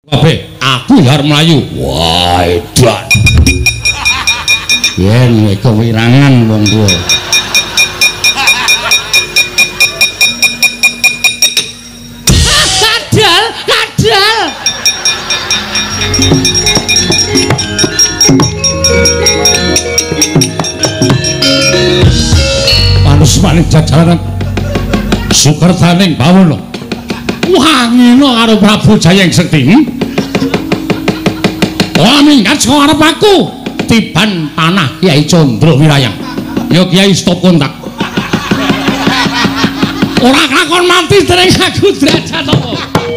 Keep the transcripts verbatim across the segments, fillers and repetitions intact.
Kabeh aku ya arep mlayu. Wah, edan. Yen kewirangan wong tuwa. Kadal, kadal. Panus maning jajaran Sukertaning Bawana. Wangina karo Prabu Jayeng Sekti. Ora minggat saka arep aku. Tiban tanah Kyai Condro Wirayang. Ya Kyai stop kontak. Ora kakon mati dereng aku derajat apa.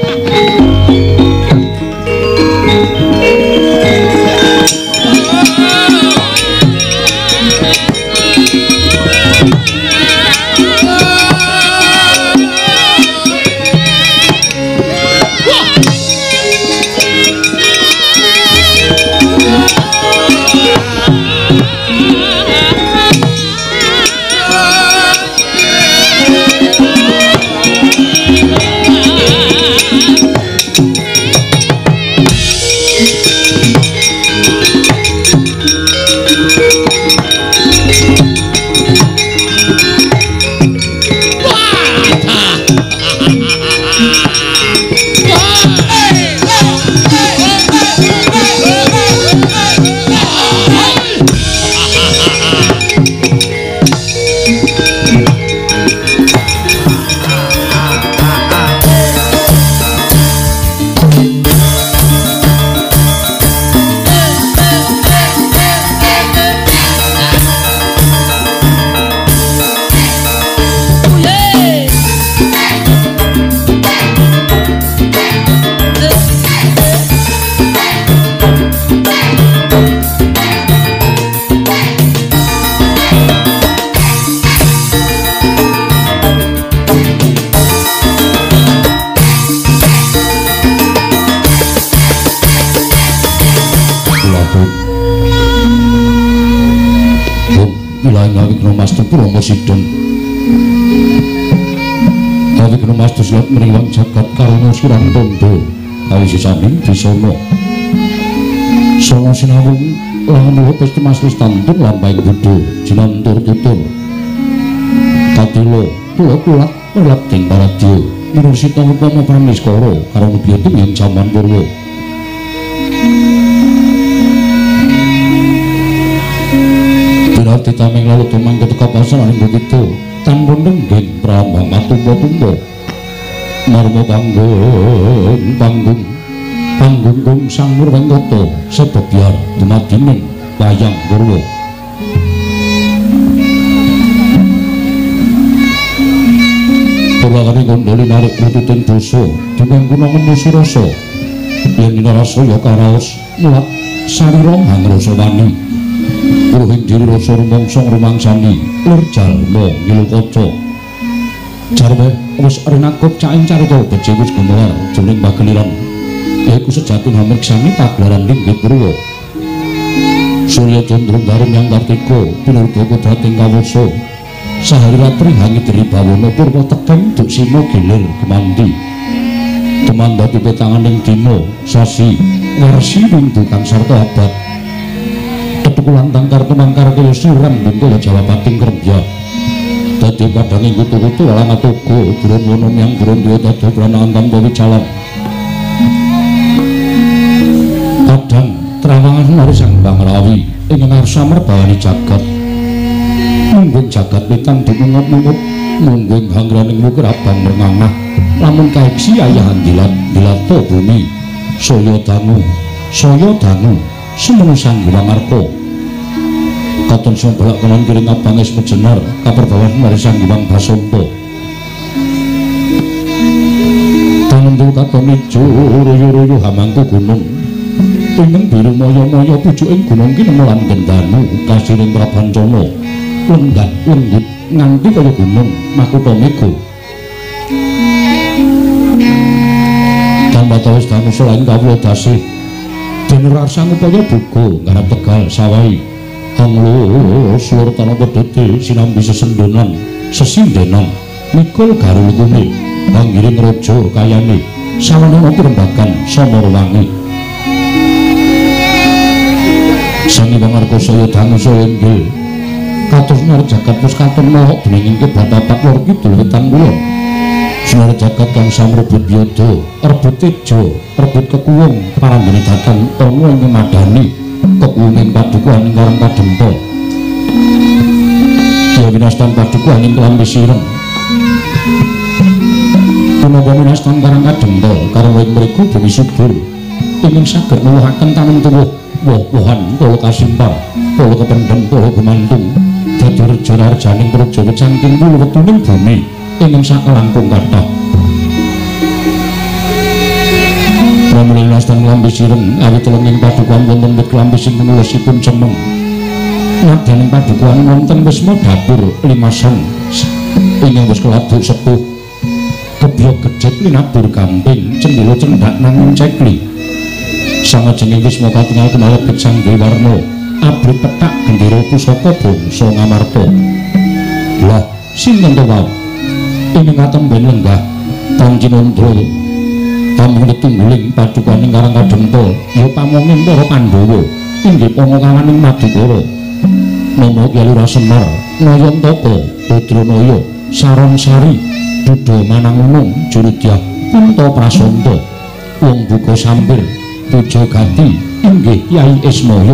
Promo sidon Kawi kena mas desilat meriwang jagat karena sirang tondo kawi sisaning disono sono sinawung lahan luhut pesti mas listantun lampahing budo jinantur tutur katilo tulak tulak pelak ting paradio minusita upama pramis koro karena biyotim yang zaman purwo ditameng lalu tumang ketika pasal aning begitu tanpa nenggeng prambang matumbo-tumbo marmo panggung panggung panggung gong sang murweng koto sebab biar dumadining wayang purwo purwakani kondoli narik rututin doso dengan gunangan musi rasa yang ini rasa ya karaos mulak sarirong hangroso wani Puruhing diri rasa rumongsong rumangsani lerjal mo ngilu koco jarwe wis rinakop caing carito bejewis gemelar jemling bageliran yaiku sejatun hamriksani pagelaran linggih purwo surya condrung garum yang kartiko pinurga kudrating kawoso sahari ratri hangi diri bawono purwo tekeng duk simo gilir kemandi teman batu petangan yang dino sasi warsi windu kang sarto abad ketukulan tangkar tumangkar kaya siram bungkul jawa pating kerja dadi padanging kutu-kutu alang atogo burun wonom yang burun duwe dadi peranangan tanpa wicalan kadang terawangan hari sang bangrawi ingin arsa merbawani jagat munggung jagat witang dimungut-mungut munggung hangraning lukir abang merngangah lamun kaiksi ayahan dilat dilato bumi soyo dangu soyo dangu semono sang gumangarko katon sombalak kanan kiri ngabangis mejenar kaperbawan marisang giwang basompo tangandu katon ijo royo-royo hamangku gunung ingeng biru moyo-moyo pujuking gunung kinemelan gendanu kasiring prabancono lenggat lenggut nganti kaya gunung makuta mego tanpa tawis danu selain kawula dasih dene rasa ngupaya buku ngarep tegal sawai Hanglo seluruh tanah pedete sinambi sesendonan sesindenan mikul garul gune panggiring rojo kayane sawanana pirembagan Samaruwangi Sang Hyang Argasaya dangu saya inggil kados nar jagat wis katon mohok dening ingkang batapat lor kidul wetan kulon sinar jagat kang samrebut biyada rebut tejo rebut kekuwung parandene dateng ana ing madani kekuwunging padukuhan ing Karang Kadempel ya winastan padukuhan ing Klambi Sireng punapa winastan Karang Kadempel karo ing mriku bumi subur ingin saged nuwuhaken tanem tuwuh woh-wohan kala kasimpar kala kependhem kala gumantung dadi reja-rejaning praja wecangking kula wetuning bumi ingin sakelangkung kathah pramila nastan Klambi Sireng awit lenging padukuhan wonten wit klambi sing nulisipun cemeng nadaning padukuhan wonten wisma dapur limasan ingkang wis keladuk sepuh kebyok gedhek linabur gamping cendhela cendak nanging cekli sangajenging wisma katingal kemalep gesang dewarna abrit petak gendera pusaka bangsa Ngamarta lah sinten to wae ing ngatemben lenggah Pancinandra tamun tungguling padukaning Karang Kadempel ya pamonging para Pandhawa inggih pangkawaning Madukara nama Kyai Semar Nayantaka Badranaya Saronsari Duda Manangunung Jurudyah Punta Prasanta wong buka sampir puja gati inggih Kyai Ismaya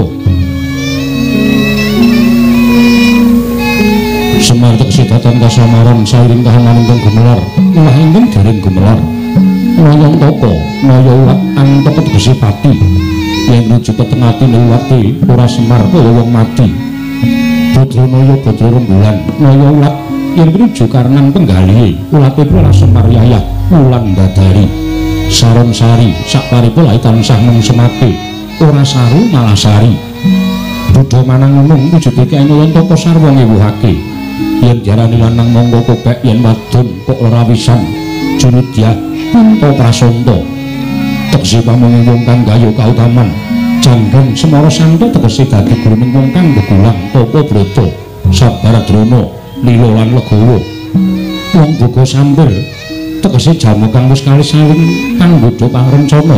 Semar tegesé dhateng kasamaran sairing kahanan ingkang gumelar ulah ingkang dereng gumelar Nayantaka Naya Ulat antaka tegesé pati yen nuju peteng ati liwati ora Semar kaya wong mati Badranaya Badra rembulan Naya Ulat yen nuju karenan penggalihe ulate ora Semar yayah wulan dadari Saronsari sakparipun lae tansah mung semake ora saru malah sari Duda Manangunung wujude Kyai Nayantaka sarwa ngewuhake yen diarani lanang monggo kopek yen wadon kok ora wisan Jurudyah Punta Prasanta tegese pamunging wong kang gaya kautaman janggang Semara Santa tegese dadi guruning wong kang begulang tapa brata sabar drana lila lan legawa wong buka sampir tegese jamu kang wis kali saling panggodha pangrencana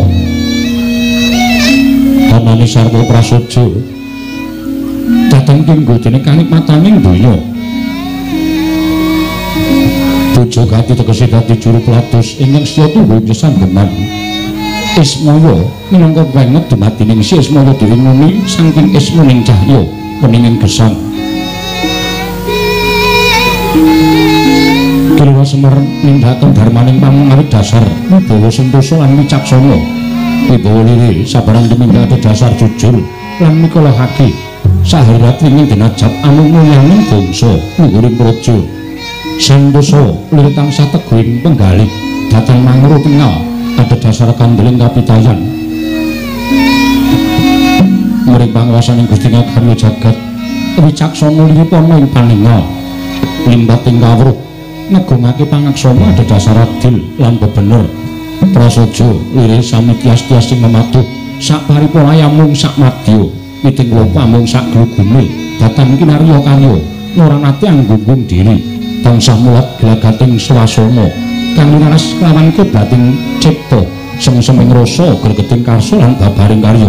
anane sarwa prasaja dhateng kanggo dene kanikmataning donya bojo gati tegese dadi juru pelados ingkang siya tuwuh sesambungan Ismaya minangka wenget dumadining si Ismaya dhewe muni saking ismuning cahya weninging gesang Kyai Semar nindakaken dharmaning pamungawit dasar wibawa sentosa lan wicaksana wibawa lire sabarang tumindak dasar jujur lan mikolahake saherat ingin dinajab amung mulyaning bangsa luhuring praja sentosa lire tansah teguhing penggalih dhateng mangro tengah ada dasar kandeling kapitayan muring panguwasaning Gusti Ngagarya jagat wicaksana liripana ing paninga limbating kawruh ngegungake pangaksana ada dasar adil lan bebener prasaja lire sami tias-tias sing mematuh sak paripurna mung sak madya miting lopa mung sak glugune dhateng kinarya karya ora nate anggunggung diri tansah mulat glagating swasana kang winaras kelawan kiblating cipta semseming rasa gregeting karsa lan babaring karya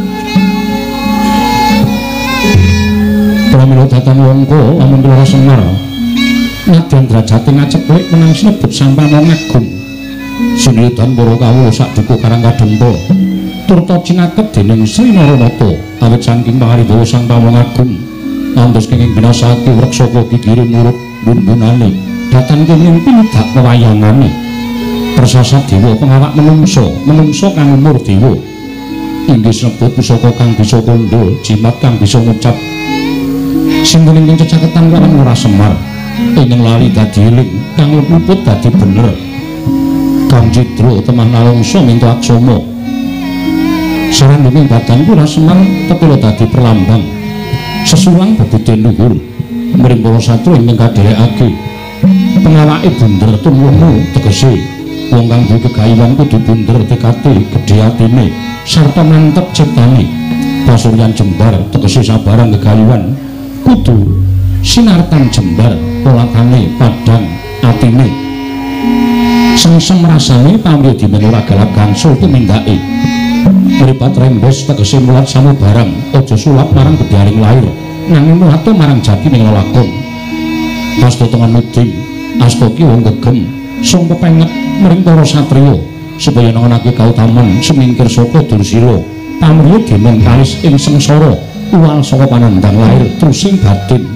pramila dhateng wangka lamun Kyai Semar nadyan drajate ngaceklek menang sinebut sampana ngagung sinildan para kawula saduka Karang Kadempel turta cinakep dening Sri Naranata awit saking pangaribawa Sang Pamangagung ngantos kenging binasake wreksaka gigire murub bumbunane dhateng kenging pinidak wewayangane persasat dewa pengawak menungso menungso kang umur dewa inggih sinebut pusaka kang bisa kandha jimat kang bisa ngucap sinten ingkang cecaketan kelawan Ora Semar ingkang lali dadi eling kang luput dadi bener kang cidra teman nalungsa minta aksama sarandhing badan Ora Semar tekula dadi perlambang sesulang bebeden luhur mring para satru ingkang kadherekake pengawake bunder tumunu tegese wong kang duwe gegayuhan kudu bunder tekate gedhe atine sarta mantep ciptane pasuryan jembar tegese sabarang gegayuhan kudu sinartan jembar polatane padhang atine sengsem rasane pamrih dimen ora galap gangsul tumindake mripat rembes tegese mulat samubarang aja sulap marang gedharing lair nanging mulato marang jati ning lakon asta tengen muding asta ki wong gegem sung pepenget mring para satriya supaya nengenake kautaman semingkir saka Dursila pamrih dimen kalis ing sengsara uwal saka panandang lair trusing batin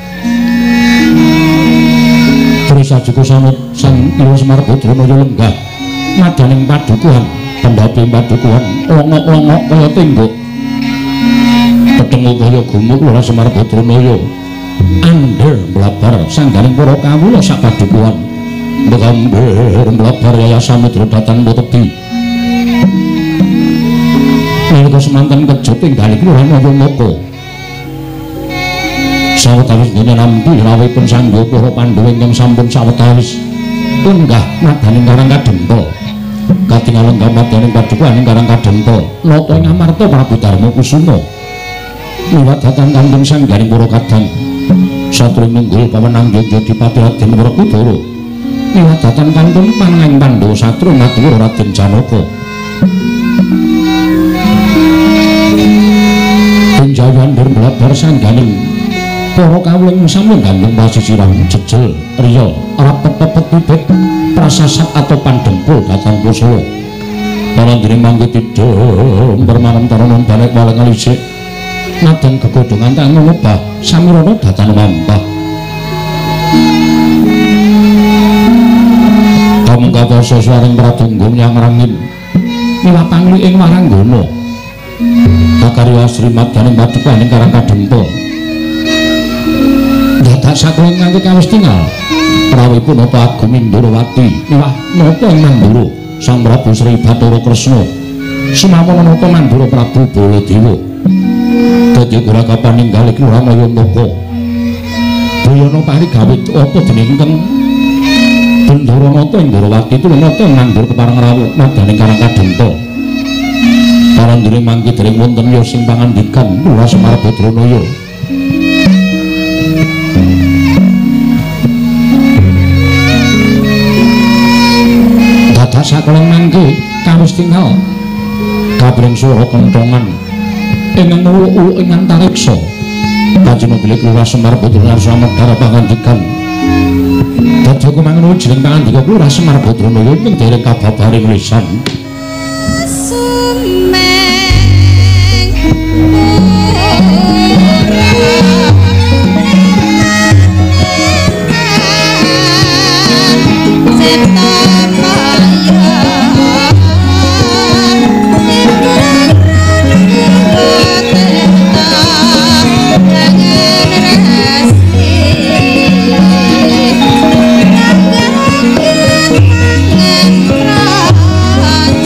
Sajuku sanut sang Iwa Semar Badranaya lenggah madaning padukuhan pendhapi padukuhan longok-longok kaya tenggok ketemu kaya gumuk Lora Semar Badranaya andher mlabar sangganing para kawula sak padukuhan mbamber mlabar yaya samudra datan mutebi nalika semanten kejut ing galik Lurah Moko sawetawis dene nampi rawuhipun sangga para Pandhawa ingkang sampun sawetawis lenggah madaning Karang Kadempel katingal lenggah madaning padukuhan ing Karang Kadempel nata ing amarta Prabu Darma Kusuma liwat dhateng kantheng sanggaring para kadang satru nunggul pawenang Jayadipati Raden Werkudara liwat dhateng kantheng panenging Pandhawa satru Madura Raden Janaka penjawan bermelabar sangganing para kawuling sampun gandeng pasisirang jejel riya rapet-pepet pipit prasasat atau pandempul datang kusala palandene mangke tidom permanem taronon balik walang alisik nadan gegodhongan tangan ngubah samirana datang mampah kamangka kasa swaring pradunggung yang rangin milah pangli ing waranggana pakarya Srimat daning padukuhan ing Karang Kadempel dadak sakuling nganti kawis tinggal rawuhipun napa Agung Indrawati miwah napa ing Mandura Sang Prabu Sri Bathara Kresna sumamana napa Mandura Prabu Baladewa dadi ora kapan ninggal iki ora maya moko Dayana parigawit apa dening ingkang Bendara Nata Indrawati tulunata nganggur kepareng rawuh madaning Karang Kadempel parandene mangke dereng wonten ya sing pangandikan Lurah Semar Badranaya dadak sakeleng mangke kawis tinggal kabring swara kentongan ingkang uluk-uluk ing antariksa Kanjeng Bilik Lurah Semar Badranaya samedhar pangandikan dadi kumangun jeneng pangandika Lurah Semar Badranaya ing dereng kababaring lisan Thank you.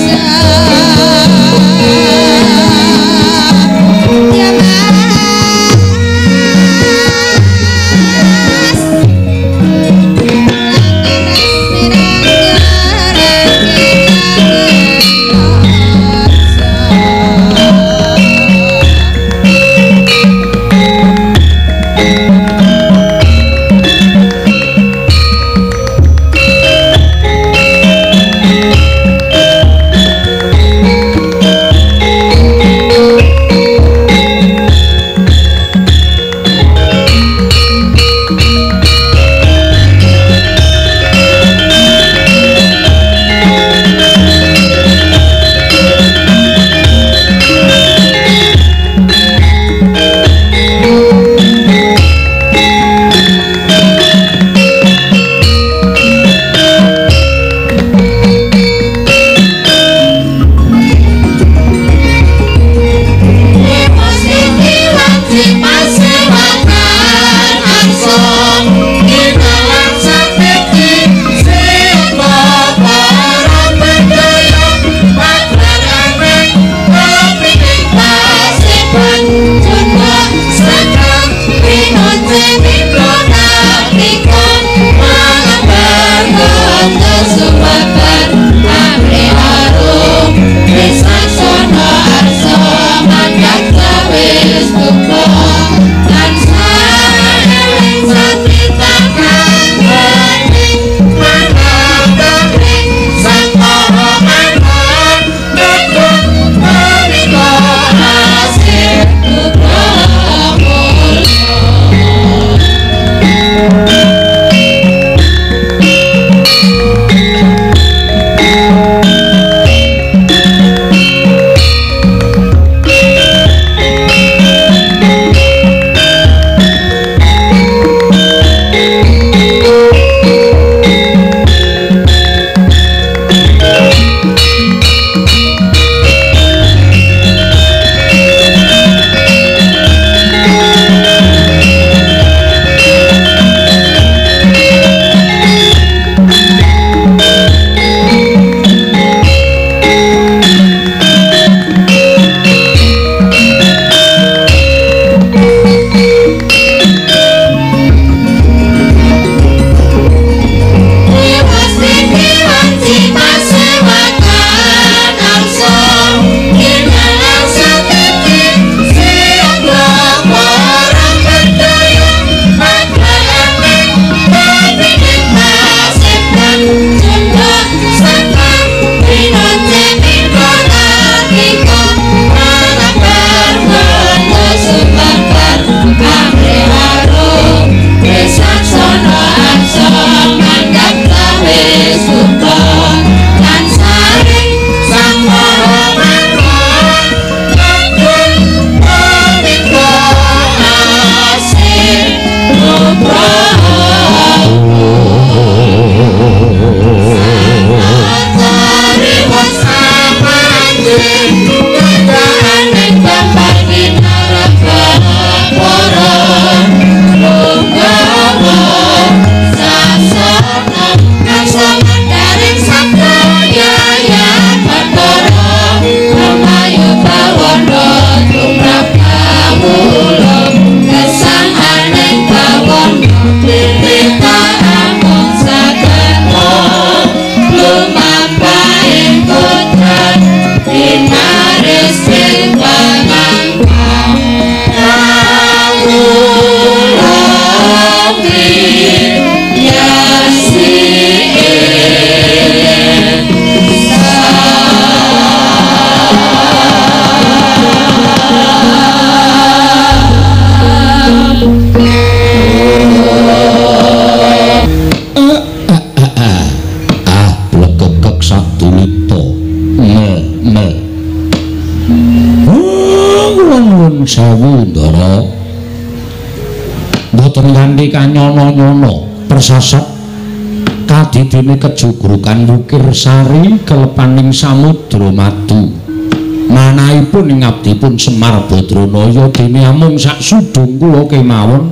kula nuwun sewu Ndara mboten kanthi kanyono-nyono persasat kadidene kejugrukan wukir sari kelepaning samudra madu manahipun ing abdipun Semar Badranaya dene amung sak sudung kula kemawon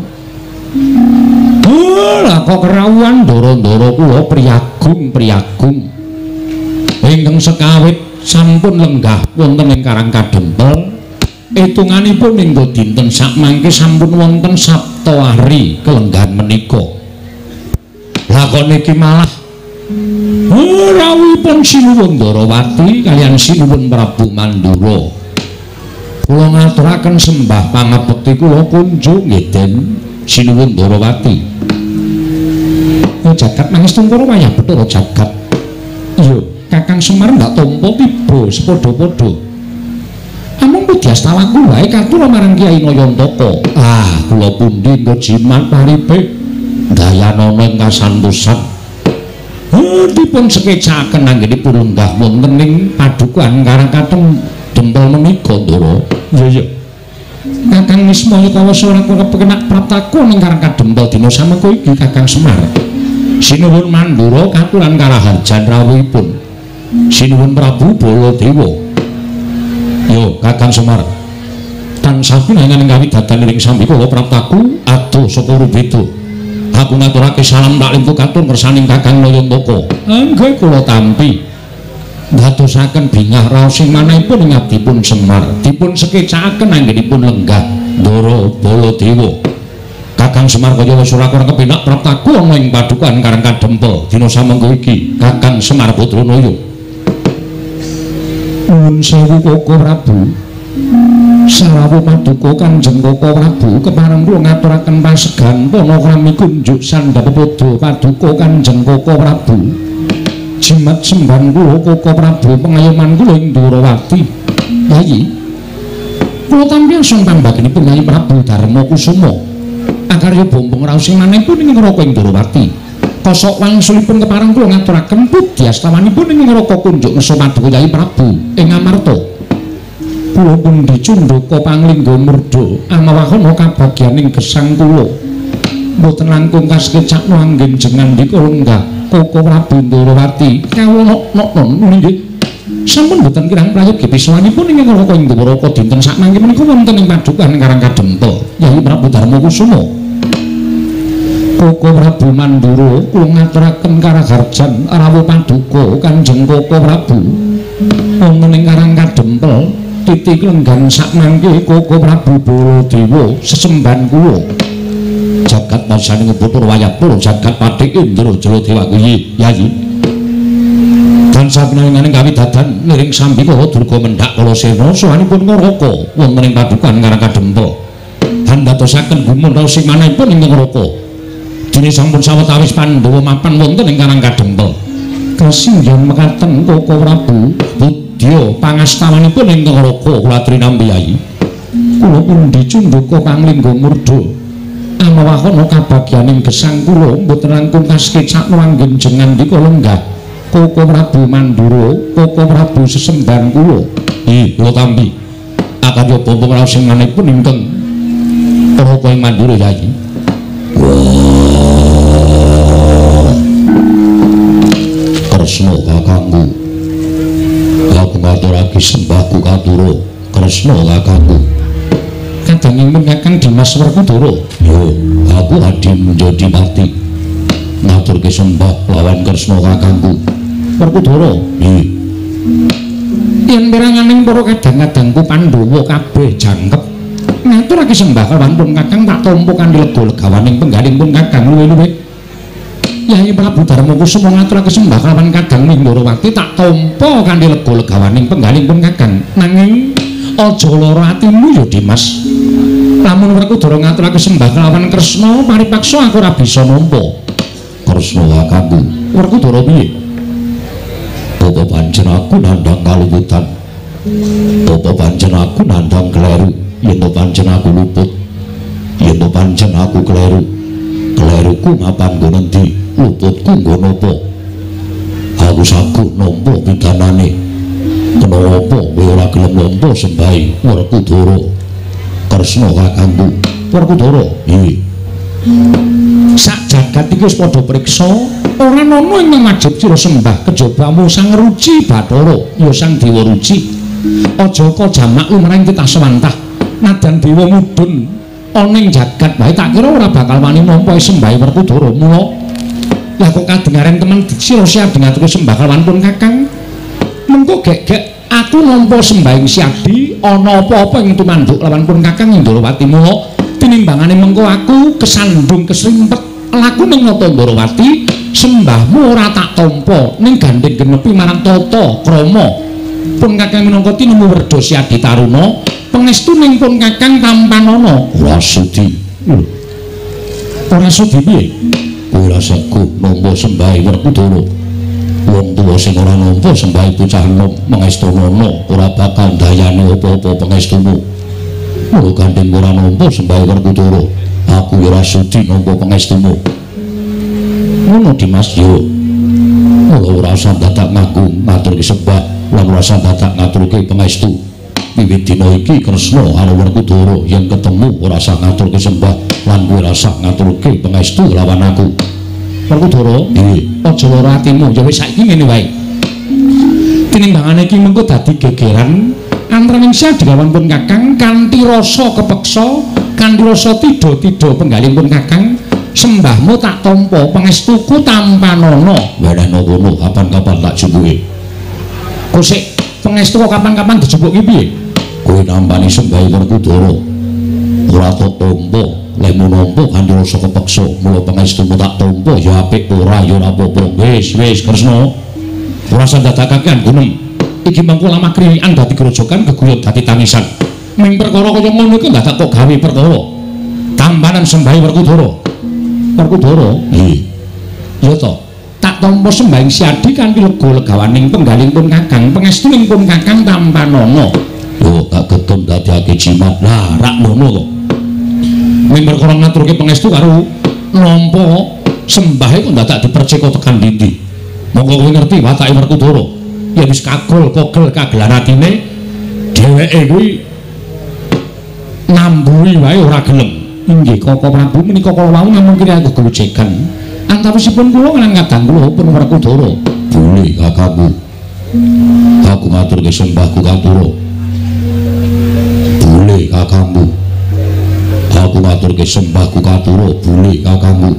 lah kok kerawuhan Ndara-ndara kula priyagung-priyagung ingkang sekawit sampun lenggah wonten ing Karang Kadempel hitunganipun minggu dinten sakmangke sampun wonten sabta ari kelenggahan menika lakon iki malah rawuhipun Sinuwun Ndarawati kaliyan Sinuwun Prabu Mandura kula ngaturaken sembah pangabekti kula kunjuk nggih Den Sinuwun Ndarawati jagat mangestun para wayah Bathara jagat iya Kakang Semar ndak tampa tiba sepadha-padha amung pudyastawaku wae katura marang Kyai Nayantaka ah kula pundi engko jimat paripe dayanana ing kasantosan dipun sekecaken anggenipun lenggah wonten ing padukan Karang Kadempel menika Ndara iya iya Kakang Nismaya kawasa ora kepenak praptaku ning Karang Kadempel dina samengko iki Kakang Semar Sinuwun Mandura katuran karaharjan rawuhipun Sinuwun Prabu Baladewa yo Kakang Semar tansah pinangan kawidadan ing sami kula praptaku adoh saka Rubeda aku ngaturake salam taklim katur kersaning Kakang Nayantaka nggih kula tampi ndadosaken bingah raos sing manahipun ing abdipun Semar dipun sekecakaken anggenipun lenggah Ndara Baladewa Kakang Semar kaya wis ora kurang kepenak praptaku ana ing padukan Karang Kadempel dina samengko iki Kakang Semar Badranaya nuwun sewu Koko Prabu sarawuh paduka Kanjeng Koko Prabu kepareng kula ngaturaken pasegan panakrami kunjuk sandhapada paduka Kanjeng Koko Prabu jimat semban kula Koko Prabu pengayoman kula ing Ndarawati Yayi kula tampi asung pambagenipun Yayi Prabu Darma Kusuma akarya bombong raos sing manehipun ing ngraka ing Ndarawati kosok wangsulipun kepareng kula ngaturaken pudyastawanipun ing ngraka kunjuk ngersa paduka Yayi Prabu ing Amarta kula pun dicundhaka panglingga murda amawahana kabagyaning gesang kula mboten langkung kasekecakno anggenjengan dika lenggah Koko Prabu Ndarawati kawonok-nok nggih sampun mboten kirang prayogi piswanipun ing ngraka ing Ndarawaka dinten sakmangke menika wonten ing padukan Karang Kadempel Yayi Prabu Darma Kusuma Koko Prabu Mandura kula ngaturaken karaharjan rawuh paduka Kanjeng Koko Prabu wonten ing Karang Kadempel titik lenggang sakmangke Koko Prabu Baladewa sesemban kula jagat masaning putur wayapura jagat Pathik Indra Jaladewa kuwi Yayi tansah pinanganing kawidadan niring sambika Durga Mendhak Kalasena sawanipun ngraka wonten ing padukan Karang Kadempel handatosaken gumun raos sing manahipun ing ngraka dene sampun sawetawis Pandhawa mapan wonten ing Karang Kadempel kasinggihan mekaten Koko Prabu budya pangastawanipun ing ngraka kula trinambi Yayi kula pun dicundhaka panglingga murda amawahana kabagyaning gesang kula mboten langkung kasekecakno anggenjengan dika lenggah Koko Prabu Mandura Koko Prabu sesemban kula ih kula tampi akarya bombong raos sing manehipun ingkang Koko ing Mandura Yayi Kresna kakangku aku ngaturake sembahku katura Kresna kakangku kadangipun Kakang Dimas Werkudara yo aku Adi Menjadi Pati ngaturke sembah lawan Kresna kakangku Werkudara nggih yen piranganing para kadang-kadangku Pandhawa kabeh jangkep ngaturake sembah kalawan pun Kakang tak tampa kanthi lega legawaning penggalipun Kakang luwe-luwe Yayi Prabu Darma Kusuma ngaturake sembah kalawan Kadang Ndarawati tak tampa kanthi lega legawaning penggalipun Kakang nanging aja lara atimu ya Dimas lamun Werkudara ngaturake sembah kalawan Kresna paripaksa aku ora bisa nampa Kresna kakangku Werkudara piye Bapa pancen aku nandhang kaluputan Bapa pancen aku nandhang kleru yen to pancen aku luput yen to pancen aku kleru kleruku mapan nggo endi luputku nggo napa aku saguh nampa pidanane kenapa kowe ora gelem nampa sembahi Werkudara Kresna kakangku Werkudara iya sak jagat iki wis padha priksa ora ana ing wajib sira sembah kejabamu sang ruci Bathara ya sang dewa ruci aja kok jamak lumrahing titah swantah nadan dewa mudhun ana ing jagat wae tak kira ora bakal wani nampa sembahi Werkudara mula lah kok kadengaren temen sira siap ngatur sembah kalawan pun kakang mengko gek-gek aku nampa sembahi siadi ana apa-apa ing tumanduk lawan pun kakang Ndrawati mula tinimbangane mengko aku kesandung kesrimpet laku ning nata Ndrawati sembahmu ora tak tampa ning gandeng genepi marang tata krama pun kakang minangka tinemu werda siadi taruna pangestu ning pun kakang tampanana ora sudi ora sudi piye kowe rasaku nampa sembahi Werkudara wong tuwa sing ora nampa sembahi bocah enom mangestana ora bakal dayani apa-apa pangestumu mula gandeng ora nampa sembahi Werkudara aku ora sudi nampa pangestumu ngono Dimas yo mula ora usah dadak ngagung matur sembah lan ora usah dadak ngaturke pangestu wiwit dina iki Kresna karo Werkudara yen ketemu ora usah ngaturke sembah lan kowe ora usah ngaturke pangestu lawan aku Werkudara nggih aja lara atimu ya wis saiki ngene wae tinimbangane iki mengko dadi gegeran antaraning Siadi lawan pun kakang kanthi rasa kepeksa kanthi rasa tida-tida penggalih pun kakang sembahmu tak tampa pangestuku tampanana wenehna kono kapan-kapan tak jumbuke kok sik pangestu kok kapan-kapan dijumbuke piye kowe nampani sembahi Werkudara ora tak tampa lemu nampa kanthi rasa kepeksa mula pangestumu tak tampa ya apik ora ya ora apa-apa wis wis Kresna ora usah dadakaken gunem iki mangko lama kriyan dadi grojokan geguyut dadi tangisan ming perkara kaya ngono iki dadak kok gawe perkara tambahan sembahi Werkudara Werkudara nggih ya to tak tampa sembahi siadi kanthi lega legawaning penggalih pun kakang pangestu ning pun kakang tampanana yo tak gegem dadekake jimat lah rak ngono kok ming perkara ngaturke pangestu karo nampa sembahe kok dadak dipercaya tekan ndi monggo kowe ngerti watake Werkudara ya wis kagol kogel kagelan atine dheweke kuwi namburi wae ora gelem inggih Koko Prabu menika kala wau namung kira gegojekan antawisipun kula lan kadang kula pun Werkudara boleh kakangku aku ngaturke sembahku katura boleh kakangku aku ngaturke sembahku katura boleh kakangku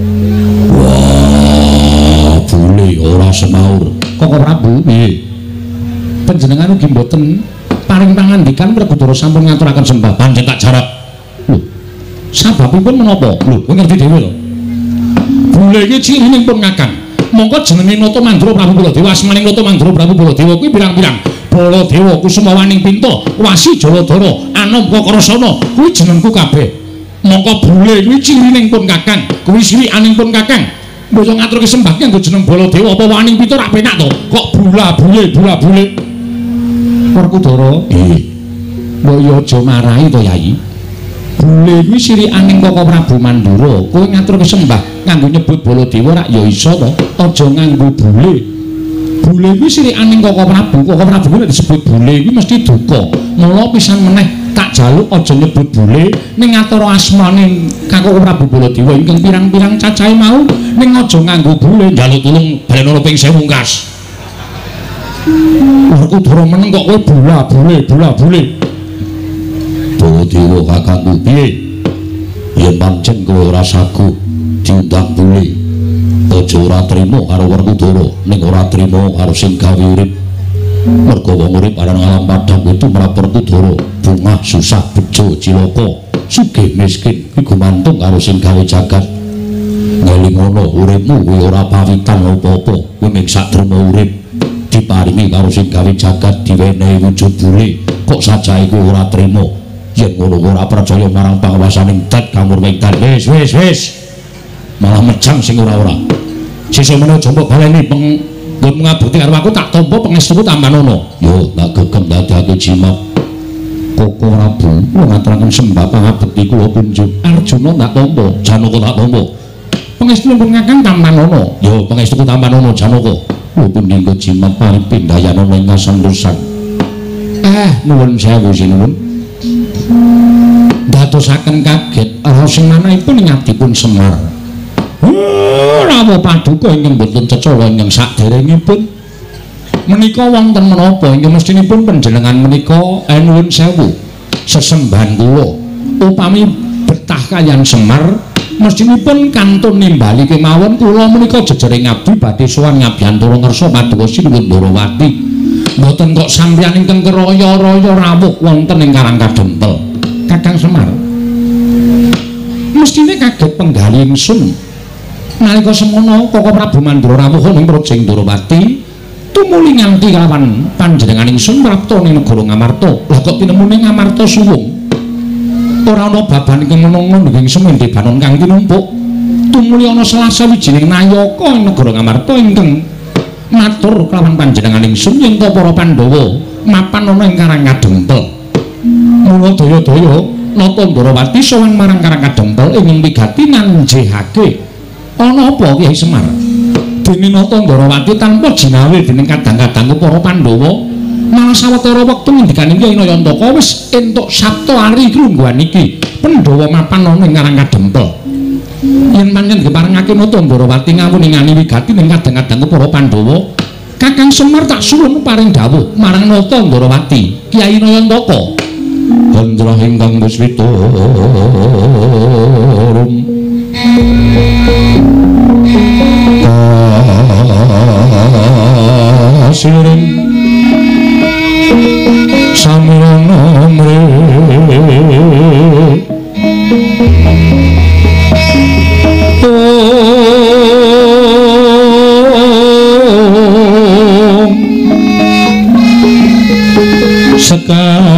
wah boleh ora semaur Koko Prabu nggih panjenengan ugi mboten paring pangandikan Werkudara sampun ngaturaken sembah pancen tak jarak lho sababipun menapa lho kowe ngerti dhewe lho bule iki cirining pun kakang mongko jenenge Nata Mandura Prabu Baladewa asmaning Nata Mandura Prabu Baladewa kuwi pirang-pirang Baladewa Kusumawaning Pinta Wasi Jawadara Anom Kakrasana kuwi jenengku kabeh mongko bule kuwi cirining pun kakang kuwi sirikaning pun kakang mbok ngaturke sembah ki nggo jeneng Baladewa apa Waning Pinta ra penak to kok bula-bule bula-bule Werkudara nggih mbok yo aja marahi to Yayi bule kuwi sirikaning Koko Prabu Mandura kowe ngaturke sembah nganggo nyebut Baladewa rak ya iso to aja nganggo bule bule kuwi sirikaning Koko Prabu Koko Prabu nek disebut bule kuwi mesti duka mula pisan meneh tak jaluk aja nyebut bule ning ngatara asmane Koko Prabu Baladewa ingkang pirang-pirang cacahe mau ning aja nganggo bule njaluk tulung balenono ping sewu kas Werkudara meneng kok kowe bula bule bula bule Baladewa kakangku piye yen pancen kowe ora sagu diundang bule aja ora trima karo Werkudara ning ora trima karo sing gawe urip mergo wong urip arang alam padang itu mrapor Werkudara bungah susah bejo cilaka sugih miskin kuwi gumantung karo sing gawe jagat ngelingono uripmu kuwi ora pawitan apa-apa kuwi mung sak trima urip diparingi karo sing gawe jagat diwenehi wujud bule kok sajahe kuwi ora trima yen ngono ora percaya marang panguwasaning dat kamurwengtan wis wis wis malah mejang sing ora-ora sesuk menawa jombok baleni peng nggon ngabuti karo aku tak tampa pangestuku tampanana yo tak gegem dadake jimat Koko Prabu kula ngaturaken sembah pangabekti kula punjuk Arjuna tak tampa Janaka tak tampa pangestu pun kakang tampanana yo pangestuku tampanana Janaka walaupun dinggo jimat paling pindayan ana ing kasentosan. Eh, nuwun sewu sinuwun. Dadosaken kaget rasa manahipun nyatipun Semar. Rawuh paduka ingkang boten cecala ingkang saderengipun. Menika wonten menapa ingkang mestinipun panjenengan menika eh, nuwun sewu. Sesembahan kula upami betah kaliyan Semar mestinipun kantun nimbali kemawon kula menika jejering abdi badhe sowan ngabiyantara ngersa paduka sinuwun Ndarawati. Mboten kok sampeyan ingkang keraya-raya rawuh wonten ing Karangkadempel. Kakang Semar. Mestine kaget penggali ingsun. Nalika semono Koko Prabu Mandura rawuh ing Projeng Ndarawati, tumuli nganti kalawan panjenengan ingsun prapta ning negara Ngamarta. Lah kok tinemune Ngamarta suwung. Ora ana baban ingkang menunggu ing semende banon kang tinumpuk. Tumuli ana salah sawijining nayaka ing negara Ngamarta ingkang matur kalawan panjenengan ingsun yen para Pandhawa mapan ana ing Karangkadempel. Mula daya-daya Nata Ndarawati sowan marang Karangkadempel ing migati nanjihake ana apa Kyai Semar? Dene Nata Ndarawati tanpa jinawe dening kadang-kadang para Pandhawa malah sawetara wektu ngendikaning Kyai Nayantaka wis entuk sabta ari lungguhan iki Pandhawa mapan ana ing Karangkadempel. Yen pancen diparengake Nata Ndarawati ngawuningani wigati ning kadang-kadang para Pandhawa, Kakang Semar tak suwun paring dawuh marang Nata Ndarawati, Kyai Nayantaka. Gandra ingkang wis witurum kasiring samirana mre sekar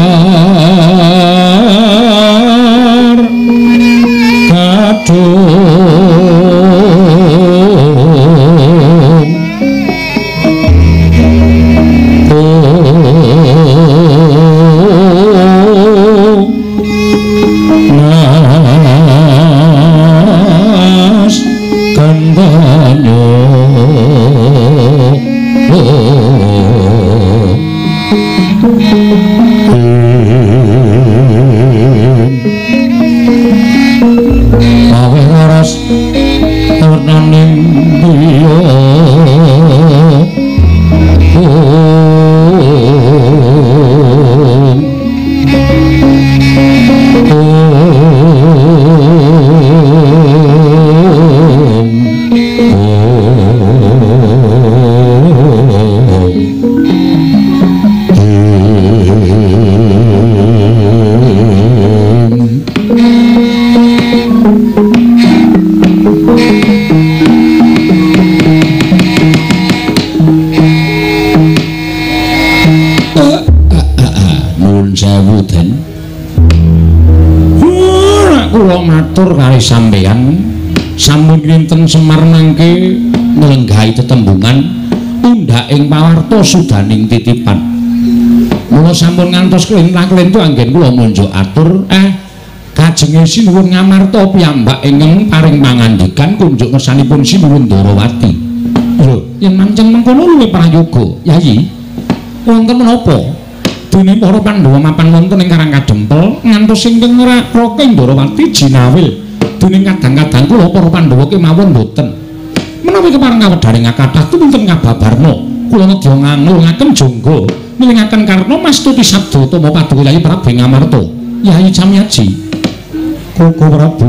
sampeyan sampun kinten Semar mangke nglenggahi tetembungan undhak ing pawarta sudaning titipan. Mula sampun ngantos klentang-klentu anggen kula munjuk atur eh kajenge sinuwun Ngamarta piyambak ingkang paring pangandikan kunjuk ngersanipun sinuwun Ndarawati. Lho, yen mancing mengkono luwih prayoga, Yayi. Wonten menapa? Dene para Pandhawa mapan wonten ing Karangkadempel ngantos ingkang Raka Ndarawati jinawil dening kadang-kadang kula para Pandhawa kemawon boten. Menawi kepareng kawedaring kathah tuwunten ngababarna, kula nedya nganglungaken jangga milingaken karna mastuti sabda Tama Paduka Yayi Prabu Ngamarta. Yayi Camyaji. Koko Prabu,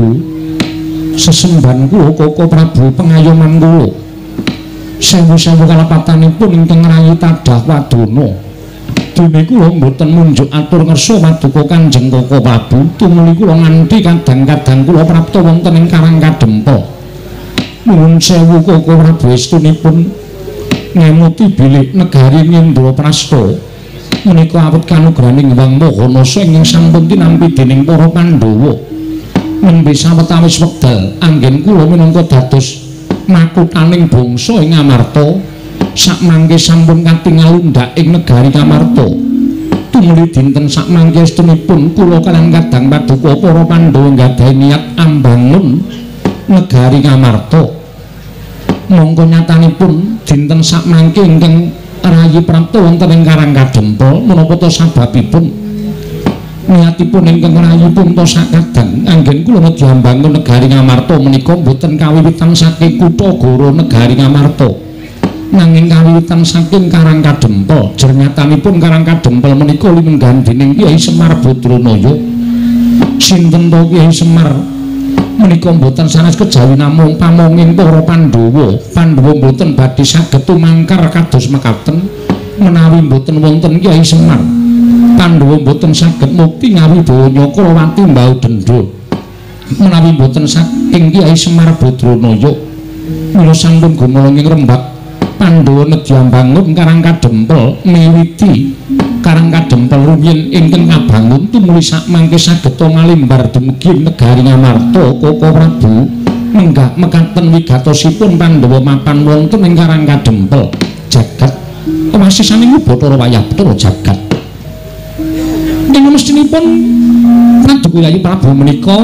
sesembahan kula Koko Prabu pengayoman kula. Sewu-sewu kalapatanipun ingkang rayi tadah wadana. Dene kula mboten munjuk atur ngersa paduka Kanjeng Koko Prabu, tumuli kula nganti kadang-kadang kula prapta wonten ing Karangkadempel. Nuwun sewu Koko Prabu estunipun ngemuti bilih negari Indraprastha menika awit kanugraning Hyang Mahanasa ingkang sampun tinampi dening para Pandhawa. Nembe sawetawis wekdal anggen kula minangka dados makutaning bangsa ing Ngamarta sakmangke sampun katingal undhak ing negari Ngamarta. Tumuli dinten sakmangke estunipun kula kaliyan kadang paduka para Pandhawa nggadahi niat ambangun negari Ngamarta. mongko nyatanipun dinten sakmangke ingkang rayi prapta wonten ing Karangkadempel menapa to sababipun niatipun ingkang rayi punta sakadang anggen kula nedya mbangun negari Ngamarta menika boten kawiwitan saking kutha Goro negari Ngamarta nanging kawiwitan saking Karangkadempel jernyatanipun Karangkadempel menika linenggan dening Kyai Semar Badranaya sinten to Kyai Semar menika mboten sanes kejawi namung pamonging para Pandhawa Pandhawa mboten badhe saged tumangkar kados mekaten menawi mboten wonten Kyai Semar Pandhawa mboten saged mukti ngawidaya Nyakrawati Mbau Dendra menawi mboten saking Kyai Semar Badranaya mila sampun gumulung ing Rembag Pandhawa nedya mbangun Karangkadempel miwiti Karangkadempel rumiyin ingkang kabangun tumuli sakmangke saged malimbar dumugi negari Ngamarta Koko Prabu menggah mekaten wigatosipun Pandhawa mapan wonten ing Karangkadempel jagat kewasisaning Bathara wayah Bathara jagat ing mestinipun Prabu Kyai Prabu menika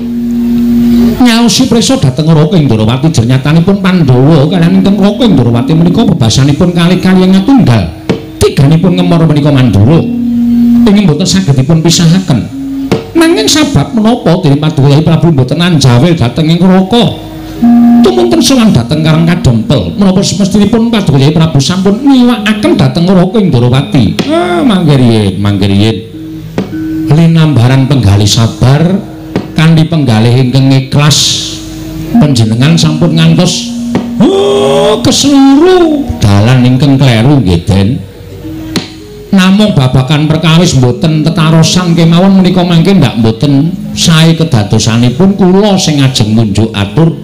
nyaosi prisa dhateng Raka Indrawati jernyatanipun Pandhawa kaliyan ingkang Raka Indrawati menika bebasanipun kali-kali ngatunggal tiganipun ngemor menika Mandura ingin mboten saged dipun pisahaken nanging sabab menapa dening Prabu Kyai Prabu mboten anjawil dhateng ing Raka tumunten sowan dhateng Karangkadempel menapa semestinipun Prabu Kyai Prabu sampun niwakaken dhateng Raka Indrawati ah mangke riyin mangke riyin linambaran penggalih sabar kanthi penggalih ingkang ikhlas panjenengan sampun ngantos oh keseluruh dalan ingkang kleru nggih Den namung babakan perkawis mboten tetarosan kemawon menika mangke ndak mboten sae kedadosanipun kula sing ajeng nunjuk atur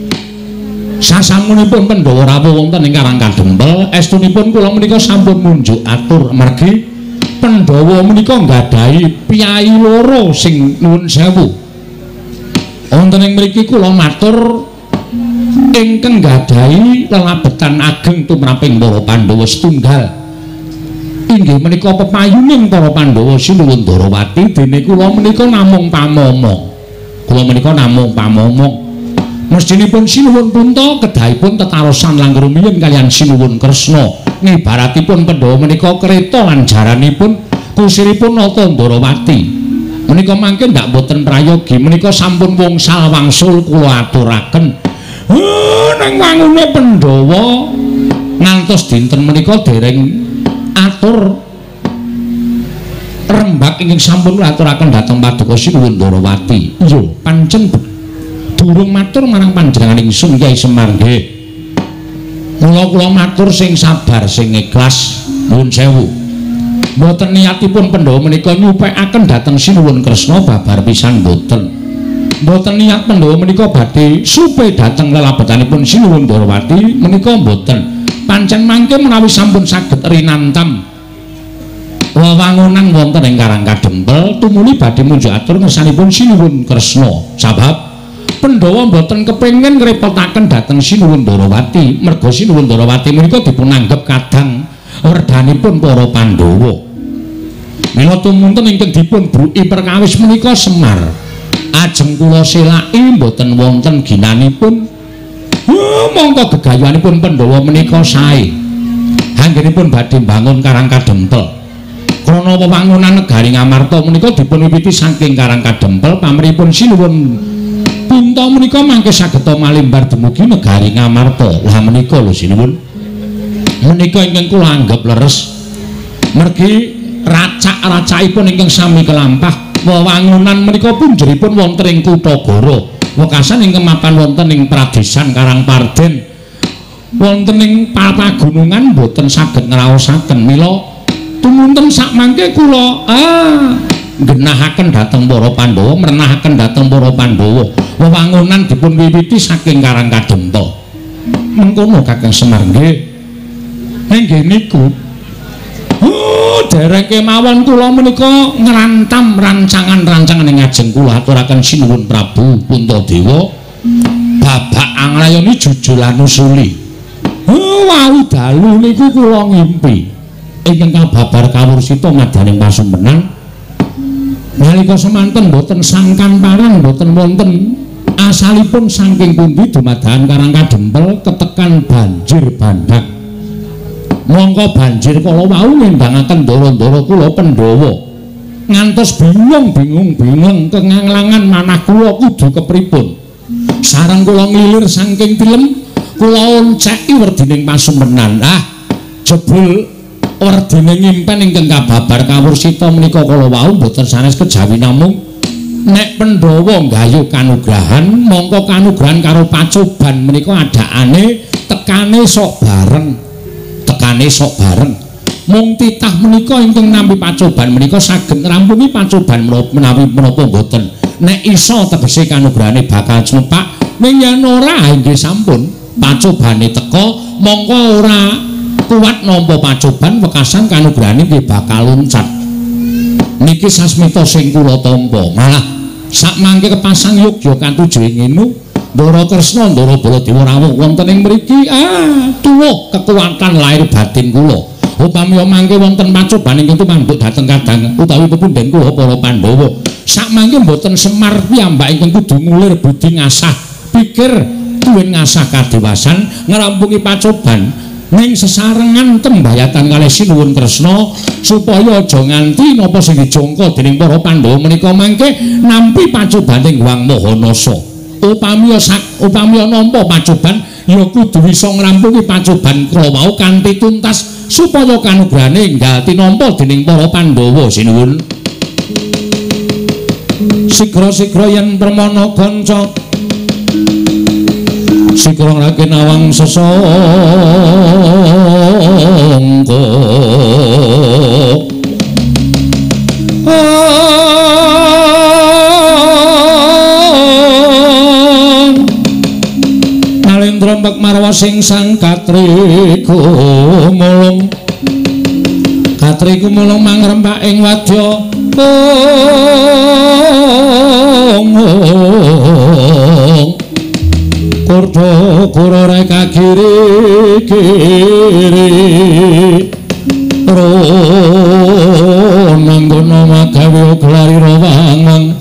sasampunipun Pandhawa rawuh wonten ing Karangkadempel estunipun kula menika sampun nunjuk atur amargi Pandhawa menika nggadahi piyai loro sing nuwun sewu wonten ing mriki kula matur ingkang nggadahi lelabetan ageng tumraping para Pandhawa setunggal inggih menika pepayuning para Pandhawa sinuwun Ndarawati dene kula menika namung pamomong kula menika namung pamomong mestinipun sinuwun punta kedahipun tetarosan langkung rumiyin kaliyan sinuwun Kresna ngibaratipun Pandhawa menika kreta lan jaranipun kusiripun Nata Ndarawati menika mangke ndak boten prayogi menika sampun wungsal wangsul kula aturaken nang wangune Pandhawa ngantos dinten menika dereng atur rembag ingkang sampun kula aturaken dhateng Paduka Sinuwun Ndarawati iya pancen durung matur marang panjenengan ingsun Kyai Semar nggih mula kula matur sing sabar sing ikhlas nuwun sewu mboten niatipun Pandhawa menika nyupekaken dhateng Sinuwun Kresna babar pisan mboten mboten niat Pandhawa menika badhe supe dhateng lelabetanipun Sinuwun Ndarawati menika mboten pancen mangke menawi sampun saged rinantam wewangunan wonten ing Karangkadempel tumuli badhe munjuk atur ngersanipun Sinuwun Kresna sabab Pandhawa mboten kepengin ngrepotaken dhateng Sinuwun Ndarawati merga Sinuwun Ndarawati menika dipunanggep kadang werdanipun para Pandhawa mila tumunten ingkang dipun bruki perkawis menika Semar ajeng kula selaki mboten wonten ginanipun oh, mongko gegayanipun Pandhawa menika sae anggenipun badhe mbangun Karangkadempel krana wewangunan negari Ngamarta menika dipun wiwiti saking Karangkadempel pamripun Sinuwun Punta menika mangke saged malimbar dumugi negari Ngamarta lah menika lho Sinuwun menika ingkang kula anggap leres mergi racak-racakipun ingkang sami kelampah wewangunan menika punjeripun wonten ing Kutha Goro wekasan ingkang mapan wonten ing Pradesan Karangparden wonten ing pagunungan boten saged ngraosaken mila tumunten sakmangke kula ah genahaken dhateng para Pandhawa merenahaken dhateng para Pandhawa wewangunan dipun wiwiti saking Karangkadempel mengkono Kakang Semar nggih nggih niku oh dereng kemawon kula menika ngrantam rancangan-rancangan ing ajeng kula aturaken Sinuwun Prabu Puntadewa babak anglayani jujulan usuli oh wau dalu niku kula ngimpi ingkang kababar kawursita madaning pasumpenan nalika semanten boten sangkan parang boten wonten Asalipun saking pundi dumadakan Karangkadempel ketekan banjir bandhang. Mongko banjir kala wau ngendhangaken ndara-ndara kula Pandhawa. Ngantos bingung-bingung-bingung kenganglangan manah kula kudu kepripun. Sareng kula nglilir saking tilem kula onceki werdining pasumenan. Ah, jebul werdine ngimpen ingkang kababar kawursita menika kala wau boten sanes kejawi namung nek Pandhawa nggayuh kanugrahan mongko kanugrahan karo pacoban menika adakane tekane sok bareng tekane sok bareng mung titah menika ingkang nampi pacoban menika saged ngrampungi pacoban menawi menapa boten nek iso tegese kanugrahane bakal cempak ning yen ora inggih sampun pacobane teka mongko ora kuat nampa pacoban wekasan kanugrahane nggih bakal luncat niki sasmita sing kula tampa malah sak mangke kepasang Yogya kantuju ngenu Ndara Kresna Ndara Baladewa rawuh wonten ing mriki ah tuwuh kekuatan lahir batin kula upami mangke wonten pacoban ingkang tumanduk dhateng kadang utawi pepundhen kula para Pandhawa sak mangke mboten Semar piyambak ingkang kudu ngulir budi ngasah pikir tuwin ngasah kadewasan ngrampungi pacoban ning sesarengan tembayatan kalih sinuwun Kresna supaya aja nganti napa sing dijangka dening para Pandhawa menika mangke nampi pacobaning Hyang Mahanasa. Upami sak upami nampa pacoban ya kudu bisa ngrampungi pacoban kala wau kanthi tuntas supaya kanugrahane enggal tinampa dening para Pandhawa sinuwun. Sigra-sigra yen permana kanca Sikrong rakin awang sesongko Nalendra mbak marwa sing sang katriku mulung katriku mulung mangrembak ing wadya Kurdo kurore kakiri kiri ro nanggono magawe glari rawang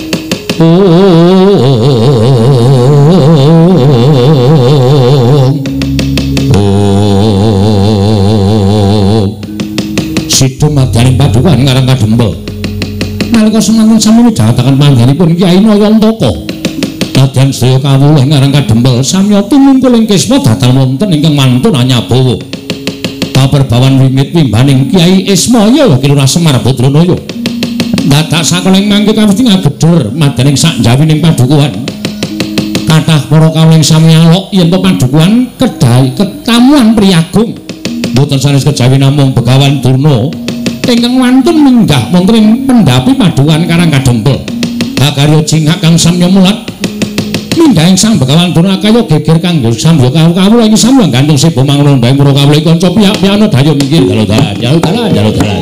Sidu madyaning padukan Karangkadempel nalika semanten sami midhangetaken panggenipun Kyai Nayantaka Nadyan sedaya kawula ing Karangkadempel samya tumungkul ing kisma datal wonten ingkang mantun anyabawa. Paperbawan wingit wimbaning Kyai Ismaya Wakil Lurah Semar Badranaya. Dadak sakeling mangke kawiti ngagedhur madyaning sak jawining padukuhan. Kathah para kawula sami alok yen to padukuhan kedai ketamuan priyagung. Boten sanes kejawi namung Begawan Durna ingkang wantun minggah wonten ing pendhapi padukuhan Karangkadempel. Bakarya jingak kang samya mulat minggah ing sang Begawan Durna kaya geger kanggo sambya kawula ing sambya gantung sebo manglondha ing para kawula kanca piyak-piyana daya minggir dalu dalan dalu dalan dalu dalan.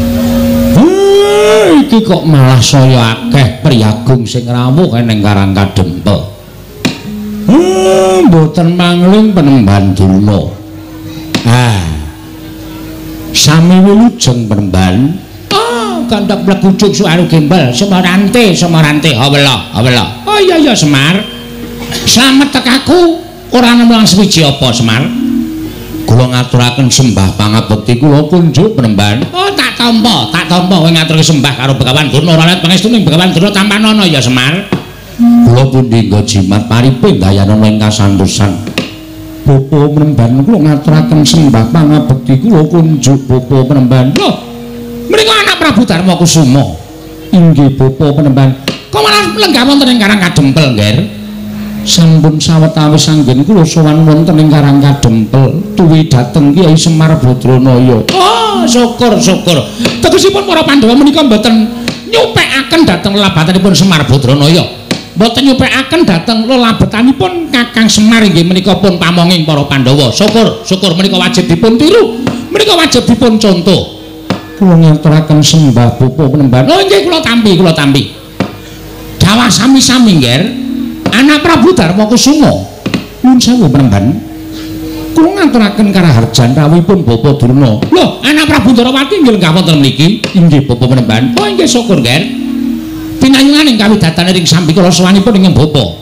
Iki kok malah saya akeh priyagung sing rawuh ning Karangkadempel. Hmm, mboten mangling Penemban Durna. Ah. Sami wilujeng Penemban. Ah, kandak blegujuk suaru gembel Semarante Semarante hawela hawela. Oh iya iya Semar. Slamet tekaku ora nemlang swiji apa Semar? Kula ngaturaken sembah pangabekti kula kunjuk Penemban. Oh tak tampa, tak tampa kowe ngaturke sembah karo Begawan Durna ora let pangestuning Begawan Durna tampanana ya Semar. Kula pundi nggo jimat paripun dayanana ing kasantosan. Bapa Penemban kula ngaturaken sembah pangabekti kula kunjuk Bapa Penemban. Lho, mriku anak Prabu Darma Kusuma. Inggih Bapa Penemban. Kok malah lenggah wonten ing Karangkadempel, Nger? Sampun sawetawis anggen kula sowan wonten ing Karangkadempel tuwi dhateng Kyai Semar Badranaya. Oh, syukur-syukur. Tegesipun para Pandhawa menika mboten nyupekaken dhateng lelabatanipun Semar Badranaya. Mboten nyupekaken dhateng lelabatanipun Kakang Semar inggih menika pun pamonging para Pandhawa. Syukur, syukur menika wajib dipun tiru. Menika wajib dipun contoh. Kula ngaturaken sembah Bapa Penemban. Oh nggih kula tampi, kula tampi. Dawah sami-sami, Nger. Anak Prabu Darma Kusuma. Nuwun sewu Penemban. Kula ngaturaken karaharjan rawuhipun Bapa Durna. Lho, anak Prabu Darawati inggih lenggah wonten mriki. Inggih Bapa Penemban. Oh inggih syukur, Nger. Pinayungan ing kawidatane ring sambi kula sowanipun ing Bapa.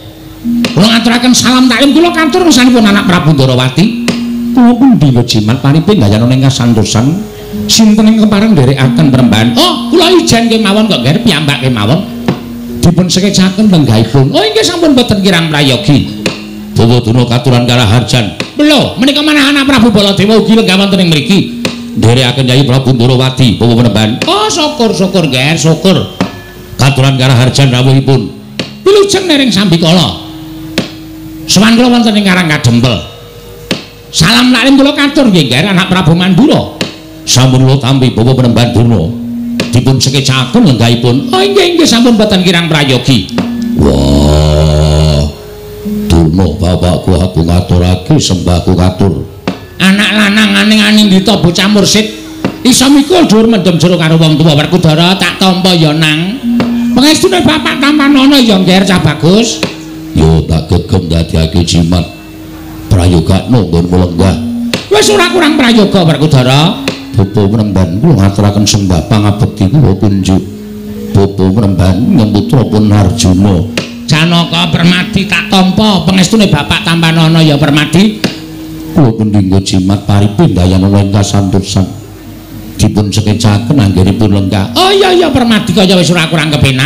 Kula ngaturaken salam taklim kula katur sampun anak Prabu Ndarawati. Kula pundi jimat paripin dayana ing kasantosan sinten ing kepareng nderekaken perembahan. Oh, kula ijen kemawon kok nggih piyambak kemawon. Dipun sekecaken lenggahipun. Oh, inggih sampun boten kirang prayogi. Bawaduna katuran Karaharjan. Lho, menika manah anak Prabu Baladewa ugi lenggah wonten ing mriki. Nderekaken Nyai Prabu Ndarawati bawa penembahan. Oh, syukur-syukur nggih, syukur. Katuran Karaharjan rawuhipun. Wilujeng nering sambikala. Sowan kula wonten ing Karang Kadempel. Salam taklim kula katur nggih nggih anak Prabu Mandura. Sampun kula tampi bawa penembahan Durna. Dipun sekecaken lenggahipun. Oh, inggih inggih sampun boten kirang prayogi. Wah. Durna bapakku aku ngaturake sembahku katur. Anak lanang aning-aning dita bocah mursid iso mikul dhuwur mendem jero karo wong tuwa Werkudara tak tampa ya nang. Pangestune bapak tampanana ya ngger cah bagus. Yo tak gegem dadiake jimat. Prayogakno nggonmu lenggah. Wis ora kurang prayoga Werkudara. Bapa Mremban kula ngaturaken sembah pangabekti kula kunjuk. Bapa Mremban ngemputra pun Arjuna. Janaka Permadi tak tampa pangestune bapak tampanana ya Permadi. Kula pendinggo jimat paripin dayana ing kasantosan. Dipun sekecaken anggenipun lenggah. Oh iya iya Permadi kaya wis ora kurang kepenak.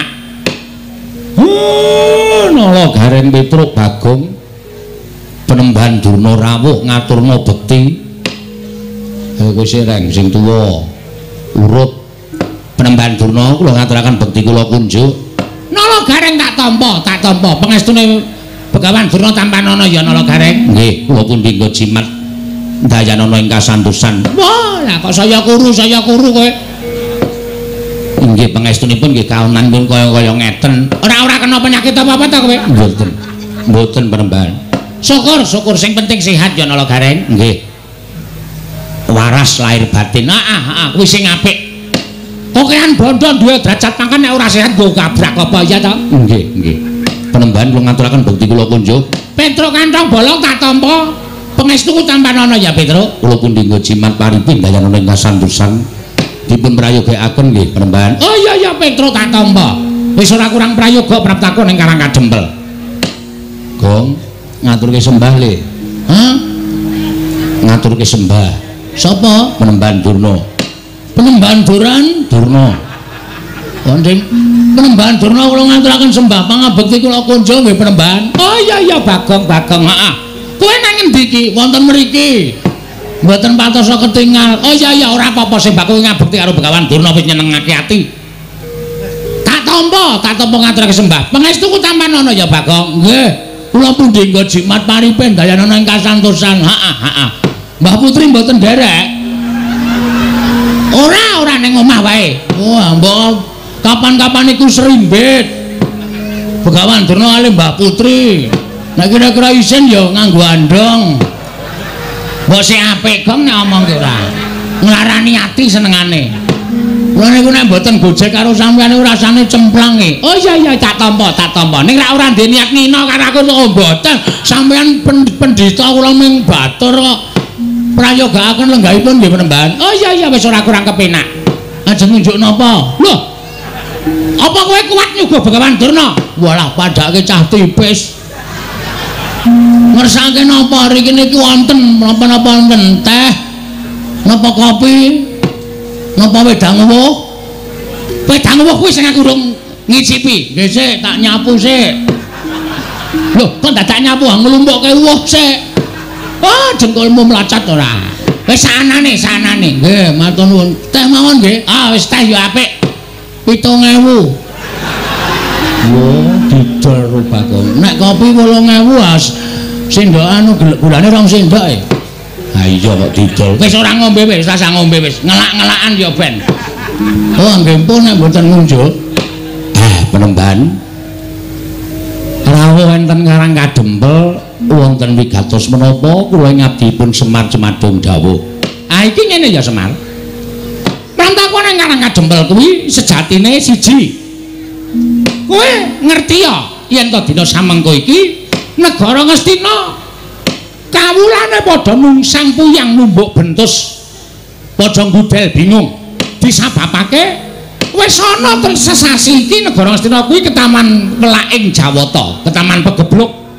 Oh, nala Gareng Petruk Bagong. Penembahan Durna rawuh ngaturna bekti. Eh kowe sireng sing tuwa. Urut penembahan Durna kula ngaturaken bekti kula kunjuk. Nala Gareng tak tampa, tak tampa pangestune Begawan Durna tampanana ya Nala Gareng. Nggih, kula pundi nggo jimat dayanana ing kasantosan. Wah, lah kok saya kuru, saya kuru kowe. Nggih, pangestunipun nggih kaonan pun kaya-kaya ngeten. Ora-ora kena penyakit apa-apa ta kowe? Mboten. Mboten Perembahan. Syukur, syukur sing penting sehat ya Nala Gareng. Nggih. Waras lahir batin. Ah, ah, ah, kuwi sing apik. Kokean bondo duwe derajat pangkat nek ora sehat nggo gabrak apa ya ta? Nggih, nggih. Penembahan kula ngaturaken bekti kula kunjuk. Petruk kantong bolong tak tampa. Pangestuku tampanana ya Petruk. Kula pundi nggo jimat paripin dayana ing kasantosan. Dipun prayogakaken nggih Penembahan. Oh iya iya Petruk tak tampa. Wis ora kurang prayoga praptaka ning Karang Kadempel. Gong, ngaturke sembah le. Hah? Ngaturke sembah. Sapa? Penembahan Durna. Penembahan Duran Durna. Wonten Penembahan Durna kula ngaturaken sembah pangabekti kula kunjuk nggih Penembahan. Oh iya iya Bagong Bagong. Heeh. Kowe nang endi iki? Wonten mriki. Mboten patos ketingal. Oh iya iya ora apa-apa sing bakul ngabekti karo Begawan Durna wis nyenengake ati. Tak tampa, tak tampa ngaturake sembah. Pangestuku tampanana ya Bagong. Nggih. Kula pundi nggo jimat paripin dayanana ing kasantosan. Heeh heeh. Mbah Putri mboten derek. Ora ora ning omah wae. Wah, mbok kapan-kapan iku serimbit. Begawan Durna kali Mbah Putri. Nek kira-kira isin ya nganggo andong. Mbok sing apik gong nek omong ki ora. Nglarani ati senengane. Kula niku nek mboten gojek karo sampeyan rasane cemplang e. Oh iya iya tak tampa, tak tampa. Ning ra ora ndek niat ngina karo aku kok mboten. Sampeyan pendhita kula ming batur kok. Prayogakaken lenggahipun nggih Penembahan. Oh iya iya wis ora kurang kepenak. Ajeng nunjuk napa? Loh. Apa kowe kuat nyuguh Begawan Durna? Walah padake cah tipis. Ngersake napa riki niki wonten napa-napa wonten teh? Napa kopi? Napa wedang uwuh? Wedang uwuh kuwi sing aku urung ngicipi. Nggih sik tak nyapu sik. Loh, kok dadak nyapu nglumpukke uwuh sik. Oh, jengkolmu mlacat ora. Wis sanane, sanane. Nggih, matur nuwun. Teh mawon nggih. Ah, wis teh ya apik. pitung ewu. Wah, didol Bagong. Nek kopi wolung ewu as sendok anu gulane rong sendok e. Ha iya kok didol. Wis ora ngombe wis, rasa ngombe wis. Ngelak-ngelakan ya ben. Oh, nggih pun nek mboten ngunjuk. Ah, Penembahan. Rawuh wonten Karang Kadempel wonten wigatos menapa kula ngabdipun Semar Cemadung dawuh. Ah iki ngene ya Semar. Prantaku nang Karang Kadempel kuwi sejatine siji. Kowe ngerti ya yen to dina samengko iki negara Ngastina kawulane padha nungsang puyang numbuk bentus padha ngudel bingung disababake wis ana sesasi iki negara Ngastina kuwi ketaman Welaing Jawata, ketaman Pegebluk.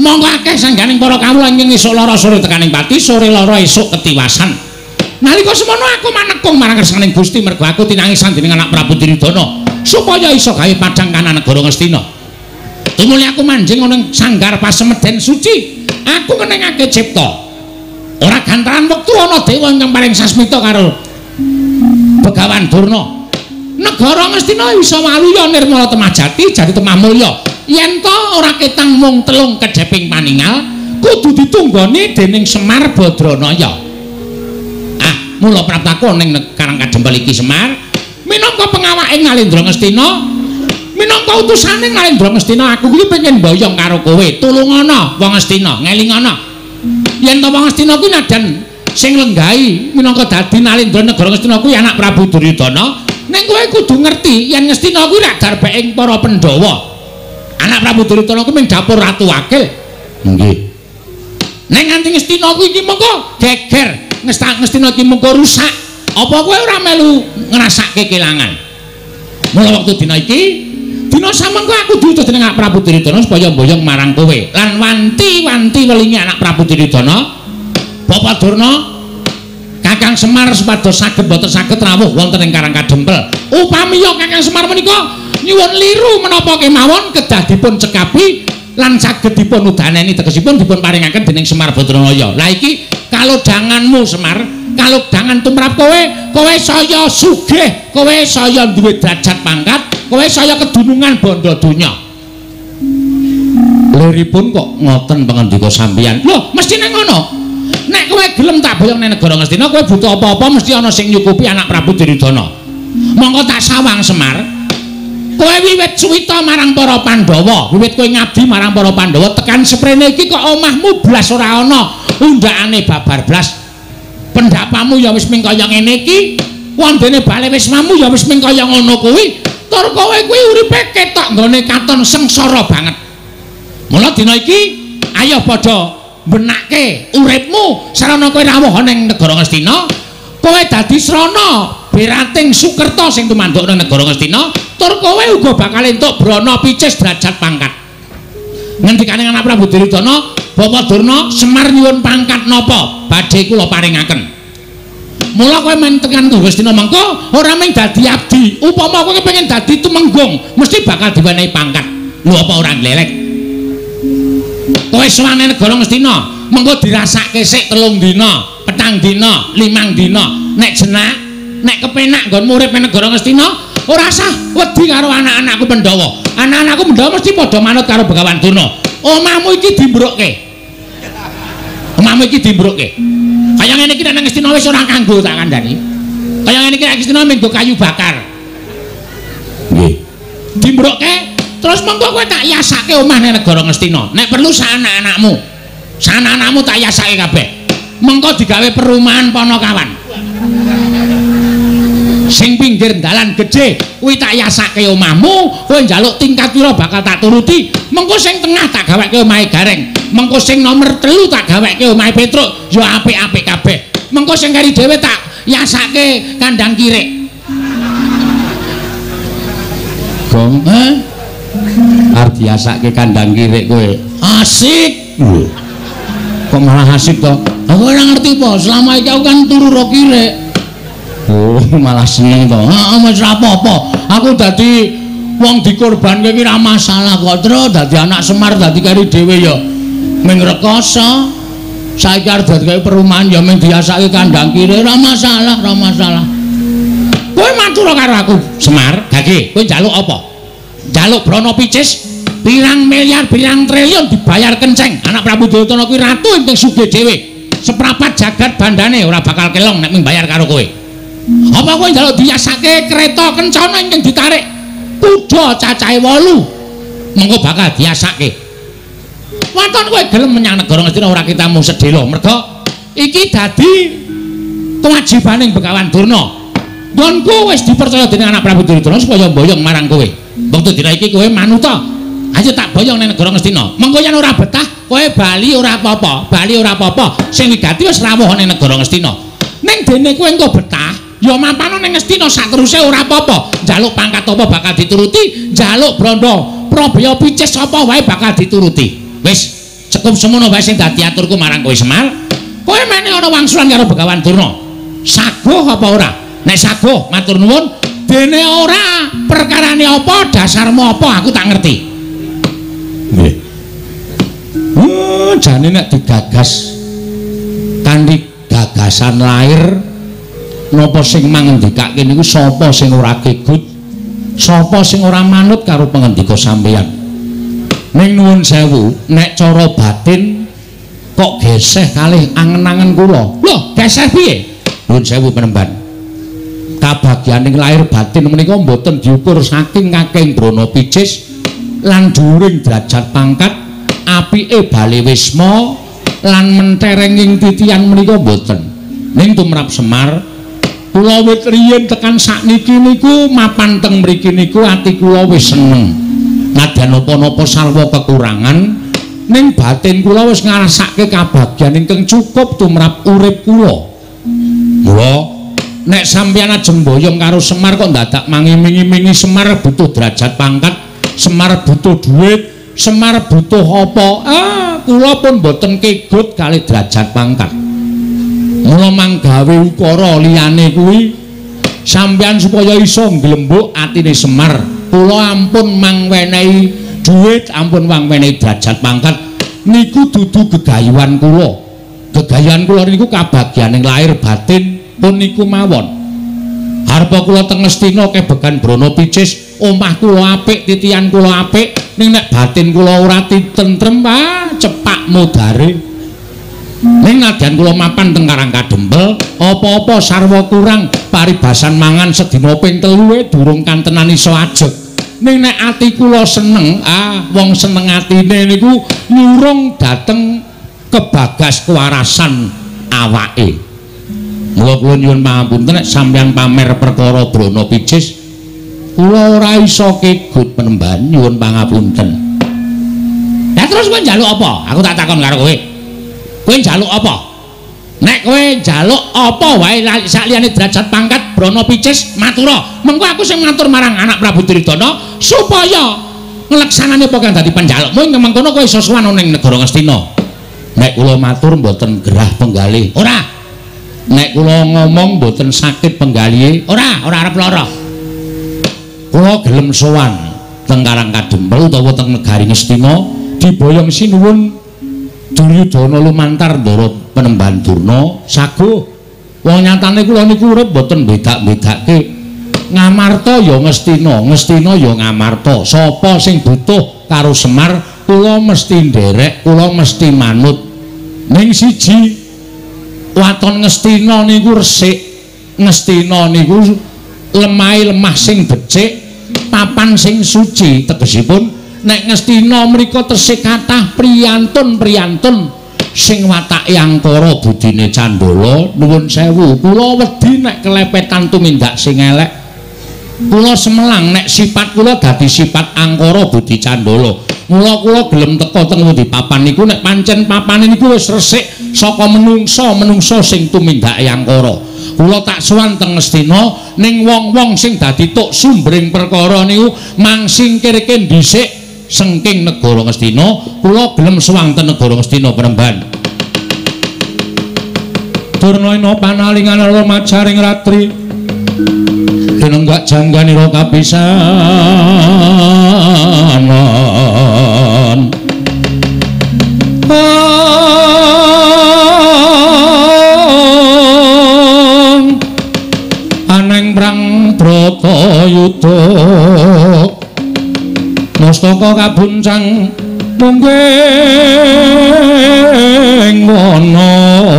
Monggo akeh sangganing para kawula ingkang esuk lara sore tekaning pati, sore lara esuk ketiwasan. Nalika semono aku manekung marang kersaning Gusti mergo aku tinangisan dening anak Prabu Duryudana supaya iso gawe padang kana negara Ngastina. Tumuli aku manjing ana ing sanggar pasemeden suci, aku ngenengake cipta. Ora gantaran wektu ana dewa ingkang paring sasmita karo Begawan Durna. Negara Ngastina iso waluya nirmala temajati jadi temah mulya. Yen to ora ketang mung telung kejeping paningal, kudu ditunggoni dening Semar Badranaya. Ah, mula praptaku ning Karang Kadempel iki Semar minangka pengawake Nalendra Ngastina, minangka utusane Nalendra Ngastina, aku kuwi pengen mboyong karo kowe. Tulungana wong Ngastina, ngelingana. Yen to wong Ngastina kuwi nadan sing lenggahi minangka dadi Nalendra negara Ngastina kuwi anak Prabu Duryudana, ning kowe kudu ngerti yen Ngastina kuwi rak darbeking para Pandhawa. Anak Prabu Duryudana kuwi ming dapur Ratu Wakil. Nggih. Ning nganti Ngastina kuwi iki mengko geger, Ngastina iki mengko rusak. Apa kowe ora melu ngrasake kelangan? Mula wektu dina iki, dina samengko aku diutus dening anak Prabu Duryudana supaya mboyong marang kowe lan wanti-wanti welingi anak Prabu Duryudana. Bapak Durna, Kakang Semar supados saged boten saged rawuh wonten ing Karang Kadempel. Upamiya Kakang Semar menika nyuwun liru menapa kemawon kedah dipun cekapi lan saged dipun udaneni tegesipun dipun paringaken dening Semar Badranaya. Lah iki kalodhanganmu Semar, kalodhangan tumrap kowe, kowe saya sugih, kowe saya duwe derajat pangkat, kowe saya kedunungan bondo donya. Liripun kok ngoten pangandika sampeyan. Lho, mestine ngono. Nek kowe gelem tak boyong ning negara Ngastina, kowe butuh apa-apa mesti ana sing nyukupi anak Prabu Duryudana. Monggo tak sawang Semar. Kowe wiwit suwita marang para Pandhawa, wiwit kowe ngabdi marang para Pandhawa tekan seprene iki kok omahmu blas ora ana undakane babar blas. Pendapamu ya wis ming kaya ngene iki, wondene bale wismamu ya wis ming kaya ngono kuwi. Tur kowe kuwi uripe ketok nggone katon sengsara banget. Mula dina iki ayo padha benake uripmu sarana kowe rawuh ning negara Ngastina. Kowe dadi srana berating Sukerta sing tumanduk ning negara Ngastina, tur kowe uga bakal entuk brana picis derajat pangkat. Ngendikane anak Prabu Duryudana, Bapak Durna, Semar nyuwun pangkat napa badhe kula paringaken. Mula kowe men tekan Ngastina mengko ora mung dadi abdi, upama kowe pengen dadi tumenggung, mesti bakal diwenehi pangkat. Lho apa ora glelek? Kowe suwane negara Ngastina, mengko dirasake sik telung dina, petang dina, limang dina. Nek jenak, nek kepenak nggon urip ning negara Ngastina, ora usah wedi karo anak-anakku Pandhawa. Anak-anakku Pandhawa mesti padha manut karo Begawan Durna. Omahmu iki dimbrukke. Omahmu iki dimbrukke. Kaya ngene iki nek Ngastina wis ora kanggo tak kandhani. Kaya ngene iki nek Ngastina menggo kayu bakar. Nggih. Dimbrukke terus mengko kowe tak yasake omah ning negara Ngastina. Nek perlu sak anak-anakmu. Sak anak-anakmu tak yasake kabeh. Mengko digawe perumahan Panakawan. Sing pinggir dalan gedhe kuwi tak yasake omahmu, kowe njaluk tingkat pira bakal tak turuti. Mengko sing tengah tak gaweke omahe Gareng. Mengko sing nomor telu tak gaweke omahe Petruk, ya apik-apik kabeh. Mengko sing kari dhewe tak yasake kandang kirik. Gong, eh? Arep diasake kandang kirik kowe. Asik. Lho. Kok malah asik to? Aku ora ngerti po, selama iki aku kan turu ro kirik. Oh, malah seneng to. Heeh, wis ora apa-apa. Aku dadi wong dikorbanke iki ora masalah kok, Tru. Dadi anak Semar dadi kari dhewe ya ming rekoso. Saiki arep dadi perumahan ya ming diasake kandang kirik, ora masalah, ora masalah. Kowe matur karo aku, Semar. Gage, kowe njaluk apa? Njaluk brana picis? Pirang miliar, pirang triliun dibayar kenceng. Anak Prabu Duryudana kuwi ratu ing sugih dhewe. Seprapat jagat bandane ora bakal kelong nek ming bayar karo kowe. Apa kowe njaluk diasake kereta kencana ingkang ditarik kuda cacahe wolu. Mengko bakal diasake. Wonten kowe gelem menyang negara Ngastina ora kitamu sedhela. Merga iki dadi kewajibaning Begawan Durna. Nggonku wis dipercaya dening anak Prabu Duryudana supaya mboyong marang kowe. Wektu dina iki kowe manut. Aja tak boyong ning negara Ngastina. Mengko yen ora betah, kowe bali ora apa-apa. Bali ora apa-apa. Sing wigati wis rawuh ning negara Ngastina. Ning dene kowe engko betah, ya mampano ning Ngastina sateruse ora apa-apa. Njaluk pangkat apa bakal dituruti, njaluk branda Prabaya picis apa wae bakal dituruti. Wis, Cukup semono wae sing dadi aturku marang kowe Semar. Kowe meneh ana wangsulan karo Begawan Durna. Saguh apa ora? Nek saguh matur nuwun, dene ora perkarane apa, dasarmu apa aku tak ngerti. Nggih. Oh, jane nek digagas kanthi gagasan lahir napa sing mangendikake niku sapa sing ora kegut, sapa sing ora manut karo pangendika sampeyan. Ning nuwun sewu, nek cara batin kok geseh kalih angen-angen kula. Lho, geseh piye? Nuwun sewu penemban. Kabagyaning lahir batin menika mboten diukur saking kakeng brana picis lan dhuwuring derajat pangkat, apike bale wisma lan menterenging titian menika mboten. Ning tumrap Semar, kula wit riyin tekan sakniki niku mapan teng mriki niku ati kula wis seneng. Nadyan napa-napa sarwa kekurangan ning batin kula wis ngrasake kabagyan ingkang cukup tumrap urip kula. Mula nek sampeyan ajeng mboyong karo Semar kok dadak mangiming-imingi Semar butuh derajat pangkat, Semar butuh duit, Semar butuh apa? Ah, kula pun mboten kegut kali derajat pangkat. Mula manggawe ukara liyane kuwi sampeyan supaya iso nglembuk atine Semar. Kula ampun mangwenehi dhuwit, ampun mangwenehi derajat pangkat niku dudu gegayuhan kula. Gegayuhan kula niku kabagyaning lahir batin pun niku mawon. Harpa kula teng Ngastina kebegan brana picis, omah kula apik, titian kula apik, ning nek batin kula ora tentrem, ah cepak modare. Ning nadyan kula mapan teng Karang Kadempel, apa-apa sarwa kurang, paribasan mangan sedina ping telu e durung kantenan iso ajeg. Ning nek ati kula seneng, ah wong seneng atine niku nyurung dateng kebagas kewarasan awake. Mula kula nyuwun pangapunten nek sampeyan pamer perkara brana picis, kula ora iso kegut penemban, nyuwun pangapunten. Lah terus kowe njaluk apa? Aku tak takon karo kowe. Kowe njaluk apa? Nek kowe njaluk apa wae sakliyane derajat pangkat brana picis matura. Mengko aku sing matur marang anak Prabu Duryudana supaya ngleksanane apa kang dadi panjalukmu ing mengkono kowe iso sowan ning negara Ngastina. Nek kula matur mboten gerah penggalih. Ora. Nek kula ngomong mboten sakit penggalihe. Ora, ora arep lara. Kula gelem sowan teng Karang Kadempel utawa teng negari Ngastina diboyong sinuwun Duryudana lumantar ndara Penemban Durna saguh. Wong nyatane kula niku urip mboten bedak-bedake. Ngamarta ya Ngastina, Ngastina ya ngamarta. Sapa sing butuh karo Semar, kula mesti nderek, kula mesti manut. Ning siji waton Ngastina niku resik. Ngastina niku lemah lemah sing becik, papan sing suci tegesipun. Nek Ngastina mriko tesih kathah priyantun-priyantun sing watake angkara budine Candala. Nuwun sewu, kula wedi nek kelepetan tumindak sing elek. Kula semelang nek sifat kula dadi sifat angkara budi Candala. Mula kula gelem teka teng ngendi papan niku nek pancen papane niku wis resik saka menungsa-menungsa sing tumindake angkara. Kula tak sowan teng Ngastina ning wong-wong sing dadi tuk sumbering perkara niku mangsingkirke dhisik sengking negara Ngastina, kula gelem sowan teng negara Ngastina Penemban. Durna panalingan ala majaring ratri denenggak jangganira kapisanan. Aneng prang Bratayuda mastaka kabuncang mungging wana.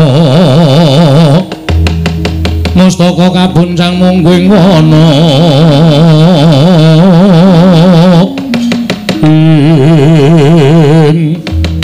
Mastaka kabuncang mungging wana. Ing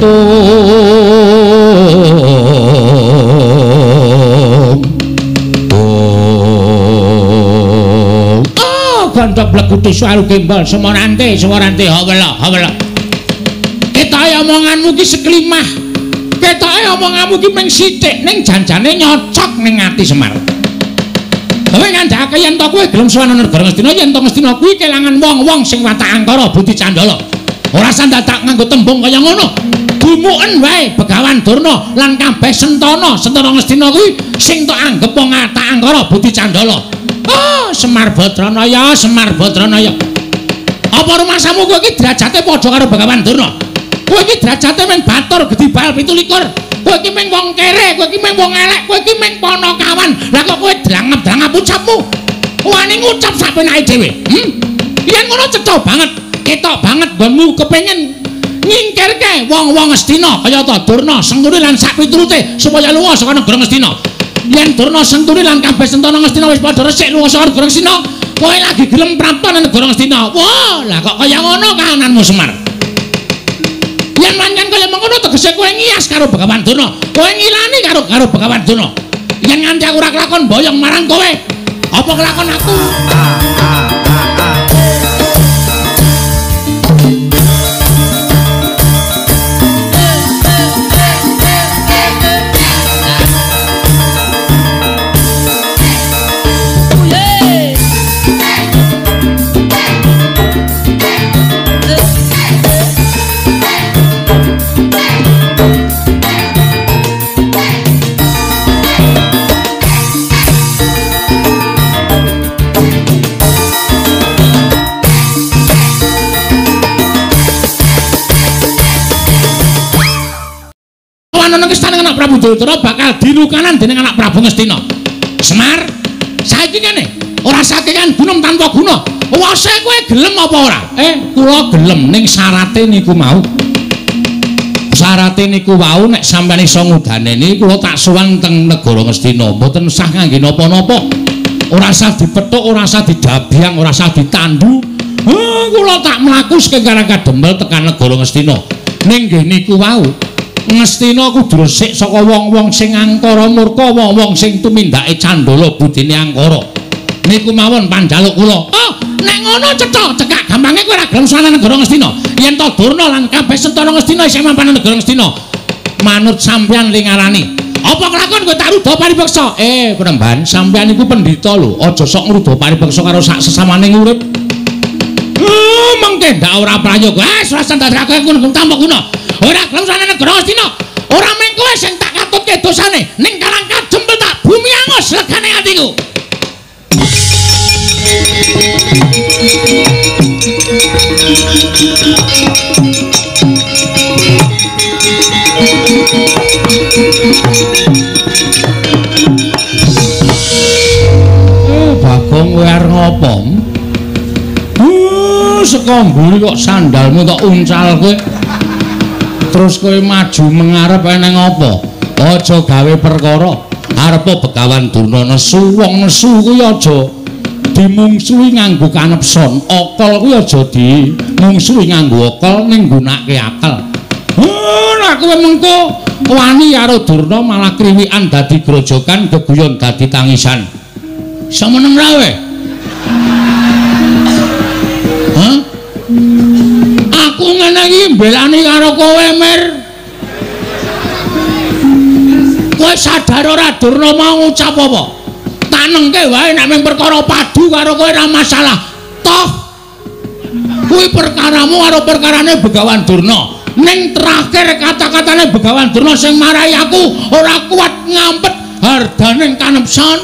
Gantok blekuti suaru gimbal semorante semorante hawala hawala. Ketoke omonganmu ki seklimah. Ketoke omonganmu ki mung sithik ning janjane nyocok ning ati Semar. Kowe ngandhake yen to kowe gelem sowan negara Ngastina, yen to Ngastina kuwi kelangan wong-wong sing watak angkara budi Candala. Ora san dadak nganggo tembung kaya ngono. Dumuken wae Begawan Durna lan kabeh Sentana, Sentana Ngastina kuwi sing tok anggep wong tak angkara Budi Candala. Oh, Semar Badranaya, Semar Badranaya. Apa rumasamu kowe iki derajate padha karo Begawan Durna? Kowe iki derajate men batur gedibal pitu likur. Kowe iki meng wong kere, kowe iki meng wong elek, kowe iki meng Panakawan. Lah kok kowe drangep-drangep ucapmu? Wani ngucap sapenake dhewe. Hm? Yen ngono cetha banget, ketok banget nggonmu kepengin nyingkirke wong-wong Ngastina kaya ta Durna, Senturi lan sak piturute supaya lunga saka negara Ngastina. Yen Durna, Senturi lan kabeh Sentana Ngastina wis padha resik lunga saka negara Ngastina, kowe lagi gelem prapta nang negara Ngastina. Wah, lah kok kaya ngono kahananmu Semar. Yen pancen kaya mengono tegese kowe ngias karo Begawan Durna, kowe ngilani karo karo Begawan Durna. Yen nganti aku ora kelakon boyong marang kowe, apa kelakon aku? Prabu Jayatara bakal dilukanan dening anak Prabu Ngastina. Semar, saiki kene ora sakekan gunung tanpa guna. Wase kowe gelem apa ora? Eh, kula gelem ning syarate niku mau. Syarate niku wau nek sampeyan iso ngudaneni kula tak suwan teng negara Ngastina, mboten usah kangge napa-napa. Ora usah dipethuk, ora usah didabyang, ora usah ditandu. Heh, kula tak mlaku saking Karangkadempel tekan negara Ngastina. Ning nggih niku wau Ngastina kudu resik saka wong-wong sing angkara murka, wong-wong sing tumindake candala budine angkara. Niku mawon panjaluk kula. Oh, nek ngono cetha, cekak gampange kowe ora gelem sowan negara Ngastina. Yen to Durna lan kabeh Sentana Ngastina isih mapan negara Ngastina. Manut sampeyan lingarani. Apa kelakon kowe tak ruda paribeksa? Eh, Penemban, sampeyan iku pendhita lho, aja sok ngruda paribeksa karo sak sesamaning urip. Uh, mengke ndak ora prayoga. Eh, srasan dadake ngono tanpa guna. Ora gelem sowan negara Ngastina. Ora mung kowe sing tak katutke dosane, ning Karangkadempel tak bumi angus legane atiku. Oh, Bagong kowe arep ngopo? Uh, saka mburi kok sandalmu tak uncalke. Terus kowe maju mengarep eneng apa? Aja gawe perkara. Arepa Begawan Durna nesu, wong nesu kuwi aja dimungsuhi nganggo kanepson. Okol kuwi aja dimungsuhi nganggo okol ning nggunakake akal. Oh, nek kowe mengko wani karo Durna malah kriwikan dadi grojokan, geguyon dadi tangisan. Semeneng ra we? Hah? Aku ngene iki mbelani karo kowe, Mir. Kowe sadar ora Durna mau ngucap apa? Tanengke wae nek mung perkara padu karo kowe ora masalah. Toh kuwi perkaramu karo perkarane Begawan Durna. Ning terakhir kata-katane Begawan Durna sing marahi aku ora kuat ngampet hardaning kanepson.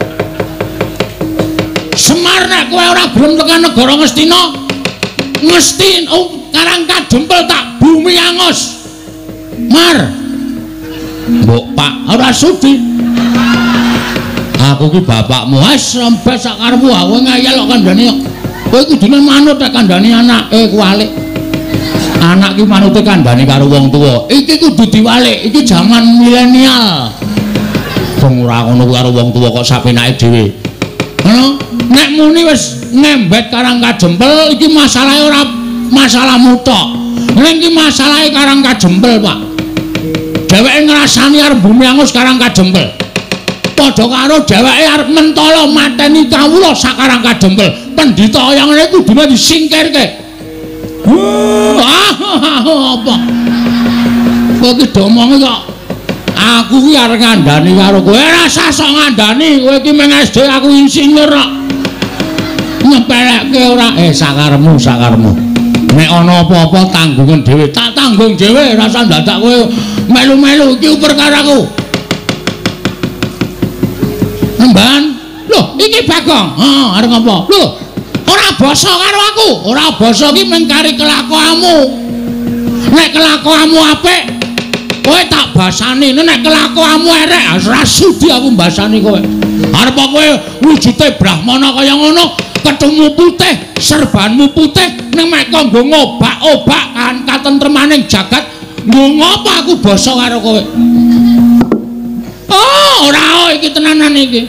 Semar nek kowe ora gelem tekan negara Ngastina, mesti oh, Karangkadempel tak bumi angus. Mar. Mbok Pak, ora sudi. Aku ki bapakmu, wis sampe sak karepmu aku ngayal kok kandhane kok. Kowe kudune manut nek kandhane anake kuwalik. Anak ki manute kandhane karo wong tuwa. Iki kudu diwalik, iki jaman milenial. Wong ora ngono karo wong tuwa kok sapenake dhewe. Ngono, nek muni wis ngembet Karangkadempel iki masalahe ora masalahmu tok. Ning iki masalahe Karangkadempel, Pak. Dheweke ngrasani arep bumi angus Karangkadempel. Padha karo dheweke arep mentala mateni kawula sak Karangkadempel. Pendhita yang ngene kudune disingkirke. Apa? Kowe iki domonge kok aku ki arep ngandani karo kowe. Ora usah sok ngandani, kowe iki meng S D aku insinyur kok. Nyepelekke ora eh sakaremu sakaremu. Nek ana apa-apa tanggungan dhewe, tak tanggung dhewe, rasa dadak kowe melu-melu iki perkaraku. Nemban, lho iki Bagong. Heeh, arep apa? Lho, ora basa karo aku. Ora basa iki mung kari kelakuanmu. Nek kelakuanmu apik, kowe tak basani. Nek kelakuanmu elek, ora sudi aku mbasani kowe. Arep kowe wujude brahmana kaya ngono, ketemu putih, serbanmu putih, ning mek kanggo ngobak-obak kan katentremaning jagat. Nggo ngopo aku basa karo kowe? Oh, ora oh, iki tenanan iki.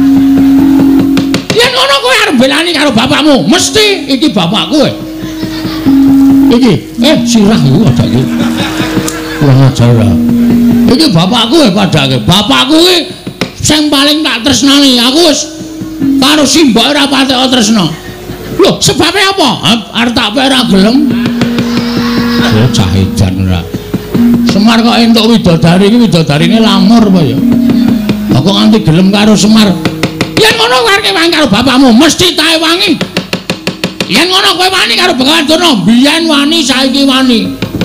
Yen ngono kowe arep belani karo bapakmu, mesti iki bapakku kowe. Iki, eh sirah iku padake. Kurang ajar. Iki bapakku kowe padake. Bapakku iki sing paling tak tresnani. Aku wis karo simbok ora patek tresna. Lho, sebabe apa? Arep tak ora gelem. Oh, cah edan ora. Semar kok entuk widodari iki widodarine lamur apa ya? Kok nganti gelem karo Semar. Yen ngono kowe arep wangi karo bapakmu, mesti tae wangi. Yen ngono kowe wani karo Begawan Durna, biyen wani saiki wani.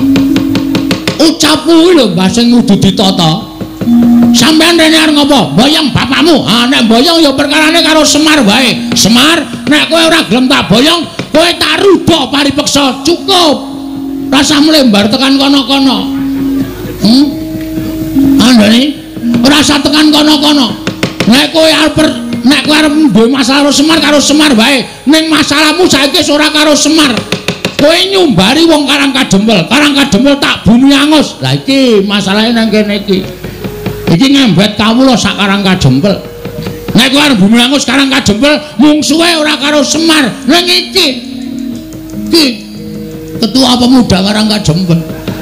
Ucapmu lho mbah sing kudu ditata. Sampeyan rene arep ngopo? Boyong bapakmu. Ah nek boyong ya perkarane karo Semar wae. Semar, nek kowe ora gelem tak boyong, kowe tak rubuk paripeksa. Cukup. Rasa mlembar tekan kono-kono. Hmm? Andane ora usah tekan kono-kono. Nek kowe arep nek kowe arep duwe masalah karo Semar karo Semar wae. Ning masalahmu saiki wis ora karo Semar. Kowe nyumbari wong Karang Kadempel. Karang Kadempel tak bumi angus. Lah iki masalahe nang kene iki. Iki ngembet kawula sak Karang Kadempel. Nek kowe arep bumi angus Karang Kadempel mungsuhe ora karo Semar. Ning iki iki ketua pemuda Karang Kadempel.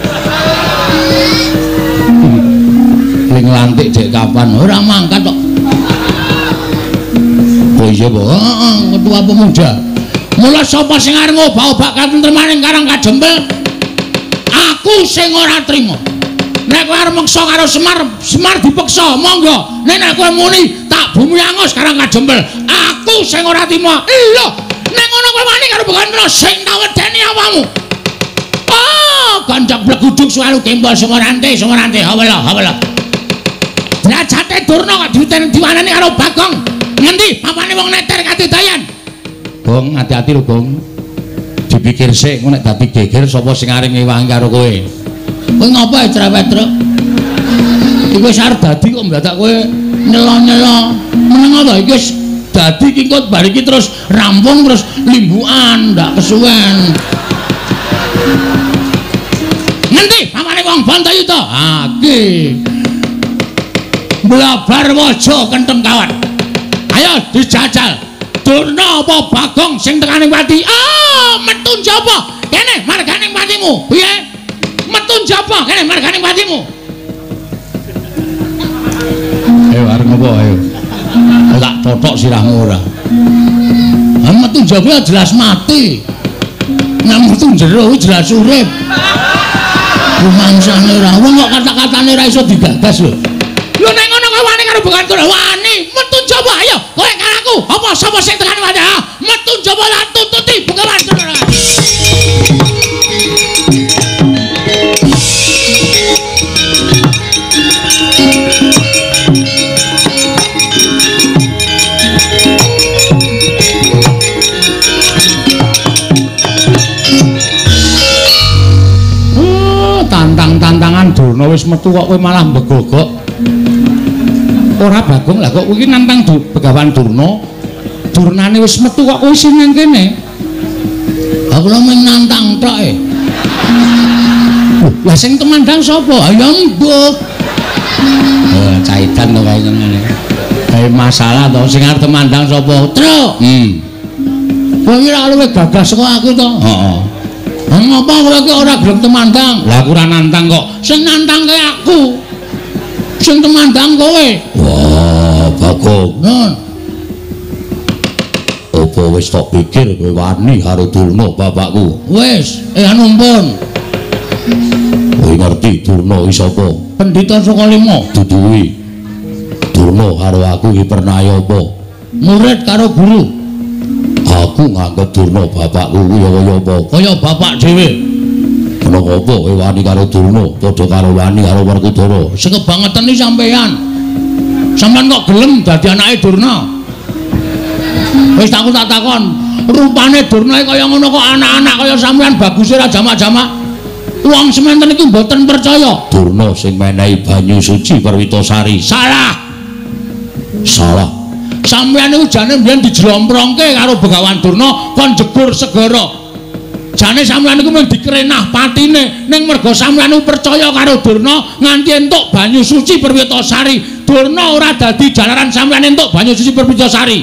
Ning lantik dek kapan ora mangkat kok. Oh iya, Bu. Heeh, ketua pemuda. Mula sapa sing arep ngobak-obak katentremaning Karang Kadempel? Aku sing ora trima. Nek kowe arep meksa karo Semar, Semar dipeksa, monggo. Nek nek kowe muni tak bumi angus Karang Kadempel, aku sing ora trima. Iya. Nek ngono kowe wani karo Begawan Durna sing tak wedeni awamu. Oh, kancak bleguduk selalu kembal Semorante, Semorante. Hawala, hawala. Derajate Durna kok diwanani karo Bagong. Ngendi papane wong neter katidayan? Gong, hati-hati lho, Gong. Dipikir sik, nek dadi geger sapa sing arep ngewangi karo kowe. Kowe ngopo ae cerewet, Truk? Iki wis arep dadi kok mendadak kowe nyelo-nyelo. Meneng apa iki wis dadi kingkut bar iki terus rampung terus limbukan, ndak kesuwen. Ngendi papane wong Bantayuda? Ah, iki. Blabar waja kentem kawan. Ayo dijajal. Durna apa Bagong sing tekaning pati? Ah, metu njaba. Kene marganing patimu. Piye? Metu njaba kene marganing patimu. Ayo arep ngopo ayo. Tak totok sirahmu ora. Ah, metu njaba jelas mati. Nek metu jero jelas urip. Rumangsane ora. Wong kok kata-katane ora iso digagas lho. Lho nek ngono kowe wani karo Begawan Durna, wani metu njaba ayo. Kowe karo aku, apa sapa sing tekan wani? Ah, metu njaba lan tuntuti Begawan Durna. Oh, tantang-tantangan Durna wis metu kok kowe malah mbegogok. Ora Bagong lah kok iki nantang Begawan Durna. Durnane wis metu kok kowe sing nang kene. Aku lho mung nantang tok e. Lah sing temandang sapa? Ya mbuh. Oh, caitan kok kaya ngene. Kae masalah to sing arep temandang sapa? Truk. Hmm. Kowe ora luwih gagas kok aku to. Heeh. Lah ngopo kowe iki ora gelem temandang? Lah aku ora nantang kok. Sing nantangke aku. Sing temandang kowe. Wah, Bagong. Nun. Apa wis tak pikir kowe wani karo Durna bapakku? Wis, eh anumpun. Kowe ngerti Durna iki sapa? Pendhita saka lima. Duduwi. Durna karo aku iki pernah apa? Murid karo guru. Aku nganggep Durna bapakku kuwi kaya apa? Kaya bapak dhewe. Ana apa kowe wani karo Durna, padha karo wani karo Werkudara? Sing kebangetan iki sampean. Sampeyan kok gelem dadi anake Durna? Wis aku tak takon, rupane Durna kaya ngono kok anak-anak kaya sampean baguse ra jamak-jamak. Wong semanten iki mboten percaya. Durna sing menehi banyu suci Perwitasari. Salah. Salah. Sampeyan niku jane mbiyen dijlomprongke karo Begawan Durna kon jegur segara. Jane sampeyan niku mung dikrenah patine ning merga sampeyan niku percaya karo Durna nganti entuk banyu suci Perwitasari. Durna ora dadi jalaran sampeyan entuk banyu suci Perwitasari.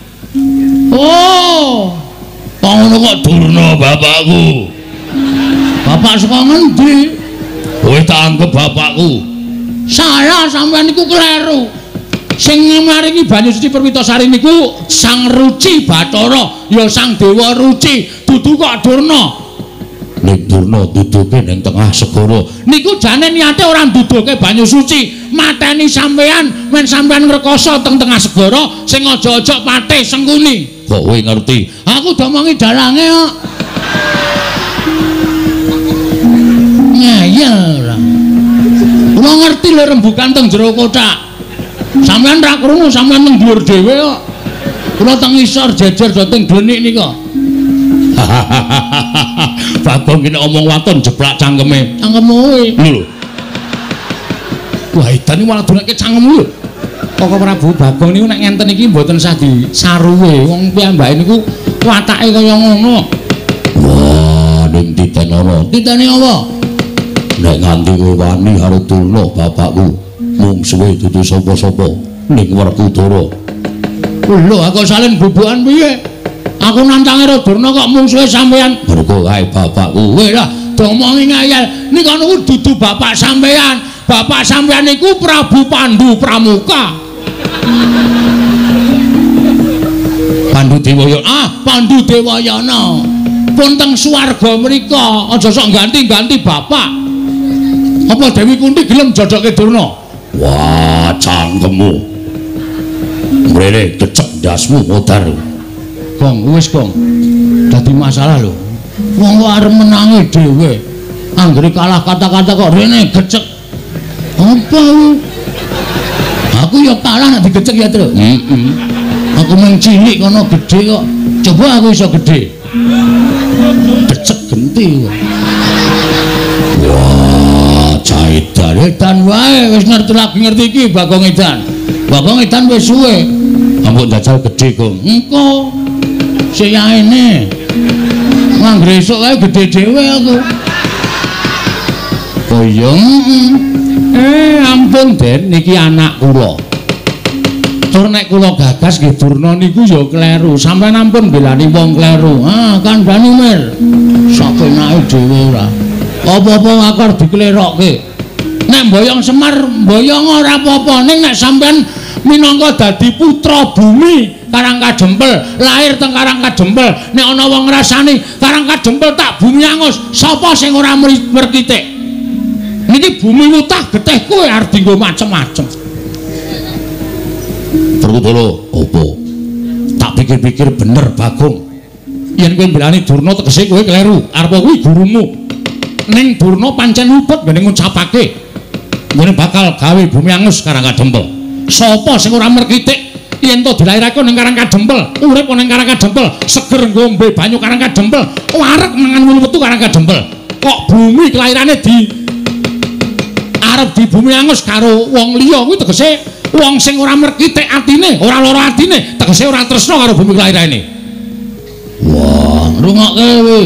Oh. Kok ngono kok Durna bapakku. Bapak saka ngendi? Kowe tak anggap bapakku. Salah sampeyan niku kleru. Sing maringi banyu suci Perwitasari niku Sang Ruci Bathara, ya Sang Dewa Ruci, dudu kok Durna. Nek Durna duduke ning tengah segara, niku jane niate ora nduduke banyu suci, mateni sampean men sampean ngrekoso teng tengah segara sing aja-aja patih sengkuni. Kok kowe ngerti? Aku domongi dalange kok. Ngeyel ora. Kula ngerti lho rembugan teng jero kotak. Sampeyan ra krungu, sampeyan nang dhuwur dhewe kok. Kula teng isor jejer do teng glenik nika. Bagong iki omong waton jeplak cangkeme. Cangkemmu kuwi. Lho. Wah, edan iki malah doleke cangkemmu lho. Kok Prabu Bagong niku nek ngenten iki mboten sah disaruwe. Wong piyambake niku watake kaya ngono. Wah, ning titen ana. Titene apa? Nek nganti kowe wani karo Durna bapakku. Mung suwe dudu sapa-sapa ning Werkudara. Lho, aku salin bubukan piye? Aku nantange karo Durna kok mung suwe sampean. Mergo kae bapakku. Weh lah, domongi ngayal. Nika niku dudu bapak sampean. Bapak sampean niku Prabu Pandu Pramuka. Pandu Dewayana. Ah, Pandu Dewayana. Pun teng swarga mriku, aja sok ganti-ganti bapak. Apa Dewi Kunti gelem jodoke Durna? Wah, cangkemmu. Mrene kecek ndasmu modar. Gong, wis Gong. Dadi masalah lho. Wong kok arep menangi dhewe. Anggere kalah kata-kata kok rene gecek. Apa ku? Aku ya kalah nek digecek ya, Tru. Heeh. Aku mung cilik kono gedhe kok. Coba aku iso gedhe. Gecek genti kok. Wah, caidan. Edan wae wis ngerti lagi ngerti iki Bagong Edan. Bagong Edan wis suwe. Ampun jajal gedhe, Gong. Engko sik yaene. Manggre esuk kae gedhe dhewe aku. Koyong. Eh ampun Den, niki anak kula. Tur nek kula gagas nggih Durna niku ya kleru. Sampeyan ampun belani wong kleru. Ah, kandhani mir. Sapenake dhewe ora. Apa-apa akar diklerokke. Nek mboyong Semar, mboyong ora apa-apa. Ning nek sampeyan minangka dadi putra bumi Karangkajempel, lahir teng Karangkajempel, nek ana wong ngrasani Karangkajempel tak bumi angus, sapa sing ora merkitik? Niki bumi wutah getih kowe arep dienggo macem-macem. Werkudara, apa? Tak pikir-pikir bener Bagong. Yen kowe mbelani Durna tegese kowe kleru. Arep kuwi gurumu. Ning Durna pancen luput ngene ngucapake. Ngene bakal gawe bumi angus Karangkajempel. Sapa sing ora merkitik yen to dilairake ning Karangkajempel, urip ning Karangkajempel, seger ngombe banyu Karangkajempel, wareg mangan wulu-wetu Karangkajempel. Kok bumi kelairane di arep di bumi angus karo wong liya kuwi tegese wong sing ora merkitik atine, ora lara atine, tegese ora tresna karo bumi kelairane. Wah, rungokke kowe.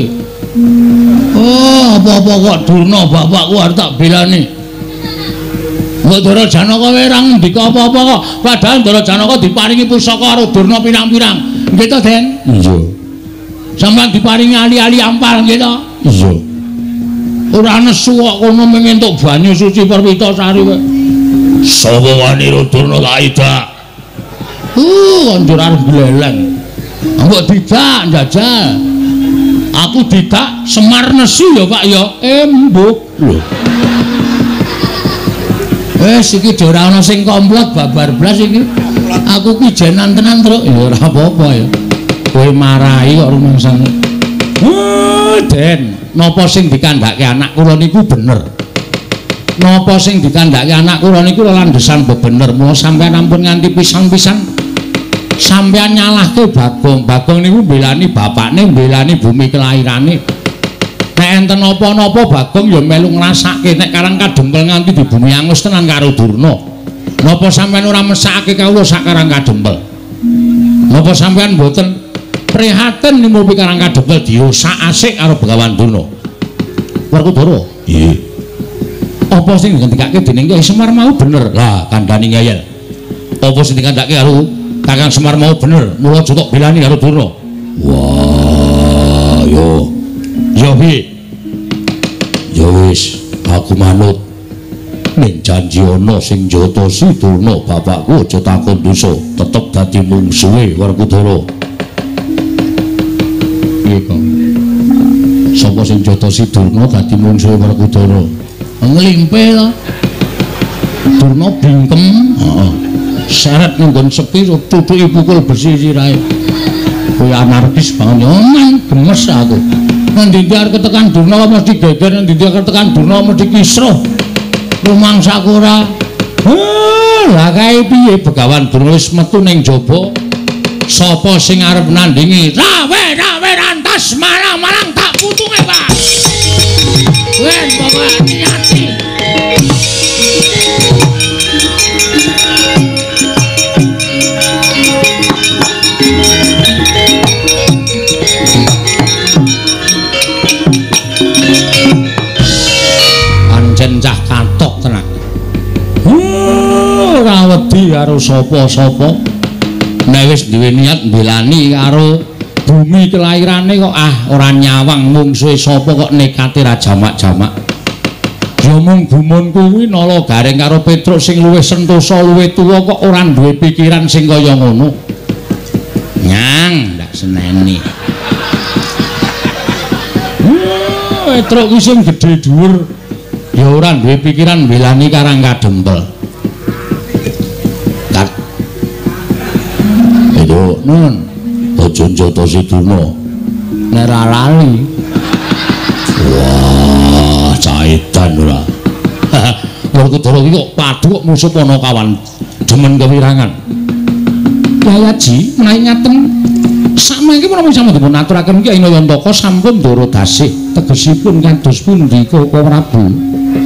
Oh, apa-apa kok Durna bapakku arep tak belani. Ndara Janaka wae ra ngendika apa-apa kok. Padahal Ndara Janaka diparingi pusaka karo Durna pirang-pirang. Nggih to, Den? Iya. Sampeyan diparingi ali-ali ampal nggih to? Iya. Ora nesu kok kono mung entuk banyu suci Perwitasari wae. Sapa wani Durna kaidak? Uh, kondur arep gleleng. Mbok didak njajal. Aku didak Semar nesu ya, Pak ya. Embuk lho. Wes iki ora ana sing komplot babar blas iki. Aku ki jenan tenan, Truk. Ya ora apa-apa ya. kowe marahi kok rumangsan. Oh, Den, napa sing dikandhake anak kula niku bener. Napa sing dikandhake anak kula niku landesan bener. Mula sampeyan ampun nganti pisang-pisang. Sampeyan nyalahke Bagong. Bagong niku mbelani bapakne, mbelani bumi kelahirane. Nek enten napa-napa Bagong ya melu ngrasake nek Karang Kadempel nganti di bumi angus tenan karo Durna. Napa sampeyan ora mesake kawula sak Karang Kadempel? Napa sampeyan mboten prihatin nimulpi Karang Kadempel diosak asik karo Begawan Durna? Werkudara. Nggih. Apa sing dikandhakake dening Kyai Semar mau bener? Lah, kandhani ngeyel. Apa sing dikandhakake karo Kakang Semar mau bener? Mula aja tok belani karo Durna. Wah, yo. Yo piye? Ya wis, aku manut. Ning janji ana sing jotosi Durna bapakku aja takon dosa, tetep dadi mungsuhe Werkudara. Piye kok? Sapa sing jotosi Durna dadi mungsuhe Werkudara? Nglimpe to. Durna bingkem, heeh. Seret nggon sepi tutuki pukul besi sirahe. Kowe anarkis banget nyoman gemes aku. Ngendi arep ketekan Durna mesti geger, ngendi arep ketekan Durna mesti kisruh. Rumangsaku ora. Lah kae piye Begawan Durna wis metu ning jaba. Sapa sing arep nandingi? Rawe rawe rantas marang-marang tak putunge, Pak. Wen bapak hati-hati. Cah katok tenan. Ora wedi karo sapa-sapa. Nek wis duwe niat mbelani karo bumi kelahirane kok ah ora nyawang mungsuhe sapa kok nekate ra jamak-jamak. Ya mung gumun kuwi nala garing karo Petruk sing luwih sentosa luwih tuwa kok ora duwe pikiran sing kaya ngono. Nyang ndak seneni. Petruk kuwi sing gedhe dhuwur. Ya ora duwe pikiran mbelani Karang Kadempel. Kat. Itu nun, aja njotosi Durna. Nek ra lali. Wah, caitan ora. Werkudara iki kok padu kok musuh Panakawan demen kewirangan. Yaya Ji, menawi ngaten sakmangke menawi sampun dipun aturaken Kyai Nayantaka sampun ndoro dasih tegesipun kados pundi Koko Prabu?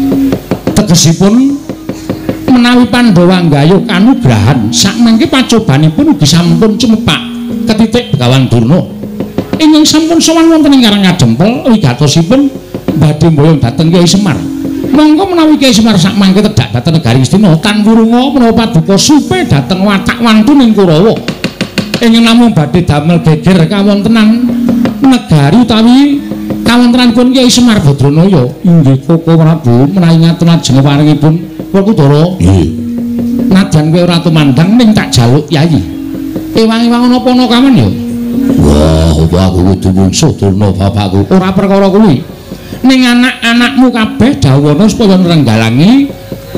Tegesipun menawi Pandhawa nggayuh kanugrahan sakmangke pacobanipun ugi sampun cemepak ketitik Begawan Durna ingkang sampun sowan wonten ing Karang Kadempel wigatosipun badhe mboyong dhateng Kyai Semar. Monggo menawi Kyai Semar sakmangke tedhak dhateng negari Ngastina tan wurunga menawa paduka supe dhateng watak wantun ing Kurawa ingkang namung badhe damel geger kawontenan negari utawi kawontenanipun Kyai Semar Badranaya. Inggih Koko Prabu menawi ngaten ajeng paringipun Werkudara. Nggih. Nadyan kowe ora tumandang ning tak jaluk Yayi. Ewang-ewang napa Panakawan ya? Wah, aku kudu mungsuh Durna bapakku. Ora perkara kuwi. Ning anak-anakmu kabeh dawana supaya nrenggalangi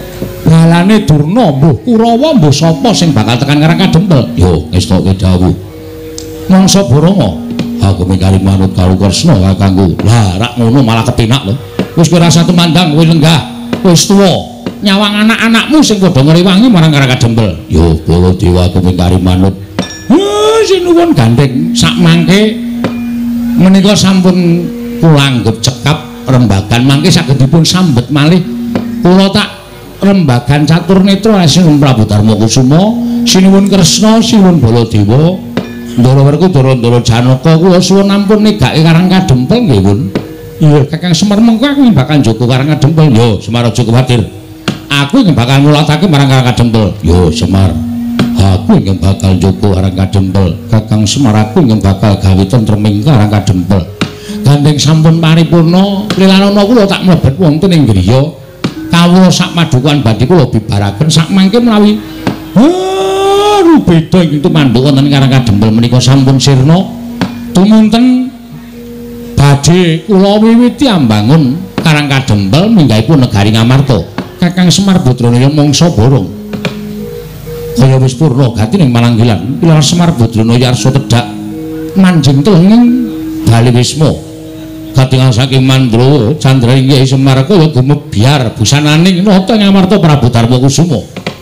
balane Durna, mbuh Kurawa, mbuh sapa sing bakal tekan Karang Kadempel. Yo, ngestoke dawuh. Mangsa Baranga aku mingkari manut karo Kresna kakangku. Lah rak ngono malah kepenak lho. Wis kowe rasa tumandang kowe lenggah. Wis tuwa. Nyawang anak-anakmu sing padha ngrewangi marang Karang Kadempel. Yo Baladewa aku mingkari manut. Heh sinuwun gandeng sakmangke menika sampun kula anggep cekap rembagan mangke saged dipun sambet malih. Kula tak rembagan catur netra Sinuwun Prabu Darmakusuma, Sinuwun Kresna, Sinuwun Baladewa. Ndara Werkudara, Ndara Janaka kula suwun ampun negake Karang Kadempel nggih, Pun. Iya, Kakang Semar mengko aku bakal njogo Karang Kadempel. Yo, Semar aja kuwatir. Aku yang bakal ngulatake marang Karang Kadempel. Yo, Semar. Aku yang bakal njogo Karang Kadempel. Kakang Semar aku yang bakal gawe tentreming Karang Kadempel. Gandeng sampun paripurna, lilanana kula tak mlebet wonten ing griya. Kawula sak padukan badhe kula bibaraken sak mangke menawi beda ing tumanduk wonten Karang Kadempel menika sampun sirna tumunten badhe kula wiwiti ambangun Karang Kadempel minggahipun negari Ngamarta. Kakang Semar Badranaya mangsa borong kaya wis purna gati ning Mananggilan. Pilar Semar Badranaya arsa tedhak manjing telenging Bali Wisma katingal saking Mandra Candraning Kyai Semar kaya gumebyar busananing nata ngamarta Prabu Darma Kusuma.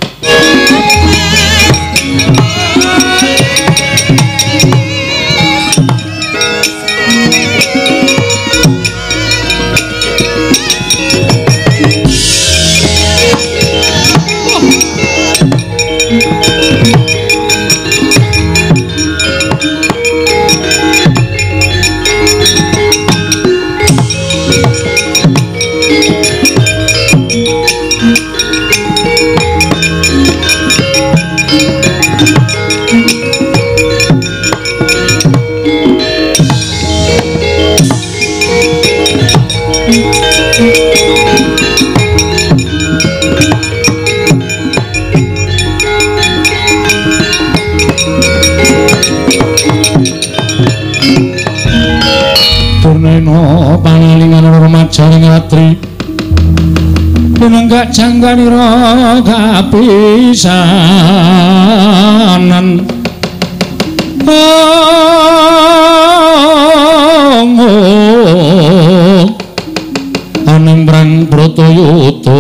Panalingan remajaning ratri pinenggak jangganira kapisanan oh aning brang Bratayuda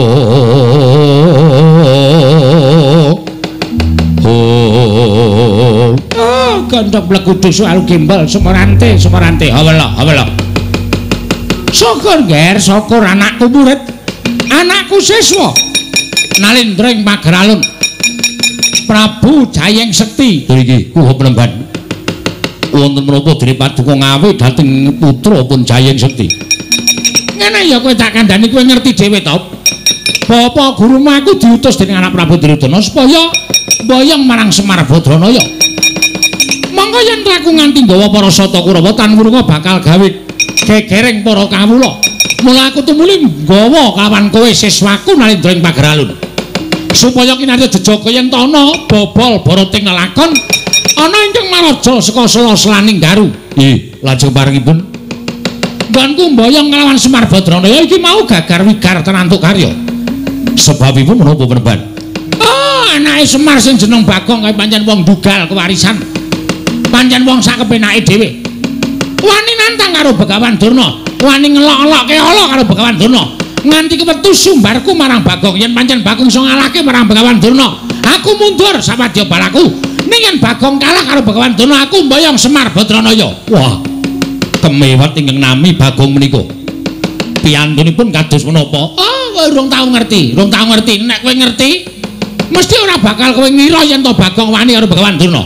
oh gandhok blekudu soal gimbal Semarante Semarante hawala hawala syukur ger syukur anakku murid anakku siswa Nalindra ing Mageralun Prabu Jayeng Sekti iki kuwi penemban wonten menapa dene paduka ngawi dhateng putra pun Jayeng Sekti ngene ya kowe tak kandhani kowe ngerti dhewe to Bapak guru aku diutus dening anak Prabu Duryudana supaya mboyong marang Semar Badranaya monggo yen aku nganti nggawa para Sata Kurawa tan murunga bakal gawe gegereng para kawula. Mula aku tumuli nggawa kawan kowe siswaku Nalindra ing Mageralun. Supaya kinarya jejaka yen ana bobol boroting lakon ana ingkang maraja saka sela-selaning garu. Nggih, lajeng paringipun nggonku mboyong kelawan Semar Badranaya iki mau gagar wigar tenantu karya. Sebabipun menapa peneban? Oh, anake Semar sing jeneng Bagong kae pancen wong dugal kewarisan. Pancen wong sak kepenake dhewe. Wani nantang karo Begawan Durna, wani ngelok-elokke ala karo Begawan Durna. Nganti kepetu sumbarku marang Bagong yen pancen Bagong iso ngalahke marang Begawan Durna. Aku mundur sawadya balaku. Ning yen Bagong kalah karo Begawan Durna, aku mboyong Semar Badranaya. Wah. Kemewat ingkang nami Bagong menika. Piyantunipun kados menapa? Oh, kowe urung tau ngerti, urung tau ngerti. Nek kowe ngerti, mesti ora bakal kowe ngira yen to Bagong wani karo Begawan Durna.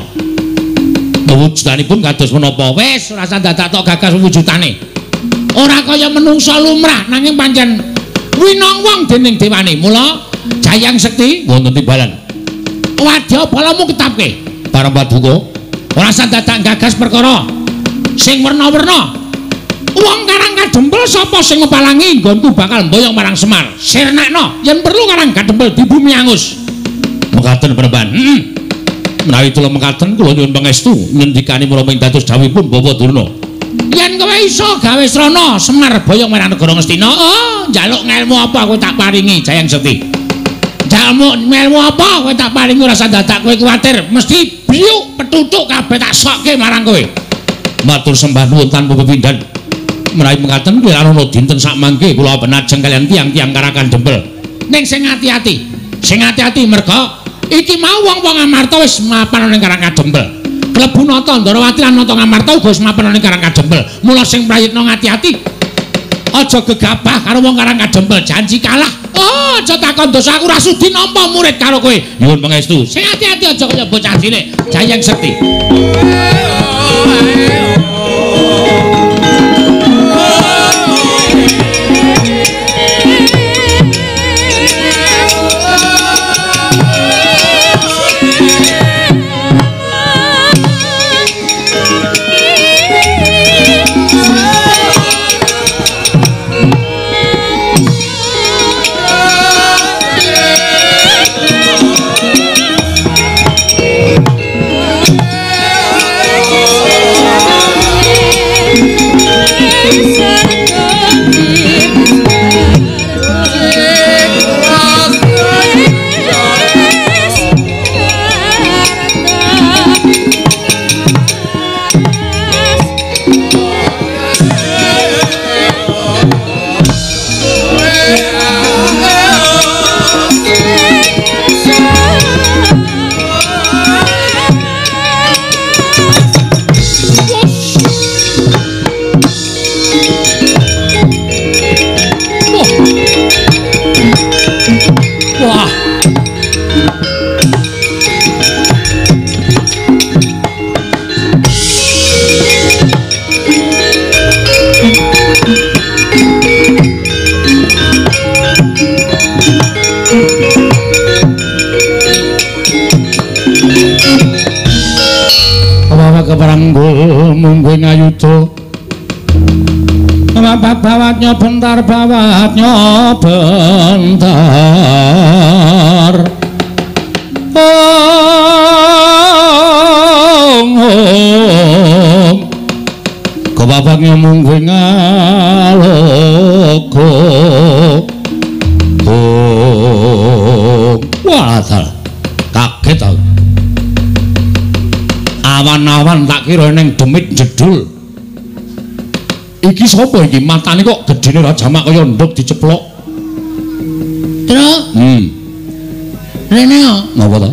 Wujudanipun kados menapa wis ora usah dadak tok gagas wujudane ora kaya menungsa lumrah nanging pancen winong wong dening dewane mula Jayeng Sekti wonten timbalan wadya balamu ketapke bareng paduka ora usah dadak gagas perkara sing werna-werna wong Karang Kadempel sapa sing ngepalangi nggonku bakal mboyong marang Semar sirnakno yen perlu Karang Kadempel di bumi angus mekaten peneban heeh menawi kula mekaten kula nyuwun pangestu ngendikane menapa ing dados dawuhipun Bapak Durna. Yen kowe iso gawe srana Semar boyong marang negara Ngastina, oh, njaluk ngelmu apa kowe tak paringi Jayeng Sekti. Njaluk ngelmu apa kowe tak paringi ora usah dadak kowe kuwatir, mesti biuk petutuk kabeh tak sokke marang kowe. Matur sembah nuwun tanpa pepindhan. Menawi mekaten kula ana dinten sak mangke kula benajeng kalian tiang-tiang Karang Kadempel. Ning sing ati-ati. Sing ati-ati merga iki mau wong-wong Amarta wis mapan ning Karang Kadempel. Klebu Nata Ndarawati lan Nata Ngamarta uga wis mapan ning Karang Kadempel. Mula sing prayitna ngati-ati. Aja gegabah karo wong Karang Kadempel, janji kalah. Oh, aja takon dosa aku ora sudi nampa murid karo kowe. Nyuwun pangestu. Sing ati-ati aja kaya bocah cilik, Jayeng Sekti. Oh kidul babat bawatnya bentar bawatnya bentar ong ong kebabaknya mungguing aloko ong walah kaget aku awan-awan tak kira neng demit jedul iki sapa iki matane kok gedene ra jamak kaya nduk diceplok terus hmm rene yo napa to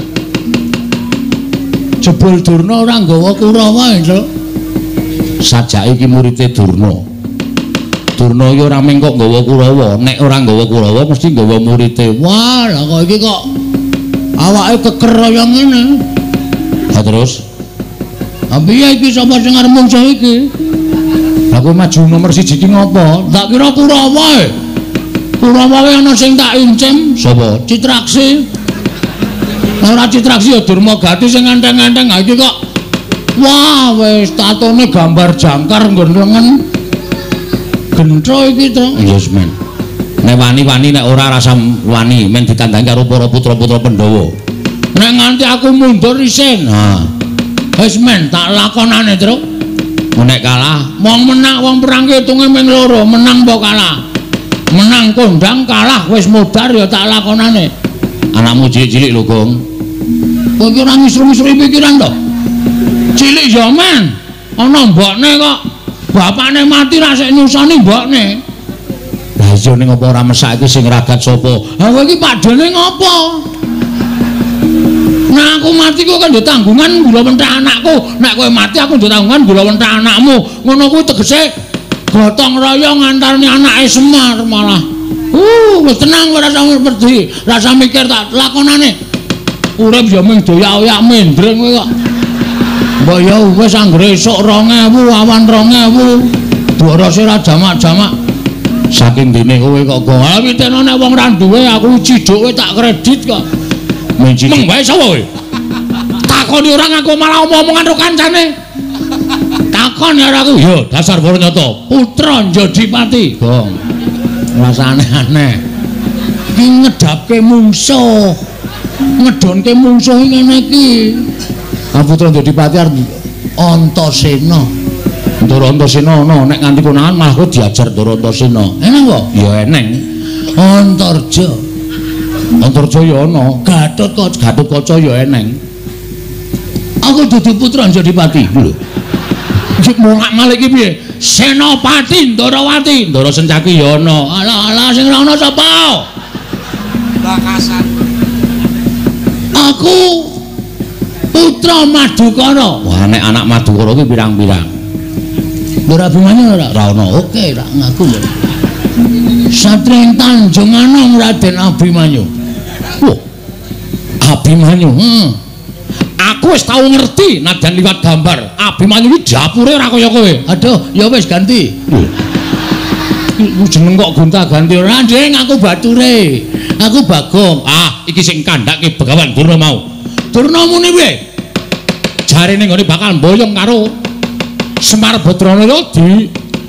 jebul Durna ora nggawa Kurawa lho sajake iki muridé Durna Durna iki ora mung kok nggawa Kurawa nek ora nggawa Kurawa mesti nggawa muridé wah lha kok iki kok awake keker kaya ngene ha terus ha piye iki sapa sing arep mungsuh iki lha kowe maju nomor siji iki ngopo tak kira Kurawa e Kurawa wae ana sing tak incem sapa Citraksi ora Citraksi ya Durmagati sing ngenteng-ngenteng ha iki kok wah wis tatone gambar jangkar nggon lengen gentro iki to yes men nek wani-wani nek ora rasa wani men ditandhangi karo para putra-putra Pandhawa nek nganti aku mundur isin ha wis men tak lakonane terus nek kalah wong menang wong perang hitunge ming loro menang apa kalah menang kondang kalah wis modar ya tak lakonane anakmu cilik-cilik lho Gong kowe iki ora ngisru-ngisru pikiran to cilik ya men ana mbokne kok bapakne mati ra sik nyusoni mbokne lah iya ning apa ora mesake sing ragat sapa ha kowe iki padane ngopo nah aku mati ku kan yo tanggungan gula mentah anakku nek kowe mati aku yo tanggungan gula mentah anakmu ngono kuwi tegese gotong royong ngantarne anake Semar malah uh wis tenang ora usah perdi rasa mikir tak lakonane urip yo mung doyak-oyak mendring kowe kok mbok yo wis anggere esuk dua ribu awan dua ribu borose ra jamak-jamak saking dene kowe kok go ha piteno nek wong ra duwe aku ciduk kowe tak kredit kok meng wae sapa kowe takoni ora ngaku malah omong-omongan karo kancane takon ya aku yo dasar Waranyata putra Njodipati Gong rasane aneh iki ngedapke mungsuh ngedonke mungsuh ngene iki ah putra Njodipati arep Antasena Ndara Antasena ana nek nganti konangan malah kok diajar Ndara Antasena eneng kok ya eneng Antarja Antarja ya ana Gatut kok Gatotkaca ya eneng aku dadi putra Njodipati lho iki mulak-malik iki piye Senopati Ndarawati Ndara Sencaki ya ana ala-ala sing ora ana sapa Bakasan aku putra Madukara wah nek anak Madukara iki pirang-pirang Ndara Abimanyu ora ora ana oke tak ngaku lho Satria Tanjung Anom Raden Abimanyu wah Abimanyu hmm. aku wis tau ngerti nadan liwat gambar Abimanyu iki dapure ora kaya kowe aduh ya wis ganti iku jeneng kok gonta-ganti ora ndeng aku bature aku Bagong ah iki sing kandhake Begawan Durna mau Durna muni piye jarene nggone bakal mboyong karo Semar Badranaya di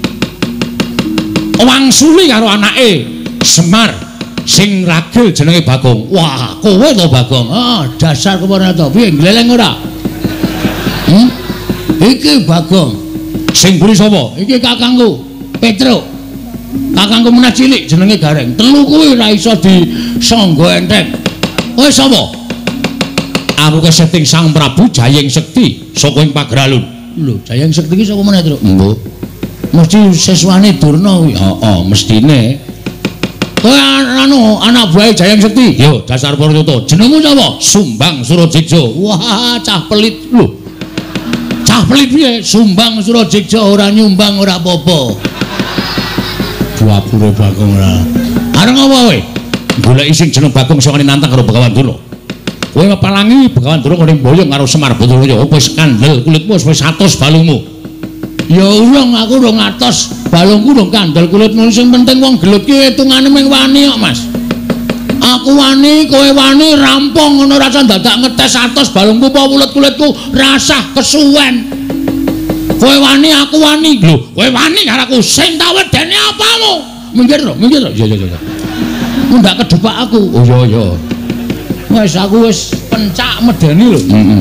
wangsuli karo anake Semar sing ragil jenenge Bagong wah kowe to Bagong ah dasar kewarata piye gleleng ora hmm? iki Bagong sing buri sapa iki kakangku Petro kakangku menah cilik jenenge Gareng telu kuwi ora iso disangga enteng kowe sapa aku ke setting Sang Prabu Jayeng Sekti saka ing Pagralun lho Jayeng Sekti iki sapa meneh Tru mbuh mesti seswane Durna kuwi heeh mestine kowe anu anak buah Jayeng Sekti yo dasar Waranyata jenengmu sapa Sumbang Surajigja wah cah pelit lho cah pelit piye Sumbang Surajigja ora nyumbang ora apa-apa buapure Bagong ora areng apa kowe goleki sing jeneng Bagong sing nantang karo Begawan Durna kowe ngepalangi Begawan Durna ning boyong karo Semar Badranaya wis kandel kulitmu wis atos balungmu ya urung aku urung atos balungku urung kandel kulitmu sing penting wong gelut ki hitungane ming wani kok Mas aku wani kowe wani rampung ngono rasa dadak ngetes atos balungku apa kulit-kulitku rasah kesuwen Kowe wani aku wani. Lho, kowe wani karo aku sing tak wedeni apamu? Minggir lho, minggir lho. Ya ya ya. Ndak kedepak aku. Oh iya iya. Wes aku wis pencak medeni lho. Heeh.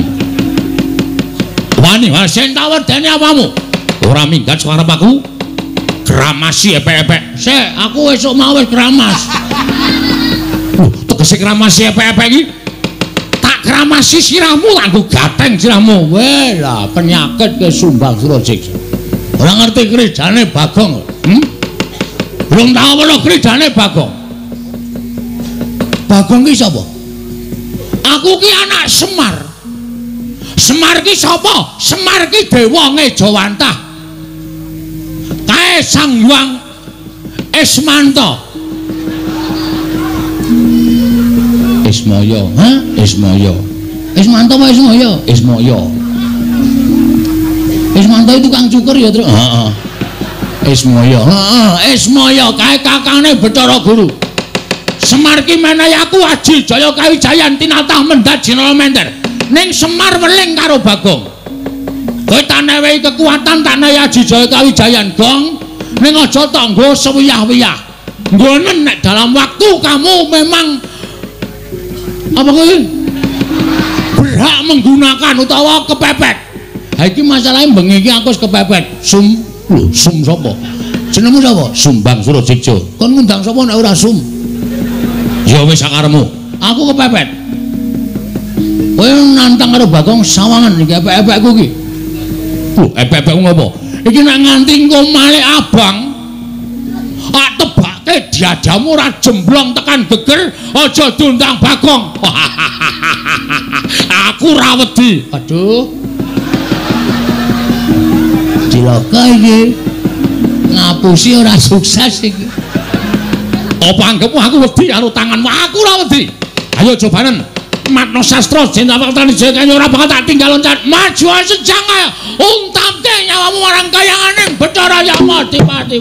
Wani, wah sing tak wedeni apamu? Ora minggat suara aku. Kramasi epek-epek. Sik, aku esuk mau wis kramas. Lho, tegese kramasi epek-epek iki. Tak kramasi sirahmu langgo gateng sirahmu. Weh lah penyakit ke Sumbang Surajiksa. Ora ngerti kridane Bagong. Hm? Belum tahu apa kridane Bagong. Bagong ki sapa? Aku ki anak Semar. Semar ki sapa? Semar ki dewa Ngejawantah. Kae Sang Hyang Ismanta. Ismaya, ha? Ismaya. Ismanta apa Ismaya? Ismaya. Ismanta itu tukang cukur ya, Tru? Heeh. Ismaya. Heeh, Ismaya kae kakane Bathara Guru. Semar ki menehi aku Aji Jaya Kawijayan tinatah mendhat Jinala Menter. Ning Semar weling karo Bagong. Kowe tak newehi kekuatan tak nehi Aji Jaya Kawijayan, Gong. Ning aja tak nggo sewiyah-wiyah. Nggonen nek dalam waktu kamu memang apa kuwi? Berhak menggunakan utawa kepepet. Ha iki masalahe bengi iki aku wis kepepet. Sum, lho, sum sapa? Jenengmu sapa? Sumbang Surajiksa. Kon ngundang sapa nek ora sum? Ya wis sakaremu. Aku kepepet. Kowe nantang karo Bagong sawangan iki epek-epekku iki. Lho, epek-epekku ngopo? Iki nek nganti engko malih abang. Tak tebake diadamu ora jemblong tekan geger aja diundang Bagong. Aku ra wedi. Aduh. Cilaka iki. Ngapusi ora sukses iki. Apa anggapmu aku wedi karo tanganmu? Aku ora wedi. Ayo cobanen. Matno sastra jeneng Waktani Jaya ora bakal tak tinggal loncat. Maju sejang ayo. Untamke nyawamu marang kayanganing Bathara Yama Dipati.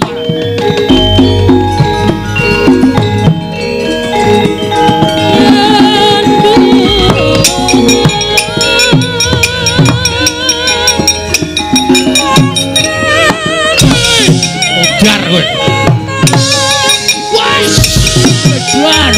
Ogar kowe. Wes. Tuan.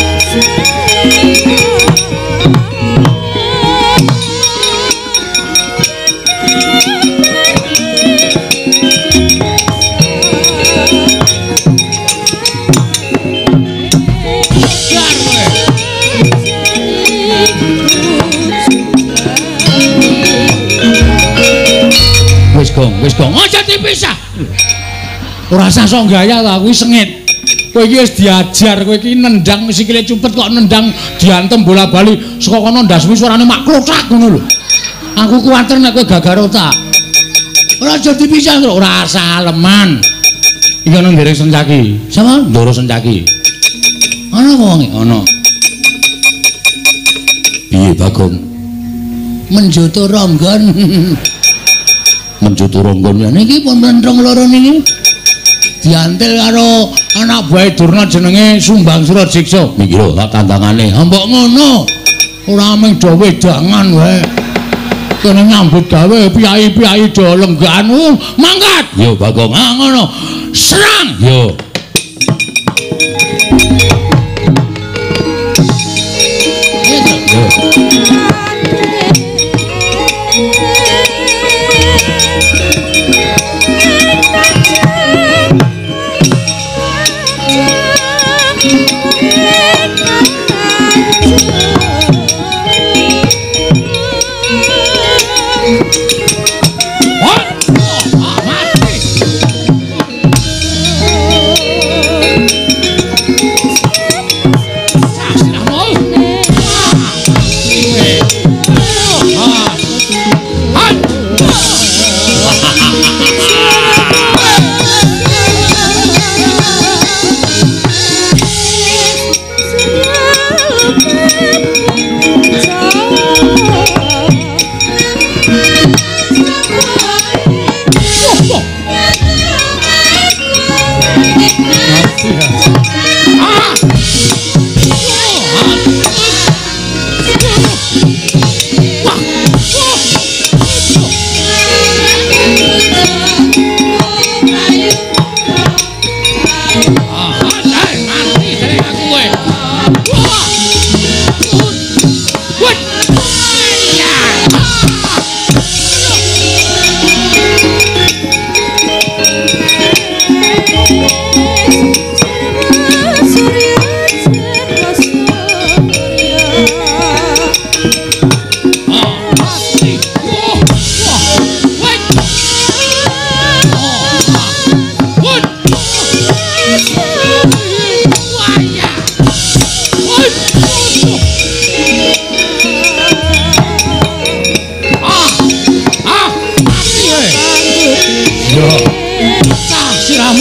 Wis Gong, wis Gong, aja dipisah. Ora usah sok gaya ta, kuwi sengit. Kowe iki wis diajar, kowe iki nendang sikile cupet kok nendang diantem bola-bali saka kono ndasmu suarane mak klothak ngono lho. Aku kuwatir nek kowe gagar otak. Ora aja dipisah, ora usah aleman. Iki ana nderek Sencaki. Sapa? Ndoro Sencaki. Ana apa wong? Ana. Piye Bagong? Menjoto ronggon. Menjoto ronggon ya niki pun rentrong loro niki. Diantil karo anak buah Durna jenenge Sumbang Surajiksa. Niki lho tak tandangane. Mbok ngono. Ora mung do wedangan wae. Kene nyambut gawe piyai-piyai do lenggan. Mangkat. Yo Bagong. Ah ngono. Serang. Yo.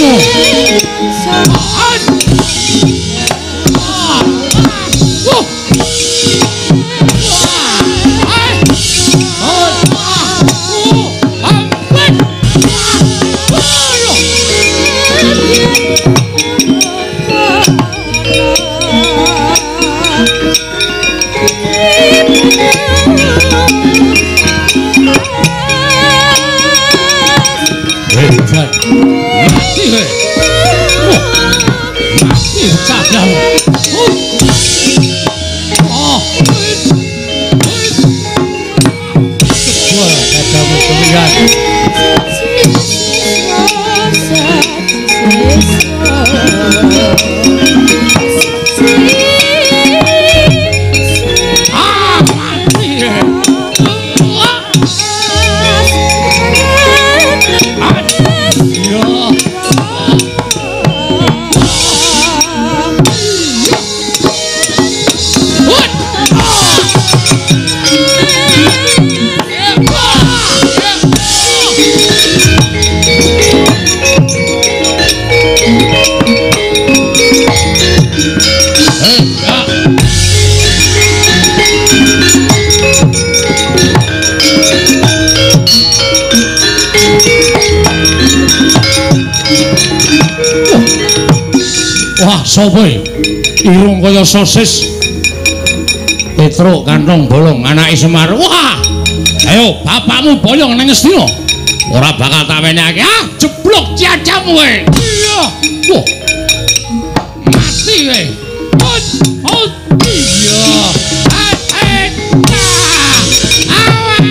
Sopo irung kaya sosis Petro kantong bolong anake Semar. Wah, ayo bapakmu boyong nang Ngastina ora bakal tak wenehake. Ah, jeblok ciacamu kowe. Iya. Wah, mati kowe. Hot hot iya. Atek awas.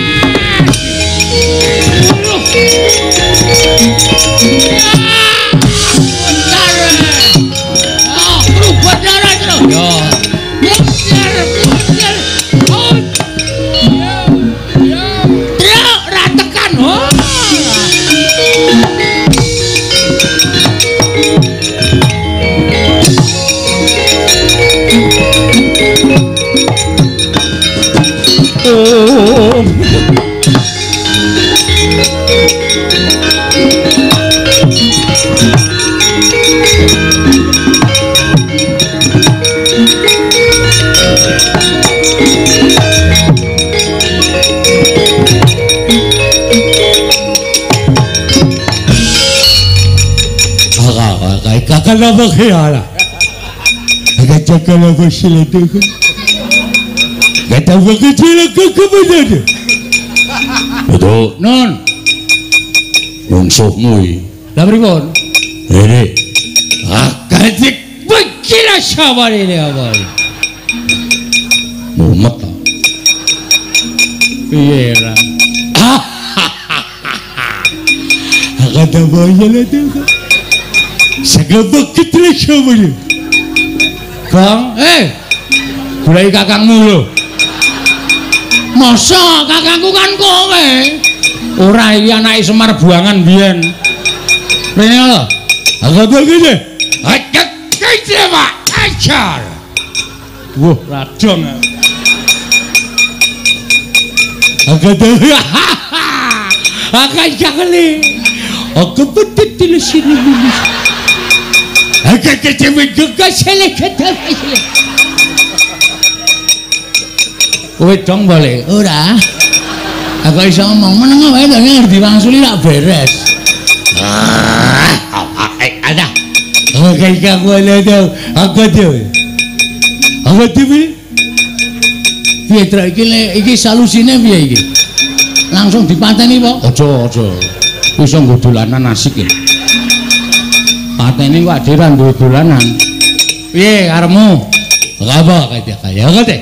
Kakak apa kaya agak cakap apa sila tu kata apa kecil kakak apa tu betul non mungsuhmu dah pripun ini akadik begilah sabar ini apa mumet iya lah agak apa sila tu segabak kita siapa ni? Kang, eh, gulai kakangmu lo. Masa kakangku kan kowe? Ora iki anake Semar buangan biyen. Rene lho. Agak begini. Agak kece Pak, ajar. Wah, radong. Agak dah. Agak kali. Agak betul di sini dulu. Agak kecewa juga salah kata saya. Kowe dong balik. Ora. Aku iso ngomong meneng wae to ngerti wangsuli tak beres. Ah, ada. Agak kamu ada tu. Agak tu. Agak tu ni. Piye Trak iki iki salusine piye iki? Langsung dipateni po? Aja, aja. Wis nggo dolanan asik iki. Pateni kok aderan duwe dolanan. Piye karepmu? Apa kata kaya kata?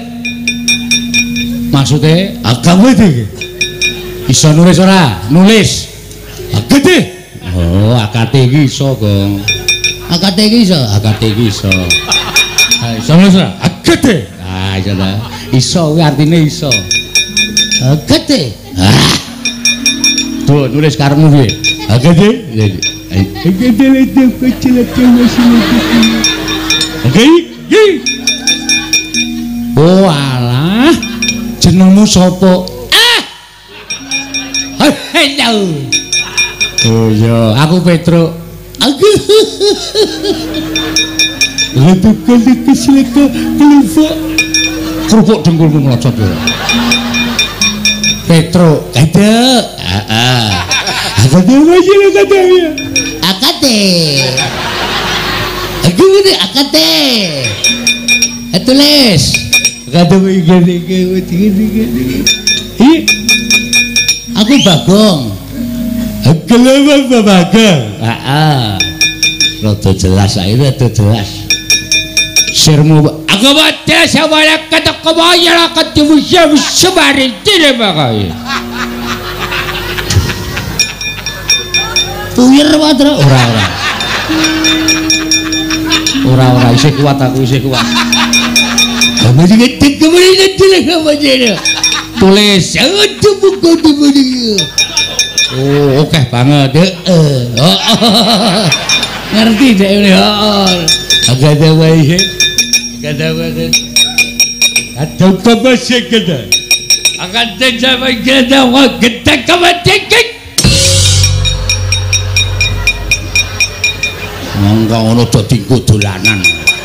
Maksude Akamu tu. iso nulis ora? Nulis. Akate. Oh, akate iki iso, Gong. Akate iki iso, akate iki iso. Ha, iso nulis ora? Akate. Ah, iso ta. Iso kuwi artine iso. Akate. Ah. Tuh, nulis karepmu piye? Akate. Akate lagi kecil kecil Oke, ye. Oh alah, jenengmu sapa? Ah. Hello. Oh ya, Aku Petro. Aku Lepas kali keselaka kelufuk kerupuk dengkulmu melocot ya. Petro kata Heeh. Kata apa sih lo katanya Akate. Aku ini Akate. Tulis. Kata apa gini gini gini gini Iya Aku Bagong. Aku lama Bagong Heeh. Rada jelas ae rada jelas. Sirmu aku baca sabaya kata kebaya kata bisa sebari tidak pakai. Tuyir padha ora ora. Ora ora isih kuat aku isih kuat. Kamu juga tak kembali tulis apa jadi Tulis. Ada buku di mana Oh, oke banget. Heeh. Oh, ngerti deh ini. Oh. Agak ada wajah Kata apa Atau apa sih kata Akan terjadi kita wah kita kebajikan. Mangga ngono dadi dolanan.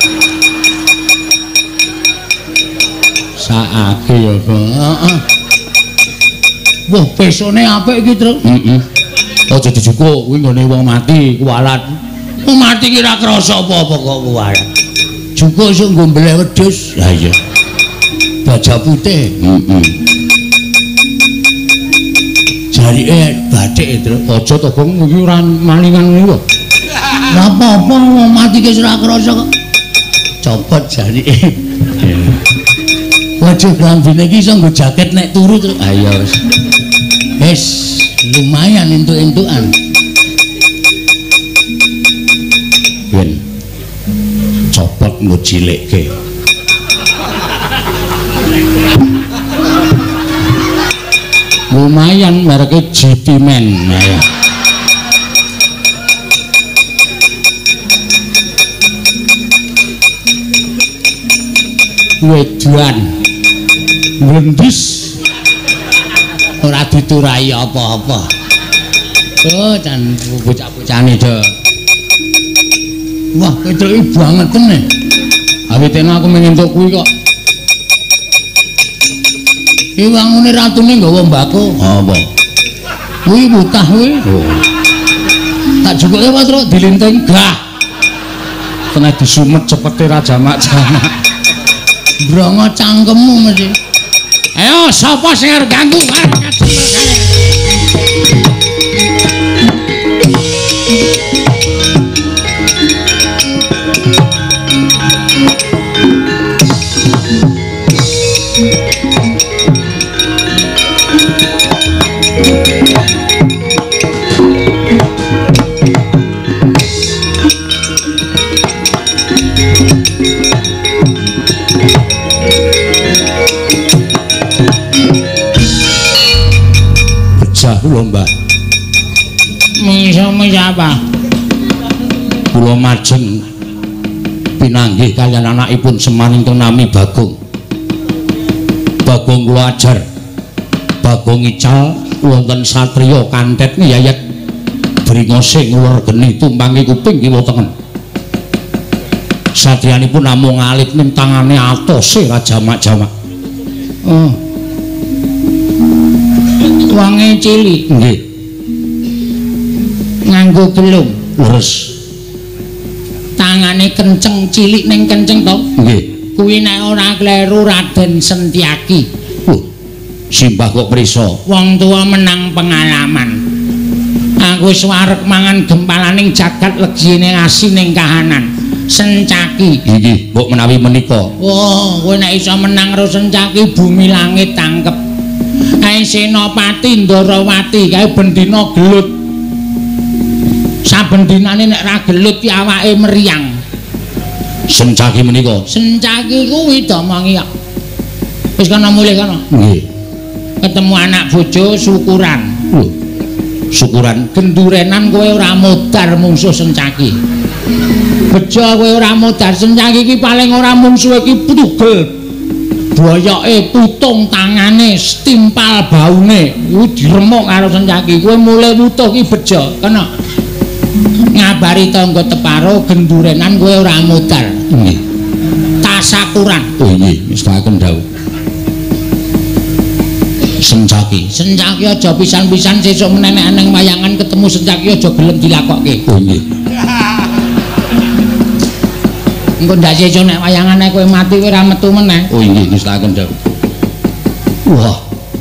Saake ya, heeh. Wah, pesone apik iki, Tru. Heeh. Aja dijukuk kuwi nggone wong mati kualat. Wong mati ki ora krasa apa-apa kok kuwalat. Juga iso nggo mbleh wedhus. Lah iya. Baja putih. Heeh. Jarike bathik, Tru. Aja to, Bang, iki ora malingan ngono lho. Lah apa-apa wong mati ki ora krasa kok. Copot jarike. Waduh, klambine iki iso nggo jaket nek turu, Tru. Ah iya wis. Wis lumayan entuk-entukan. Ben copot nggo cilekke. Lumayan mereke G T Men ya. Wedan ngendis Ora diturai apa-apa. Oh, dan bocah-bocahane do. Wah, kedoki banget tenan. awitene aku mengentuk kuwi kok. Ki wangune ratune nggawa mbako. Apa? Kuwi butah kuwi. Oh. Tak jukuke apa, Tru? Dilinting gah. Kena disumet cepete ra jamak-jamak. Brongo cangkemmu mesti. Ayo sapa sing arep ganggu arep ngajeng kaya. Kula Mbah. Misa-misa apa? Kula majeng pinanggih kaliyan anakipun Semar ingkang nami Bagong. Bagong kula ajar. Bagong ical wonten satriya kantet ngiyayat bringose ngulur geni tumpangi kuping kiwa tengen. Satriyanipun namung alit ning tangane atose ra jamak-jamak. Oh. Wange cilik Nggih. nganggo gelung. Leres. Tangane kenceng cilik ning kenceng to. Nggih. Kuwi nek ora kleru Raden Sentyaki. Uh, simbah kok prisa. Wong tua menang pengalaman. Aku wis wareg mangan gempalaning jagat legine asi ning kahanan. Sencaki. Inggih, mbok menawi menika. Wah, kowe nek iso menang karo Sencaki bumi langit tangkep. Kae Senopati Ndarawati kae bendina gelut. Saben dinane nek ra gelut ki awake meriang. Sencaki menika. Sencaki kuwi domongi kok. Wis kana mulih kana. Nggih. Ketemu anak bojo syukuran. Lho. Syukuran Gendurenan kowe ora modar mungsuh Sencaki. Bejo kowe ora modar Sencaki ki paling ora mungsuh iki tugel. Boyoke putung tangane stimpal baune kuwi diremuk karo Sencaki. Kowe mulai wutuh ki bejo kena. ngabari tangga teparo gendurenan kowe ora modal. Nggih. Tasakuran. Oh nggih, mestakaken dawuh. Sencaki. Sencaki aja pisan-pisan sesuk meneh nek nang wayangan ketemu sencaki aja gelem dilakokke. Oh nggih. Engko ndak sesuk nek wayangane kowe mati kowe ora metu meneh. Oh nggih, mestakaken dawuh. Wah.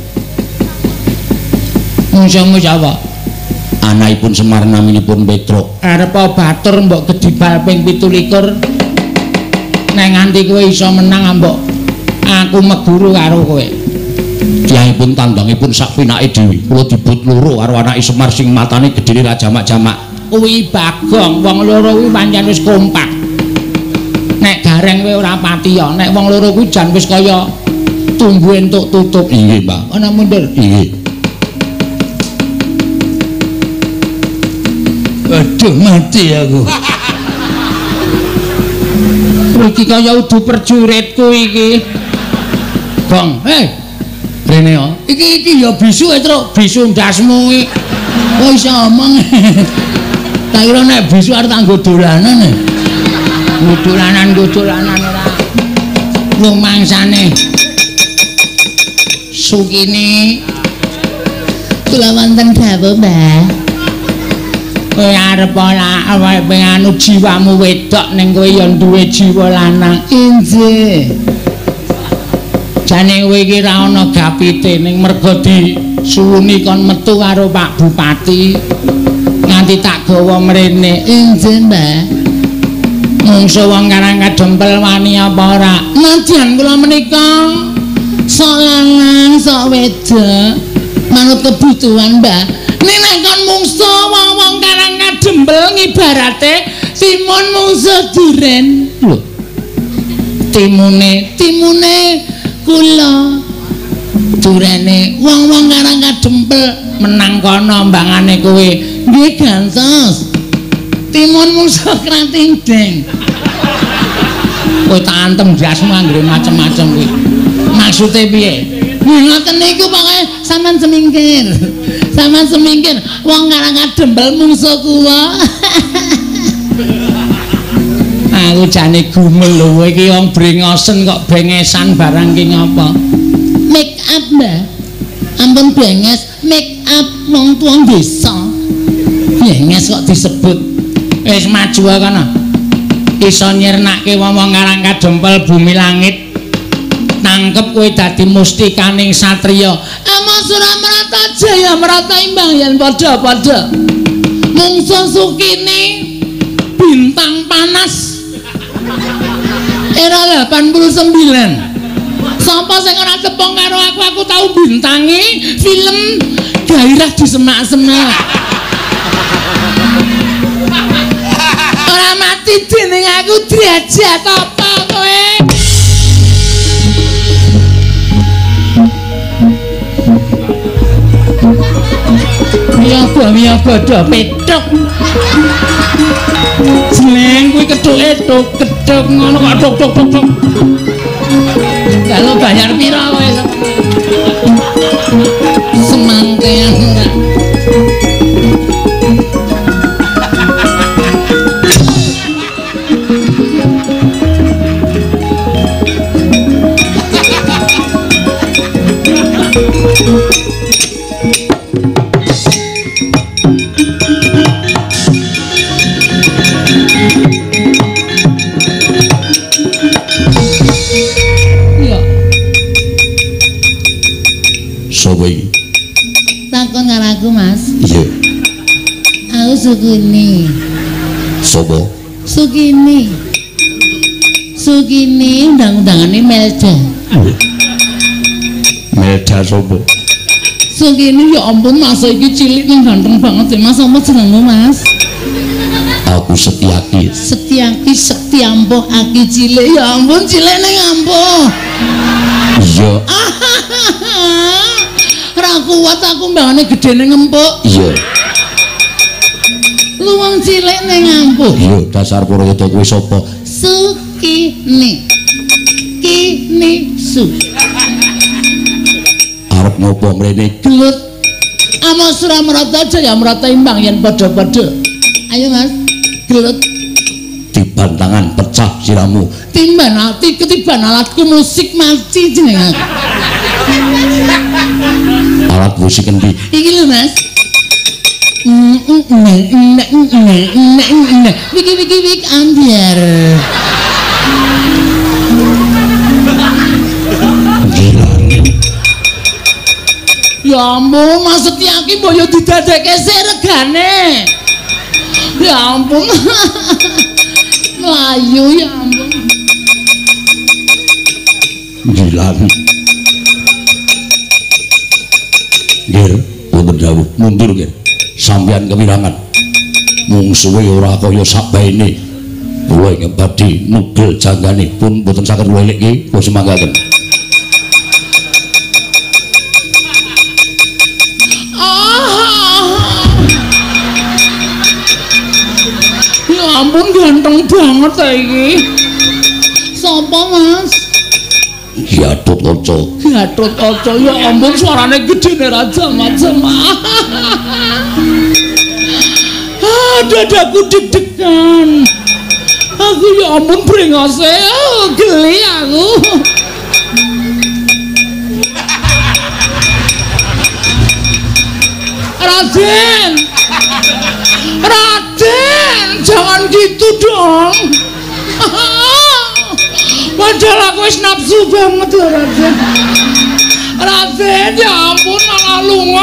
Mungsuhmu sapa? Anakipun Semar naminipun Petruk. Arep batur mbok gedibal ping pitu likur. Nek nganti kowe iso menang mbok aku meguru karo kowe. Kyaiipun tandangipun sak pinake dhewe. Kula dibut loro karo anake Semar sing matane gedhene ra jamak-jamak. Kuwi Bagong, wong loro kuwi pancen wis kompak. Nek gareng kowe ora patiya, nek wong loro kuwi jan wis kaya tumbuh entuk tutup. Nggih, Mbak. Ana mundur. Nggih. Aduh mati aku. Iki kaya udu perjuritku iki. Bang, eh. Rene yo. Iki iki ya bisu e, Truk. Bisu ndasmu iki. Kok iso omong. Tak kira nek bisu arep tak nggo dolanan e. Nggo dolanan, nggo dolanan ora. Lumangsane. Sukini. Kula wonten dawuh, Mbah. Kowe arep ora awake anu jiwamu wedok ning kowe ya duwe jiwa lanang. Injih. Jane kowe iki ra ana gapite ning mergo disuwuni kon metu karo Pak Bupati. Nganti tak gawa mrene. Injih, Mbah. Mungsu wong Karang Kadempel wani apa ora? Nadyan kula menika sok lanang, sok wedok manut kebutuhan, Mbah. Nek kon mungsu wong-wong Karang Kadempel ngibarate timun mungsu duren. Lho. Timune, timune kula. Durene wong-wong Karang Kadempel menang kono mbangane kowe. Nggih gantos. Timun mungsu krating deng. Kowe tak antem jasmu anggere macem-macem kuwi. Maksude piye? Ngoten niku pokoke sampean semingkir. Sampean semingkir wong Karang Kadempel mungsuh kuwa. Aku jane gumel lho kowe iki wong brengosen kok bengesan barang ki ngapa? Make up, Mbah. Ampun benges, make up wong tuwa desa. Benges kok disebut. Wis maju kono. Iso nyirnake wong-wong Karang Kadempel bumi langit. Nangkep kowe dadi mustikaning satriya. Ama Suramrata Jaya Marata imbang yen padha-padha. Mungsuh Sukini bintang panas. Era delapan puluh sembilan. Sapa sing ora tepung karo aku, aku tau bintangi film Gairah di Semak-semak. Ora mati dening aku derajat apa kowe? Miyaga-miyaga do petuk. Jleng kuwi kethuke tuk ketuk ngono kok tuk tuk tuk tuk. Kalau bayar pira kowe? Semangkean enggak. Sapa iki? Takon karo aku, Mas. Iya. Aku Sukini. Sapa? Sukini. Sukini undang-undangane Melda. Melda sapa? Sukini ya ampun Mas iki cilik ning ganteng banget ya Mas. Apa jenengmu, Mas? Aku Setyaki. Setyaki Setyampo aki cilik. Ya ampun cilik ning ampuh. Iya. Ora kuat aku mbangane gedene ngempuk. Iya. Lu wong cilik ning ampuh. Iya, dasar Purwodo kuwi sapa? Sukini. Kini su. Arep ngopo mrene? Gelut. Ama Suramrata Jaya Marata imbang yen padha-padha. Ayo Mas, gelut. Dibantangan pecah siramu. Timban ati ketiban alatku musik maci jenengan. Alat musik endi? Iki lho Mas. Wiki wiki wik ambiar. Gila. Ya ampun, Mas Setyaki mbok yo didadekke sik regane. Ya ampun. Melayu ya ampun. Gila. Gir, wonten dawuh mundur nggih. Sampeyan kewirangan. Mung suwe ora kaya sakbaene. Kula ingkang badhe nugel janggane pun boten saged kula eliki, kula semanggaken. Ya ampun ganteng banget ta iki. Sopo Mas? Gatut Kaca. Gatut Kaca ya ampun suarane gedene ra jama-jama. Ah, dadaku deg-degan. Aku ya ampun brengose, oh, geli aku. Raden. Raden, jangan gitu dong. Padahal aku wis nafsu banget lho Raden. Raden, ya ampun malah lunga.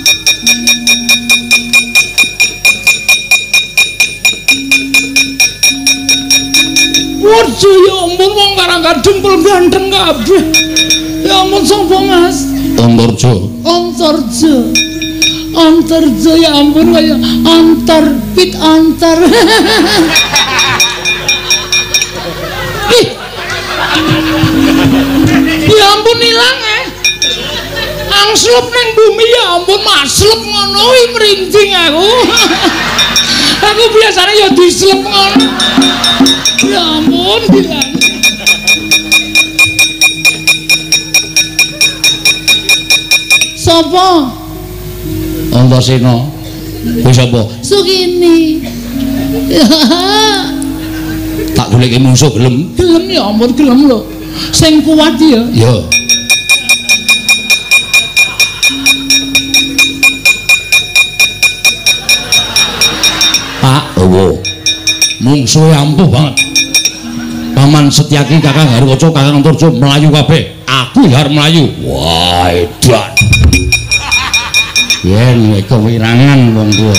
Waduh ya ampun wong karang-kadung pel ganteng kabeh. Ya ampun sapa Mas? Antarja. Antarja. Antarja ya ampun kaya antar pit antar. Ih. Ya ampun ilang eh. Angslup ning bumi ya ampun maslep ngono iki mrinding aku. Aku biasanya ya dislep ngono. Ya ampun bilang. Sapa? Antasena. Kuwi sapa? Sugini. Tak goleki musuh gelem. Gelem ya ampun gelem lho. Sing kuat ya. Ya. Pak, oh. Mungsuhe ampuh banget. Paman Setyaki Kakang Harukaca Kakang Antarja melayu kabeh. Aku ya arep melayu. Wah, edan. Yen kewirangan wong tuwa.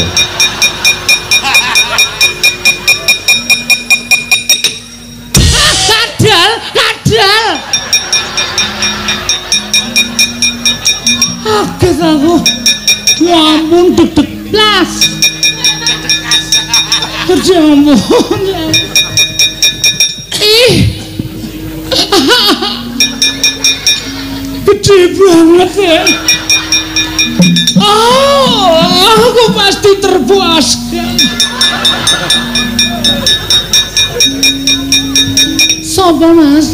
Kadal, kadal. Kaget aku. Ya ampun deg-deg blas. Kerja ampun. Ih. Gede banget ya. Oh, aku pasti terpuaskan. Sopo Mas?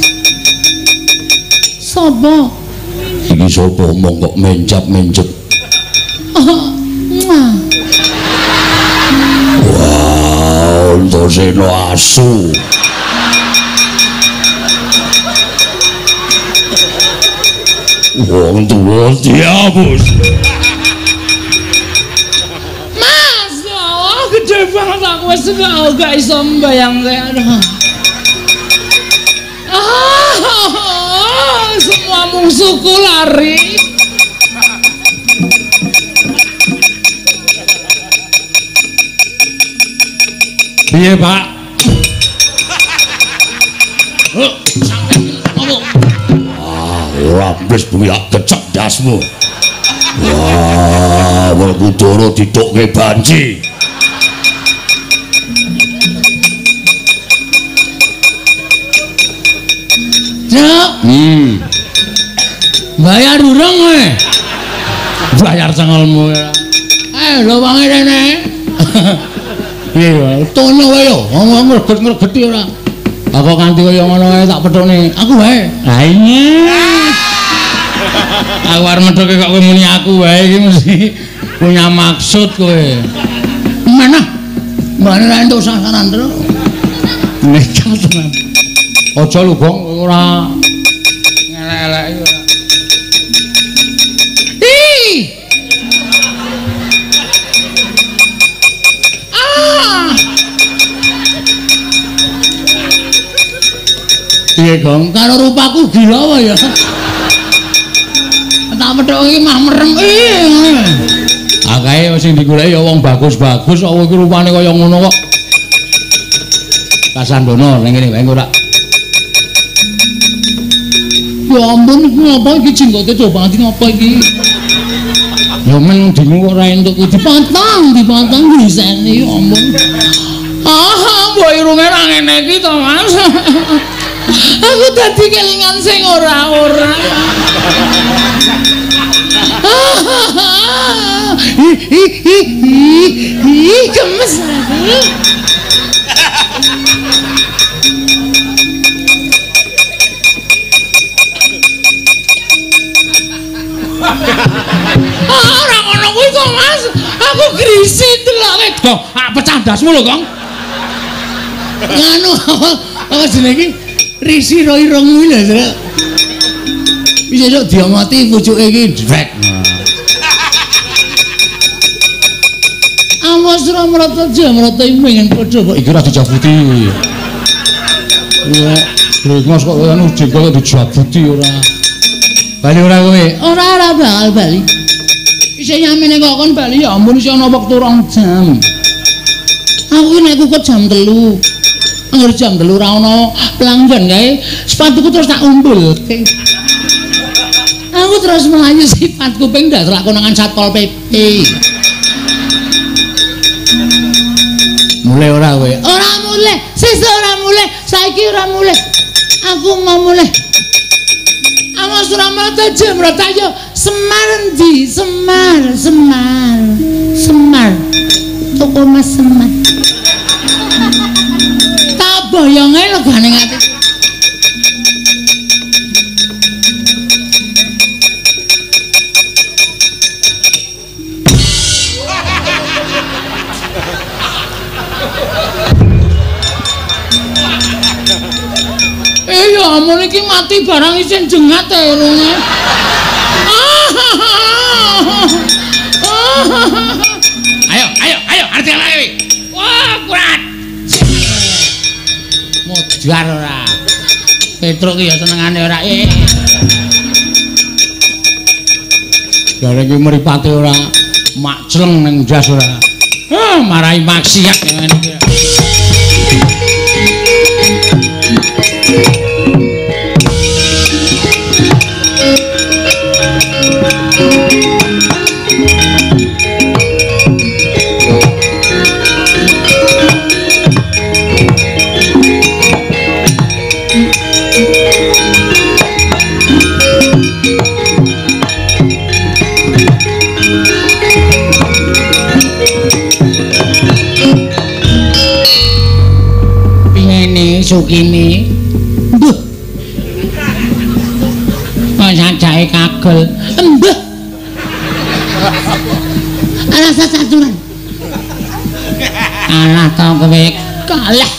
Sopo? Iki sapa omong kok menjap-menjep. Oh, mwah. Wow, Antasena asu. Wong tuwa diabus. Mas, oh, gede banget aku wis gak gak iso mbayangke. Aduh. Ah, semua musuhku lari. Piye, Pak? Oh, sampeyan ngomong. Ora wis buyak kecerdasmu. Wah, Werkudara ditukke banci. Cuk, Hmm. bayar durung kowe. Bayar cengelmu. Eh, lho wangi rene. Iya, Tono wae yo, ngomong ngreget-ngregeti ora. Aku kanthi kaya ngono wae tak pethone. Aku wae. lah iya. Aku arep medhoke kok kowe muni aku wae iki mesti punya maksud kowe. Mana? Mbane ra entuk sasaran terus. Nekat tenan. Aja lho, Gong, ora ngelek-elek iki ora. Ih. Ah. Piye, Gong? Karo rupaku gila wae ya. Tak petok iki mah merem. Ih. Akae sing digoleki ya wong bagus-bagus kok iki rupane kaya ngono kok. Kasandana ning kene wae ora. Ya ampun, ngapa iki jenggote coba nganti ngapa iki? Ya men dingu ora entuk dipatang, dipatang diseni, ya ampun. Ah, mbok irunge ra ngene iki to, Mas. Aku dadi kelingan sing ora-ora. Hi hi hi hi gemes aku. Ah, ora ngono kuwi kok, Mas. Aku grisi delok to, ah pecah dasmu lho, Kong. Nganu apa jenenge iki? Risi ro irungmu lho, Srek. Wis esuk diomoti pucuke iki drek. Awas ora mrata jamrata pengen padha kok iki ora dijabuti. Ya, Brengos kok anu jengkol dijabuti ora. Bali ora kowe? Ora ora bakal bali. Isih nyamene kok kon bali ya ampun isih ana wektu rong jam. Aku nek kok jam telu. Angger jam telu ora ana pelanggan kae, sepatuku terus tak umbulke. Aku terus melayu sifatku ping ndak terak konangan Satpol P P. Mulai ora kowe? Ora mulai, sesuk ora mulai, saiki ora mulai. Aku mau mulai. Awas ora mrata jemrata yo Semar endi? Semar, Semar. Semar. Toko Mas Semar. Tak boyonge legane ati. Eh ya ampun iki mati barang isin jengat e urunge. Ayo, ayo, ayo, arti lagi. Wah, kurat. Mojar ora. Petruk iki ya senengane ora. Eh. Jare iki mripate ora makcleng ning jas ora. Ah, marai maksiat ngene iki. Sukini. Mbuh. Kok sajake kagel. Mbuh. Alah saturan. Alah tau kowe kalah.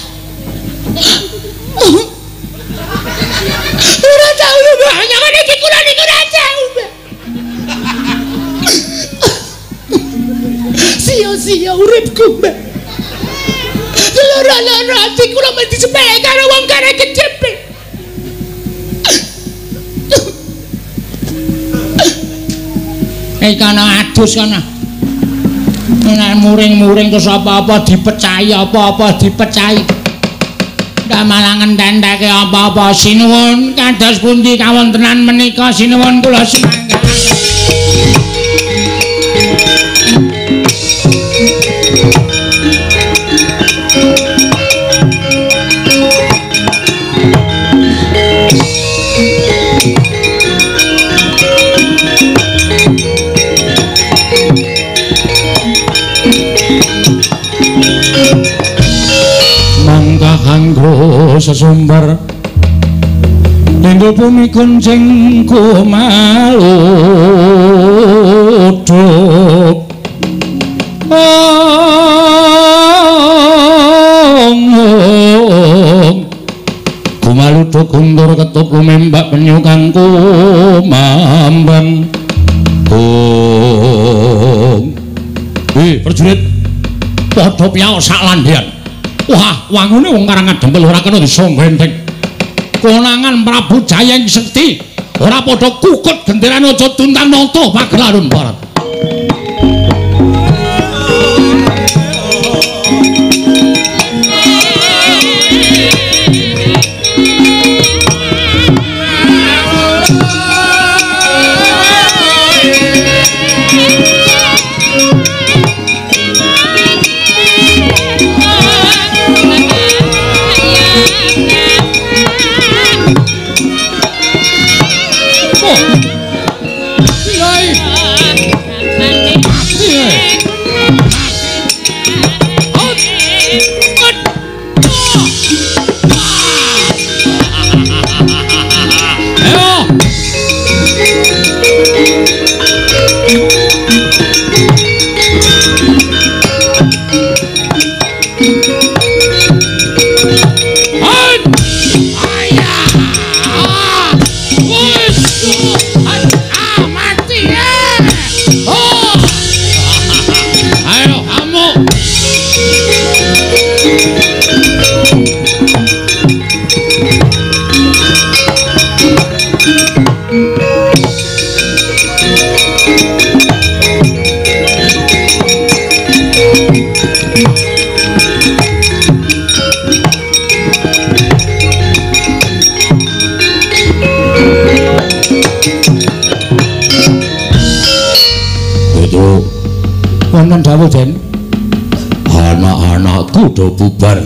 Ora tau lho, banyak ngene iki kurang iki ora tau. Sia-sia uripku, Mbak. Loro-loro ati kula mesti sepele karo wong kare kecepe. Eh kana adus kana. Nek muring-muring terus apa-apa dipecahi, apa-apa dipecahi. Ndak malah ngententeke apa-apa sinuwun kados pundi kawontenan menika sinuwun kula sumangga. Anggo sesumber Lendo punika njing kumaluduk Kumaludo kundur ketup lumembak penyu kang kumambang. Ong. Hei, prajurit. Padha piyaos sak landhean. Wah, wangune wong karangan dempel ora kena disombenteng. Konangan Prabu Jayeng Sekti ora padha kukut genderane aja tuntang nata pagelaran barat. Wonten dawuh Den, anak-anakku do bubar.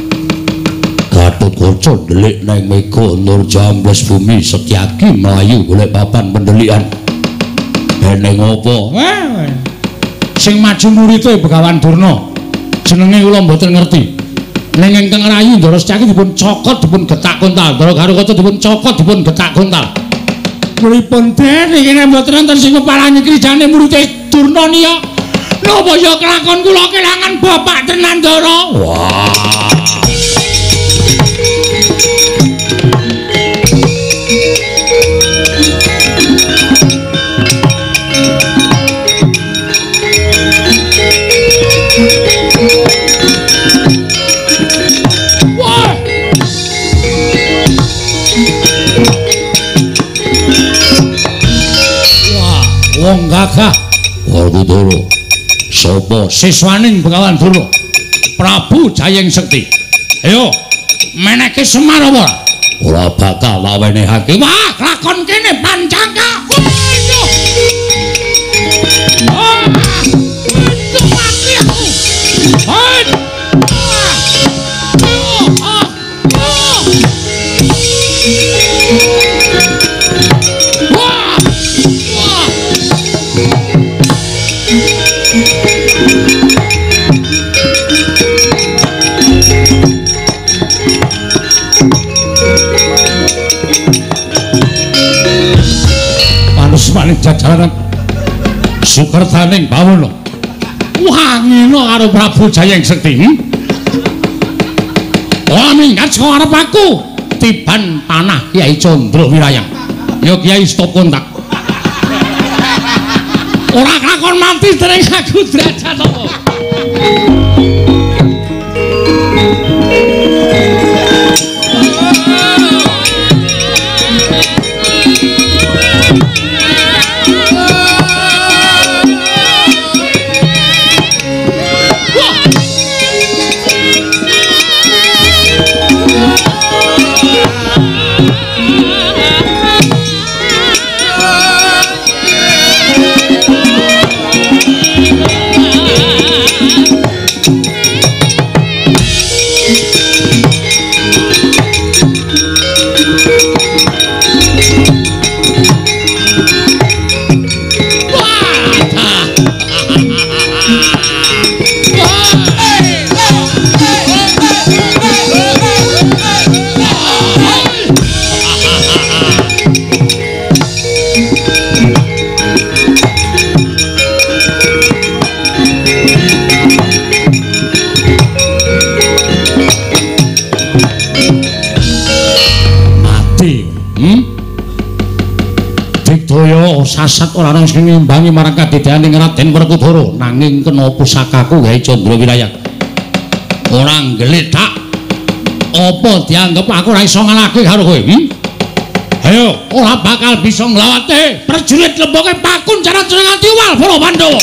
Gatotkaca ndelik nang Mega Nur Jambles Bumi Setyaki mlayu golek papan pendelikan. Eneng apa? Wah. Sing maju murite Begawan Durna. Jenenge kula mboten ngerti. Ning ingkang rayu Ndara Setyaki dipun cokot dipun getak kontal, Ndara Garukaca dipun cokot dipun getak kontal. Pripun Den iki nek mboten enten sing keparani krijane murite Durna niya. Napa ya kelakon kula kelangan bapak tenan Ndara? Wah. Wah. Wah, wong gagah. Werkudara. Sapa siswaning Begawan Durna? Prabu Jayeng Sekti. Ayo, meneke Semar apa? Ora bakal lawenehake. Wah, lakon kene pancangka. Waduh. Oh, itu mati aku. Hai. Oh, oh, oh. Wah. Wah. Manusmaning jajaran Sukertaning Bawana wangina karo Prabu Jayeng Sekti. Hmm? Ora minggat saka arep aku tiban panah Kyai Candra Wirayang. Ya Kyai stop kontak. Ora kakon mati dereng aku derajat apa. Mati. Hmm? Digdaya sasat ora ana sing ngimbangi marang kadidyaning Raden Werkudara, nanging kena pusakaku gawe Candra Wirayat. Ora nggletak. Apa dianggep aku ora iso ngalahke karo kowe? Hmm? Ayo, ora bakal bisa nglawate prajurit lemboke pakun cara nganti wal para Pandhawa.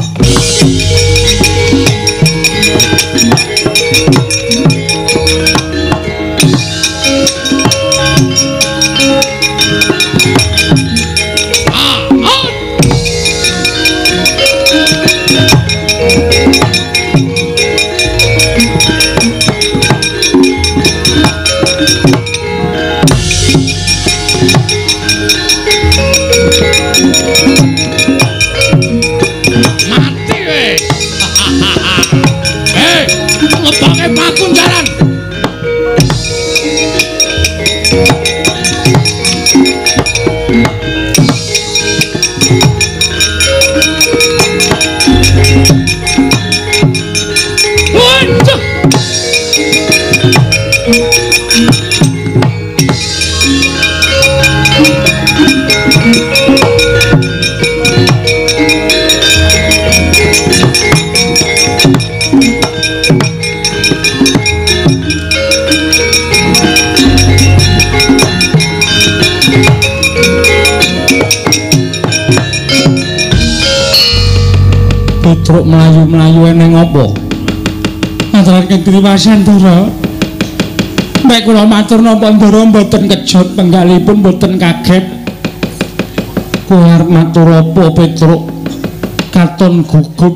Truk melayu-melayu eneng apa? Maturake Triwasantara. Mek kula matur napa Ndara mboten kejut penggalipun mboten kaget. Kula arep matur apa Petruk? Katon gugup.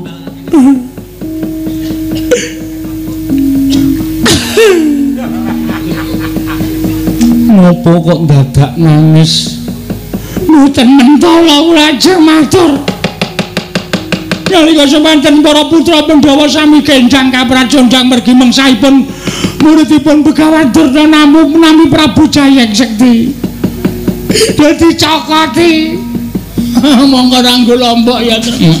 Napa kok dadak nangis? Mboten mentala kula ajeng matur. Nalika semanten para putra Pandhawa sami genjang kaprajondang mergi mengsahipun muridipun Begawan Durna namung nami Prabu Jayeng Sekti. Dadi cokoti. Monggo ranggo lombok ya.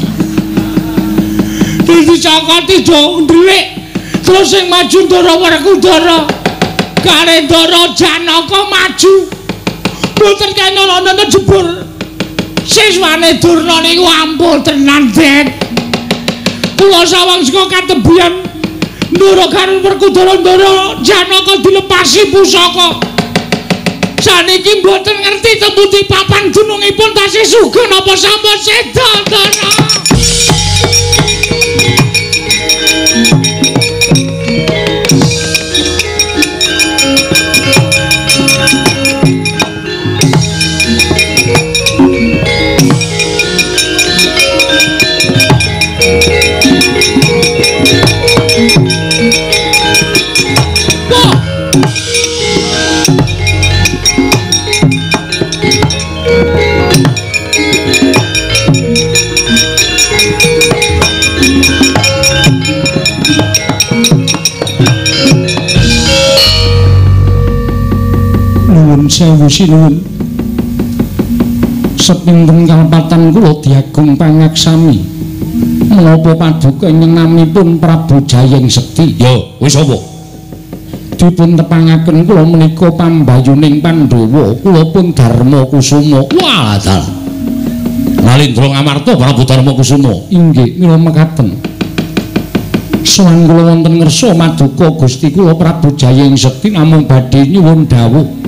Dadi cokoti do ndelik. Terus sing maju Ndara Werkudara. Kare Ndara Janaka maju. Mboten kena ana jebul. Siswane Durna niku ampuh tenan, Den. Kula sawang saka katebian Ndara karo Werkudara Ndara Janaka dilepasi pusaka. Saniki mboten ngerti tembuti papan gunungipun tasih sugih napa sampun seda, Ndara. Sewu sinuwun sepinten kalpatan kula diagung pangaksami menapa paduka ing namipun Prabu Jayeng Sekti. Yo, wis apa? Dipun tepangaken kula menika pambayuning Pandhawa, kula pun Darma Kusuma. Wah, dal. Nalindra Ngamarta Prabu Darma Kusuma. Inggih, mila mekaten. Sowan kula wonten ngersa maduka Gusti kula Prabu Jayeng Sekti namung badhe nyuwun dawuh.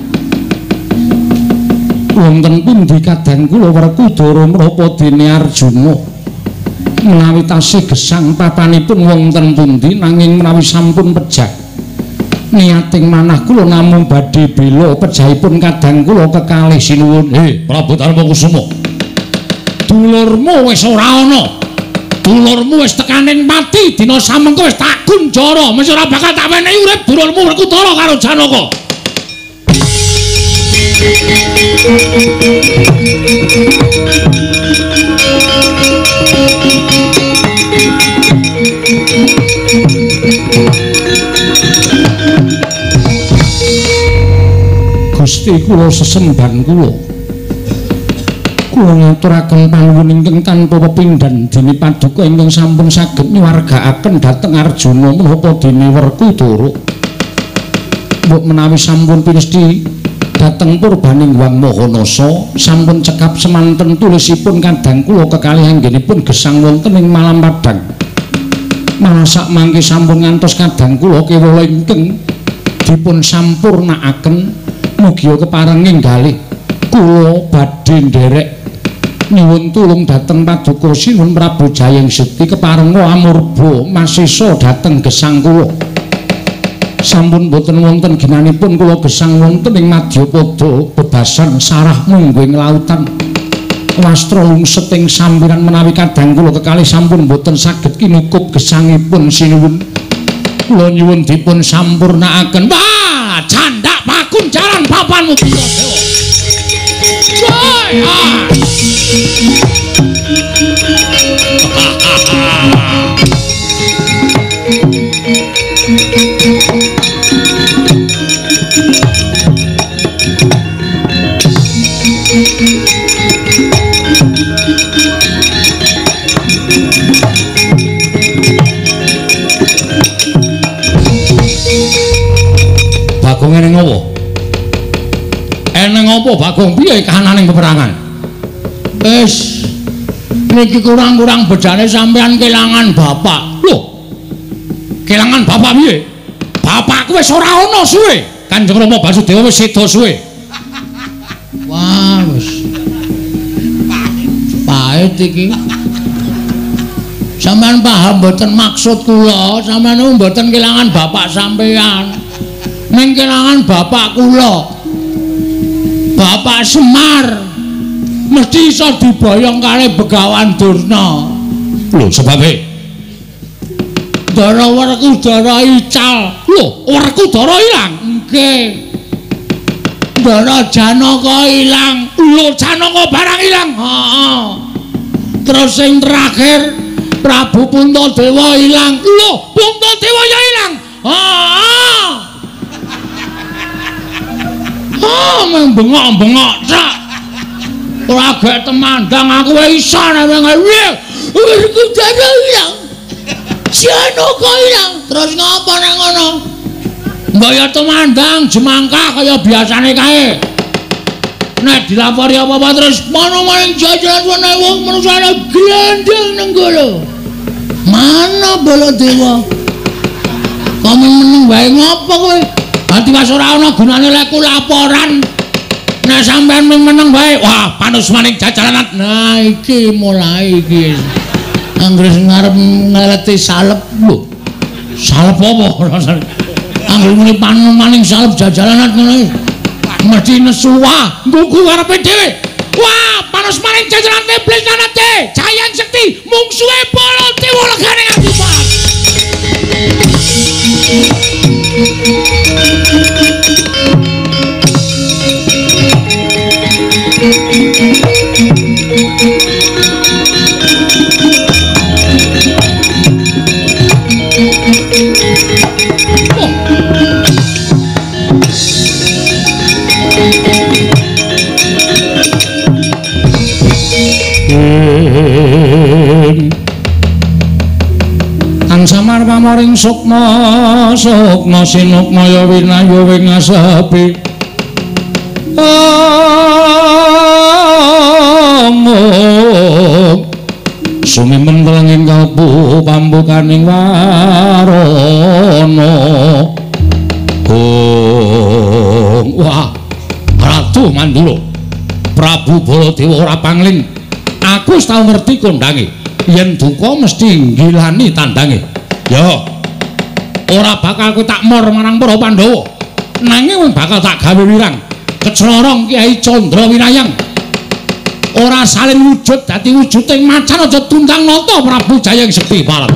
Wonten pundi kadang kula Werkudara menapa dene Arjuna menawi tasih gesang papanipun wonten pundi nanging menawi sampun pejah niating manah kula namung badhe bela pejahipun kadang kula kekalih sinuwun. He, Prabu Darma Kusuma. Dulurmu wis ora ana. Dulurmu wis tekaning mati dina samengko wis tak kunjara, wis ora bakal tak wenehi urip dulurmu Werkudara karo Janaka. Gusti kula sesemban kula kula ngaturaken panuwun ingkang tanpa pepindhan dene paduka ingkang sampun saged nyuwargakaken dhateng Arjuna menapa dene Werkudara mbok menawi sampun pinesti dhateng purbaning Wang Mahanasa sampun cekap semanten tulisipun kadang kula kekalih anggenipun gesang wonten ing Malam Padang. Malah sak mangke sampun ngantos kadang kula kewala ingkang dipun sampurnakaken mugi keparenging galih kula badhe nderek nyuwun tulung dhateng Paduka Sinuhun Prabu Jayeng Sekti keparenga amurba masisa dhateng gesang kula. Sampun boten wonten ginanipun kula gesang wonten ing Madyapada bebasan sarah mungguing lautan. Wastra lungset ing sampiran menawi kadang kula kekalih sampun boten saged kinukup gesangipun sinuwun. Kula nyuwun dipun sampurnakaken. Wah, candak pakun jalan papanmu Baladewa. Jaya! Bagong eneng apa? Eneng apa Bagong piye kahananing peperangan? Wis niki kurang-kurang bejane sampean kelangan bapak. Lho. Kelangan bapak piye? Bapakku wis ora ana suwe. Kanjeng Rama Basudewa wis seda suwe. Wah, wis. Pahit iki. Sampeyan paham mboten maksud kula, sampeyan mboten kelangan bapak sampeyan. Ning kelangan bapak kula. Bapak Semar mesti iso diboyong kali Begawan Durna. Lho sebabe Dara Werku Dara Ical. Lho, Werkudara ilang? Nggih. Dara Janaka ilang. Lho, Janaka barang ilang. Heeh. Terus sing terakhir Prabu Puntadewa ilang. Lho, Puntadewa ya ilang. Heeh. Ah, mung bengok-bengok cak. Ora gek temandang aku wae iso nek piye. Werkudara ilang. Janaka ilang. Terus ngapa nek ngono? Mbok ya temandang jemangkah kaya biasane kae. Nek dilapori apa-apa terus mana maning jajaran wene wong manusane glendeng nang kono. Mana Baladewa? Kamu meneng wae ngapa kowe? Ati wis ora ana gunane lek laporan. Nek sampean meneng wae, wah panus maning jajaran. Nah iki mulai iki. Anggere ngarep ngeleti salep lho. Salep apa rasane? Anggere muni panus maning salep jajaran ngono. Mesti nesu wah, nggugu karepe dhewe. Wah, panus maning jajaran iblis nanate. Jayeng Sekti mungsuhe Baladewa legane ngadupat. Kang Samar pamoring sukma sukma sinukmaya winaya wingasapi amuk sumimen telenging kalbu pambukaning warana oh wah Ratu Mandura Prabu Baladewa ora pangling aku wis tau ngerti kondange yen duka mesti nggilani tandange. Ya. Ora bakal ku tak mor marang para Pandhawa. Nanging bakal tak gawe wirang. Keclorong Kyai Candra Winayang. Ora salin wujud dadi wujuding macan aja tundang nata Prabu Jayeng Sekti Parat.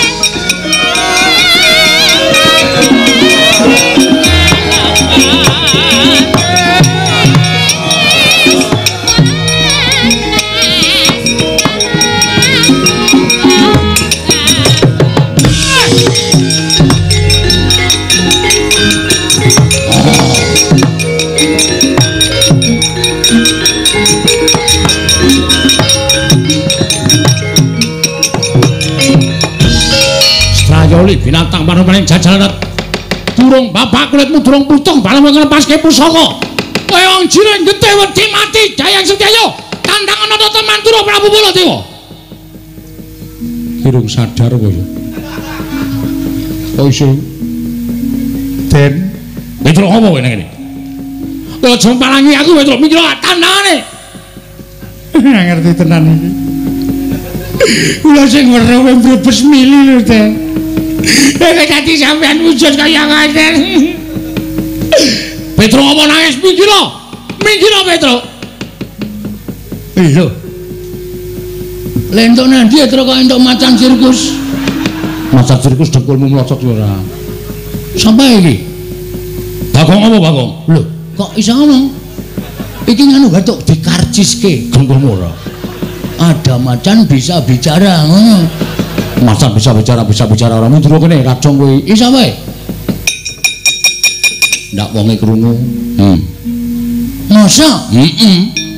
Ah binatang paring jajalan. Durung bapak kulitmu durung putung bareng nglepaske pusaka. Kaya wong jireng getih wedi mati Jayang Setyaya. Kandhang ana tata mantura Prabu Baladewa. Kirung sadar kowe. Kok iso Den Petro apa kowe nang kene? Kok aja palangi aku Petro mikir tandangane. Ora ngerti tenan iki. Kula sing weruh mbrebes mili lho, Den. Nek dadi sampean wujud kaya ngaten. Petro apa nangis mikir? Mikir Petro. Lho. Lentuk nang ndi terus kok entuk macan sirkus. macan sirkus dengkulmu mlocot ya ora. Sapa iki? Bagong apa Bagong? Lho, kok iso ngomong? Iki nganu batuk dikarciske. Dengkulmu ora. Ada macan bisa bicara ngono. Macan bisa bicara, bisa bicara ora mundur kene racung kowe. Iki sapa? Ndak wonge krungu. Hmm. Masa? Heeh.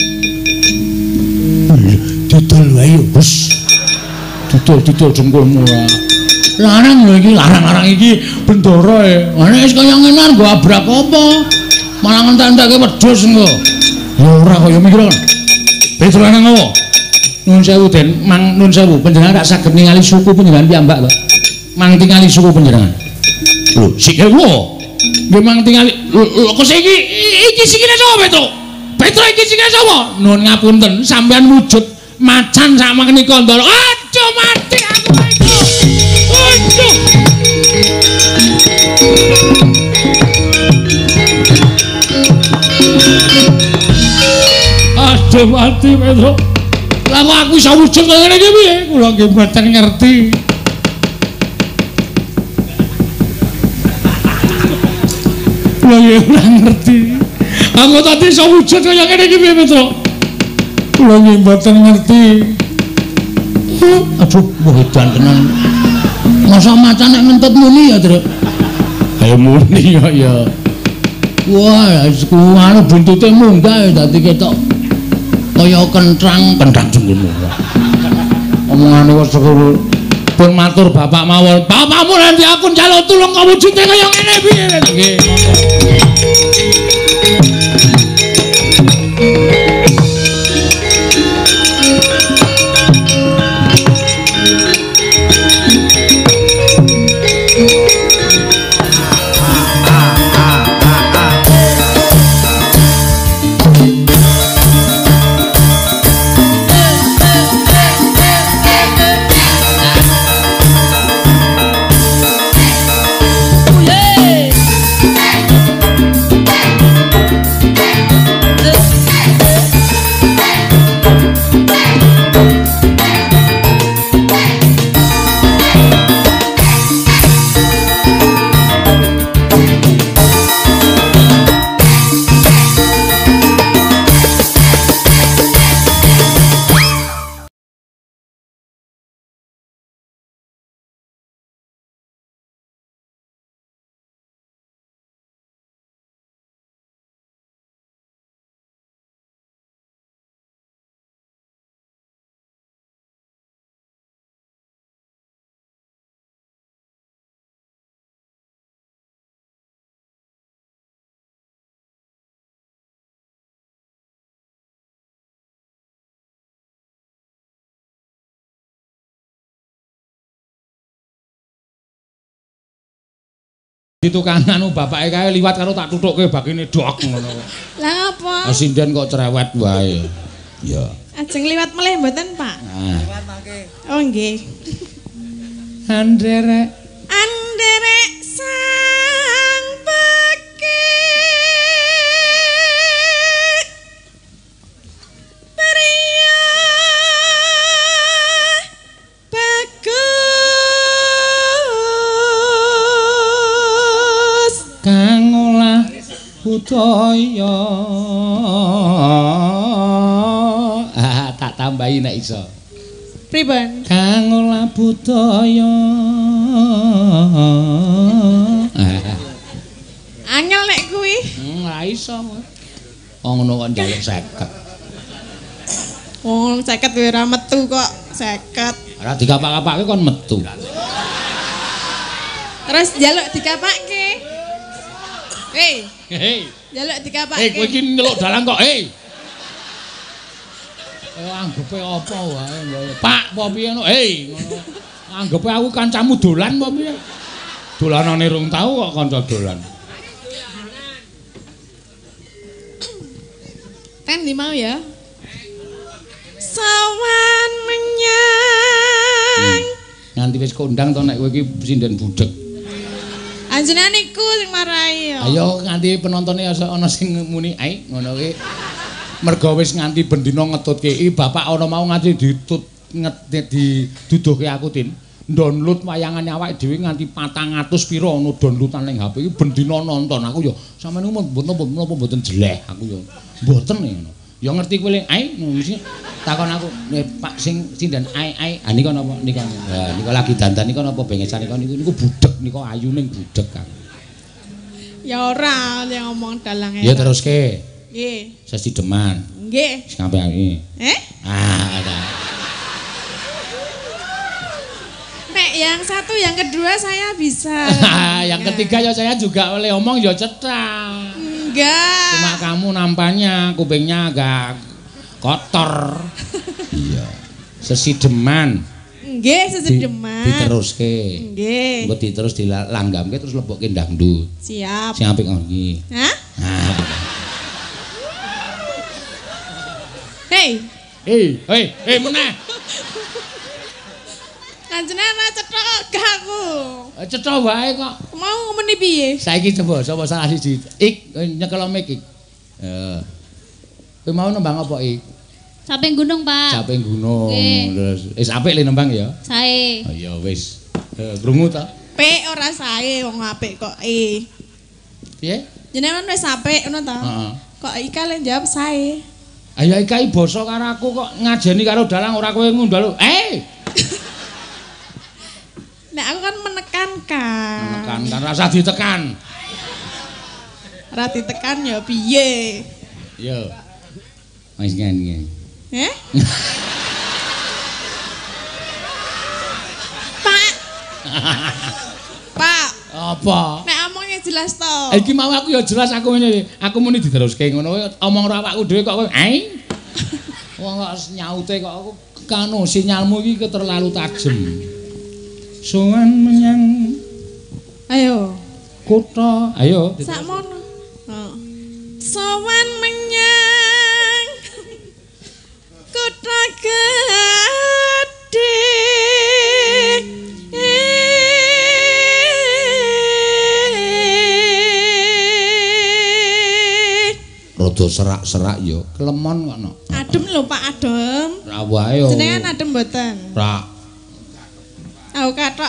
Didol wae yo, Bus. Didol-didol dengkulmu ora. Larang lho iki, larang-larang iki bendoro e. Ana wis kaya ngene nggo abrak apa? Malah ngentek-enteke wedhus engko. Ya ora kaya mikir kan. Petro nang ngopo? Nun sewu Den, Mang nun sewu panjenengan tak saged ningali suku panjenengan piyambak lho. Mang tingali suku panjenengan. Lho, sikilmu. Nggih mang tingali Lho, kok iki iki sikile sapa Petro? Petro iki sikile sapa? nun ngapunten sampean wujud macan sak menika ndara. Aduh mati aku iki. Aduh. aduh mati Petro. Lah kok aku iso wujud kaya ngene iki piye? Kula nggih mboten ngerti. Kula ya ora ngerti. Aku tadi iso wujud kaya ngene iki piye, Petro? Kula nggih mboten ngerti. Aduh, wah edan tenan. Masa macan nek ngentut muni ya, Tru? Kaya muni ya ya. Wah, anu buntute munggah dadi ketok kaya kentrang Kendang dengkulmu. omongane wis pun matur bapak mawon. Bapakmu nanti aku njaluk tulung kawujude kaya ngene piye? Nggih, di tukang anu bapake kae liwat karo tak tutukke bakine dok ngono. Lah apa? Sinden kok cerewet wae. Ya. Ajeng liwat meleh mboten, Pak? Nah. Oh nggih. Anderek Anderek sang beke Priya bagus kang olah budaya. Ah, tak tambahi nek iso. pripun? Kang olah budaya. Angel nek kuwi. Hmm, ora iso. Oh ngono kok njaluk seket. Wong seket wae ora metu kok, seket. Ora dikapak-kapake kon metu. Terus njaluk dikapakke. Hei. Hei. Njaluk dikapakke. Hei, kowe iki nyeluk dalang kok, hei. Eh anggepe apa wae, Pak, apa piye no? Hei, ngono. Anggepe aku kancamu dolan apa piye? Dolanane rung tau kok kanca dolan. Ten di mau ya. Sawan menyang. Hmm. Nganti wis kondang to nek kowe iki sinden budhek. Anjenengan iku sing marai ya. Ayo nganti penontonne ana sing muni ae ngono kuwi. Mergo wis nganti bendina ngetutke i bapak ana mau nganti ditut diduduhke aku Tin. Download wayangane awake dhewe nganti patang atus pira ana downloadan ning H P iki bendina nonton aku ya sampeyan mboten napa mboten jeleh aku ya mboten ngono ya ngerti kowe ae mesti takon aku Pak sing sinden ae ae ha nika napa nika ha nika lagi dandan nika napa bengesan nika niku niku budhek nika ayu ning budhek kan ya ora yang ngomong dalang ya teruske nggih sesi deman nggih sing apik iki eh ah ada yang satu, yang kedua saya bisa. Yang ketiga ya saya juga boleh omong ya cetak. Enggak. Cuma kamu nampaknya kupingnya agak kotor. Iya. Sesideman. Nggih, sesideman. Di, diteruske. Nggih. Engko diterus dilanggamke terus lebokke dangdut. Siap. Sing apik ngono iki. Hah? Nah. Hei. Hei, hei, hei meneh. Kanjenengan cetok aku. Cetok wae kok. Mau meni piye? Saiki coba sapa salah siji. Ik nyekel mic ik. Heeh. Kowe mau nembang apa ik? Saping gunung, Pak. Saping gunung. Okay. Terus wis apik le nembang ya? Sae. Oh ya wis. Eh krungu ta? P ora sae wong apik kok E. Piye? Jenengan wis apik ngono ta? Heeh. Kok Ika le jawab sae. Ayo Ika iki basa karo aku kok ngajeni karo dalang ora kowe ngundal. Eh. Nek aku kan menekankan. Menekankan rasa ditekan. Ora ditekan ya piye? Yo. Wis ngene. Eh? Pak. Pak. Apa? Nek omongnya jelas to. Iki mau aku ya jelas aku ngene. Aku muni diteruske ngono omong karo awakku dhewe kok kowe. Aing. Wong kok nyaute kok aku kanu sinyalmu iki terlalu tajem. Sowan menyang ayo kutha ayo sakmono oh. Sowan menyang kutha gedhe rada serak-serak ya kelemon kok no. Adem lho Pak adem ra wae yo jenengan adem mboten ra aku katok.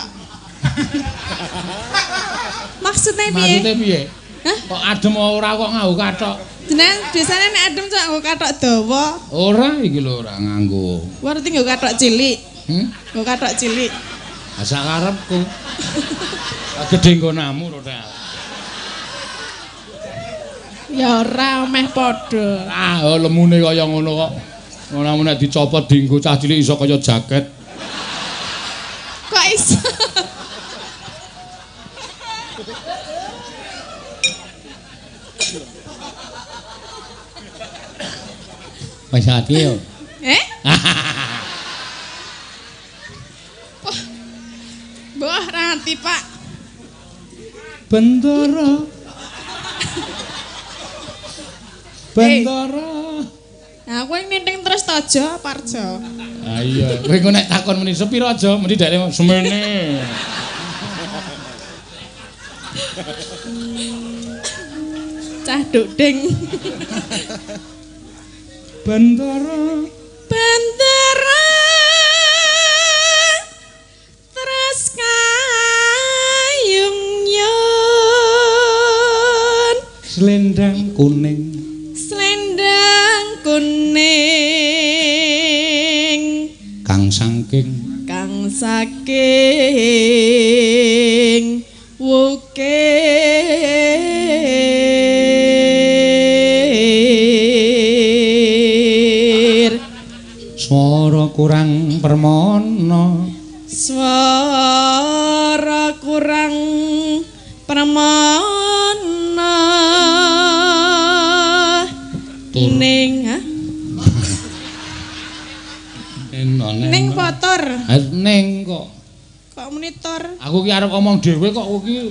Maksudnya piye? Maksudnya piye? Hah? Kok adem ora kok nganggo katok? Jenengan biasanya nek adem cok nggo katok dawa. Ora iki lho ora nganggo. Berarti nggo katok cilik. Hmm? Nggo katok cilik. Asa karepku. Gedhe nggonamu lho ta. Ya ora meh padha. Ah, oh, lemune kaya ngono kok. Ora nek dicopot dienggo cah cilik iso kaya jaket. Kok iso? Wis ati yo. Eh? Mbah ranti, Pak. Bendara. Bendara. Nah, kowe nginting terus tojo parjo. Ah iya, kowe engko nek takon muni sepiro aja, mesti dek semene. Cah duding. Bendara. Bendara. Terus kayung nyun. Selendang kuning. Selendang kuning. Kang saking. Kang saking. Wukir. Swara kurang permana. Swara Bendara kurang permana ning ha ning motor ning kok kok monitor aku ki arep ngomong dhewe kok kowe ki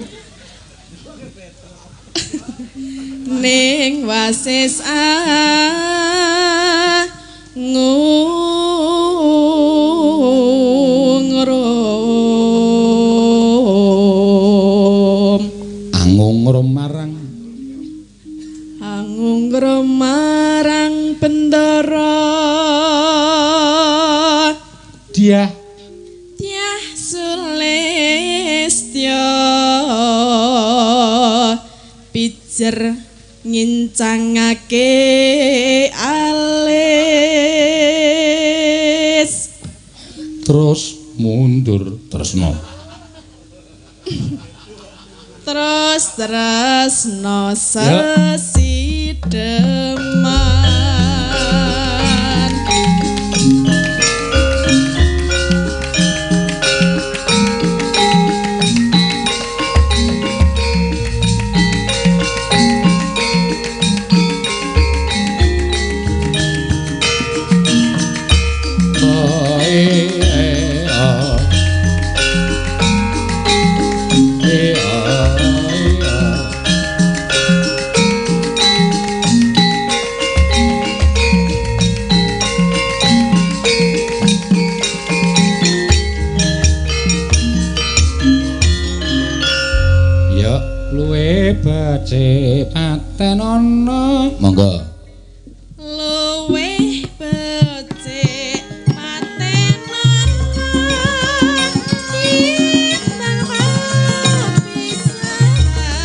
ning wasis angungrum angungrum marang angungrum marang bendara dia dia sulistya pijer ngincangake alis terus mundur tresno terus tresno sesideman Bace paten ana monggo luwih becik paten ana timbang pisan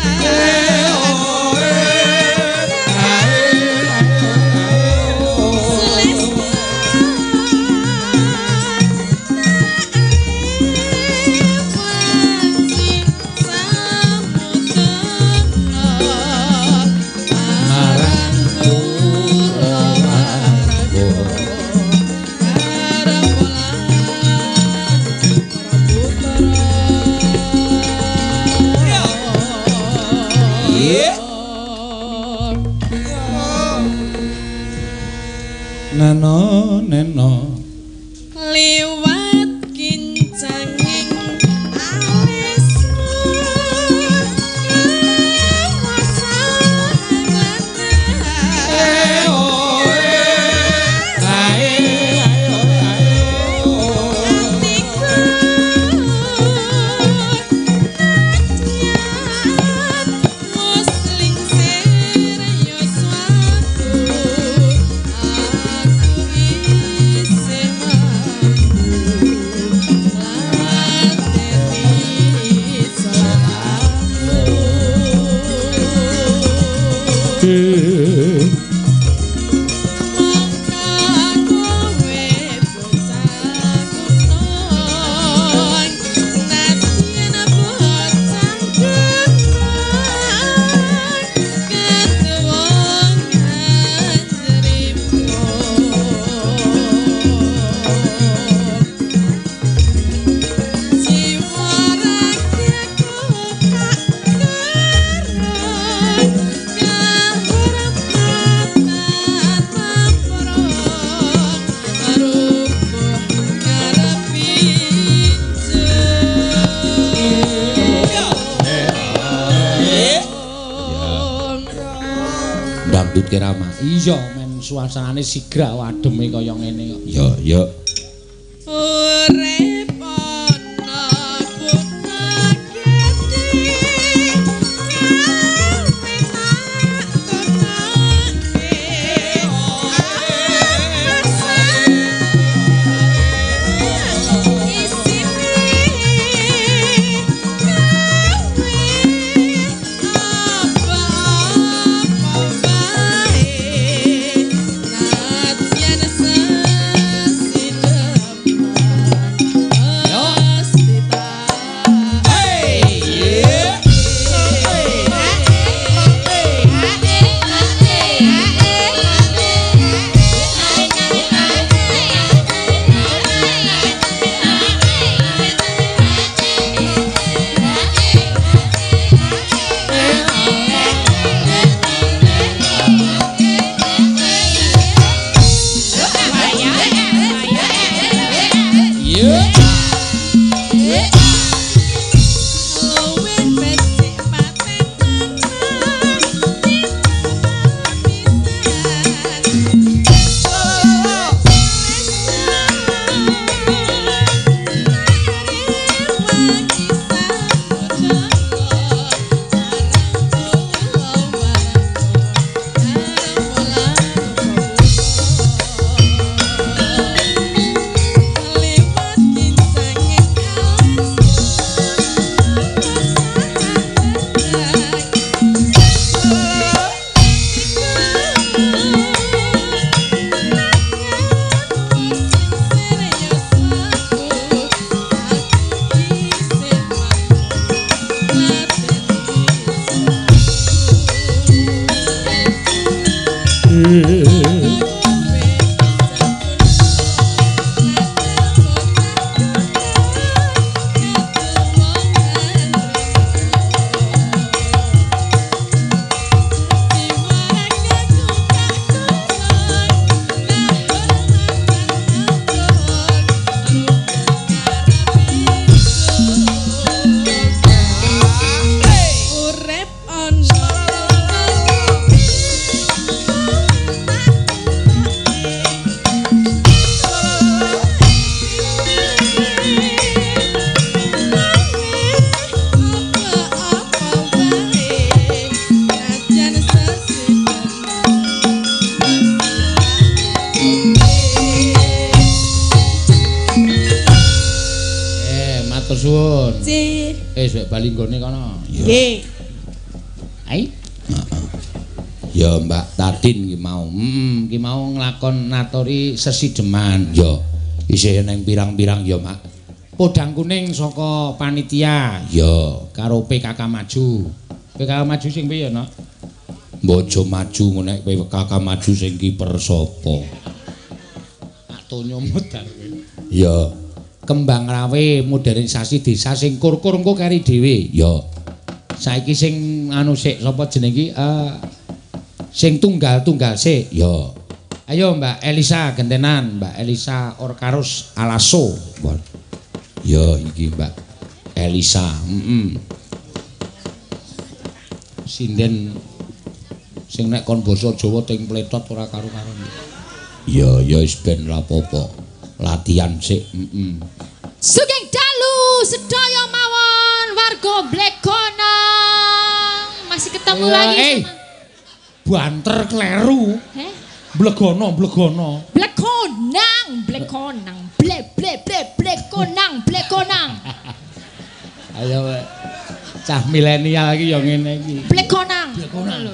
neno neno liwat kincanging alismu dangdut Kirama iya men suasanane sigra wademe kaya ngene kok ya ya urip ana kutha gedhe bali nggone kono. Nggih. Ai. Ya Mbak Tadin ki mau. Hmm, ki mau nglakon natori sesideman. Ya. Isih neng pirang-pirang ya, Mak. Podang kuning saka panitia. Ya, karo P K K Maju. P K K Maju sing piye, Nok? Bojo maju ngono P K K Maju sing kiper sapa? Tak tonyo modar kowe. Ya. Kembang rawe modernisasi desa sing kur-kur engko kari dhewe ya saiki sing anu sik sapa jeneng iki uh, sing tunggal-tunggal sik ya ayo Mbak Elisa gentenan Mbak Elisa Orkarus Alaso ya iki Mbak Elisa heeh sinden sing nek kon basa Jawa ting pletot ora karo-karo ya ya wis ben rapopo latihan sik heeh Sugeng dalu sedaya mawon warga Blegonang. Masih ketemu Ayo, lagi eh. sama Banter kleru. Heh? Blegono, blegono. Blegonang, Blegonang, ble ble ble Blegonang, Blegonang. Ayo we. Cah milenial iki ya ngene iki. Blegonang. Blegonang.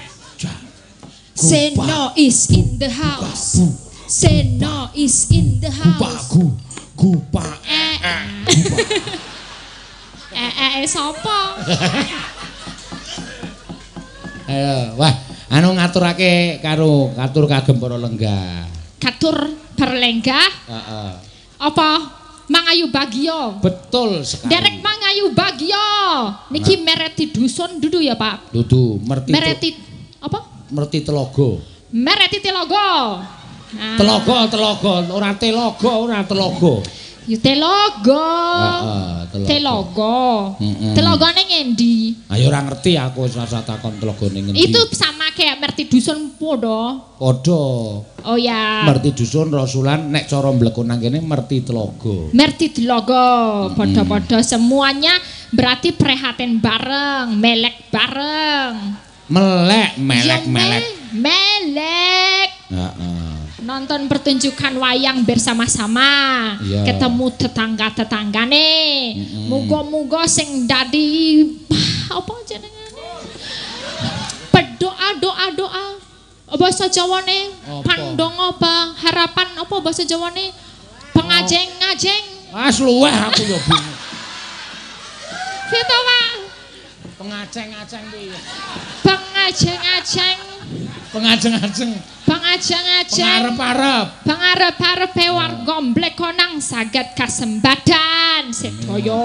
Seno is in the house. Seno is in the house. Kupaku. Kupa. Eh. Eh eh sapa? Ayo, wah, anu ngaturake karo katur kagem para lenggah. Katur berlenggah. Heeh. Apa? Mangayu Bagio. Betul sekali. Derek Mangayu Bagio. Niki nah. Mereti dusun dudu ya, Pak? Dudu, merti. Mereti apa? Merti telogo. Mereti telogo. Nah. Telogo, telogo, ora telogo, ora telogo. Ya telogo. Heeh, telogo. Telogo. Heeh. Telogone ngendi? Ayo ora ngerti aku wis rasa takon telogone ngendi. Itu sama kayak merti dusun podo. Podo. Oh ya. Merti dusun Rasulan nek cara Blegonang kene merti telogo. Merti telogo, podo-podo semuanya berarti prihatin bareng, melek bareng. Melek, melek, Ya, melek. Me melek. Heeh. Nonton pertunjukan wayang bersama-sama, ya. Ketemu tetangga-tetanggane, mm-hmm. muga-muga sing dadi apa jenenge? Berdoa doa doa. Bahasa Jawane pandong apa? Harapan apa bahasa Jawane? Pengajeng-ngajeng. Wes luweh aku yo bingung. Piye to, Pak? Pengajeng-ajeng piye? Pengajeng-ajeng. Pengajeng-ajeng. Pengajeng-ajeng. Pangarep-arep. Pangarep-arepe warga Blegonang saged kasembadan sedaya.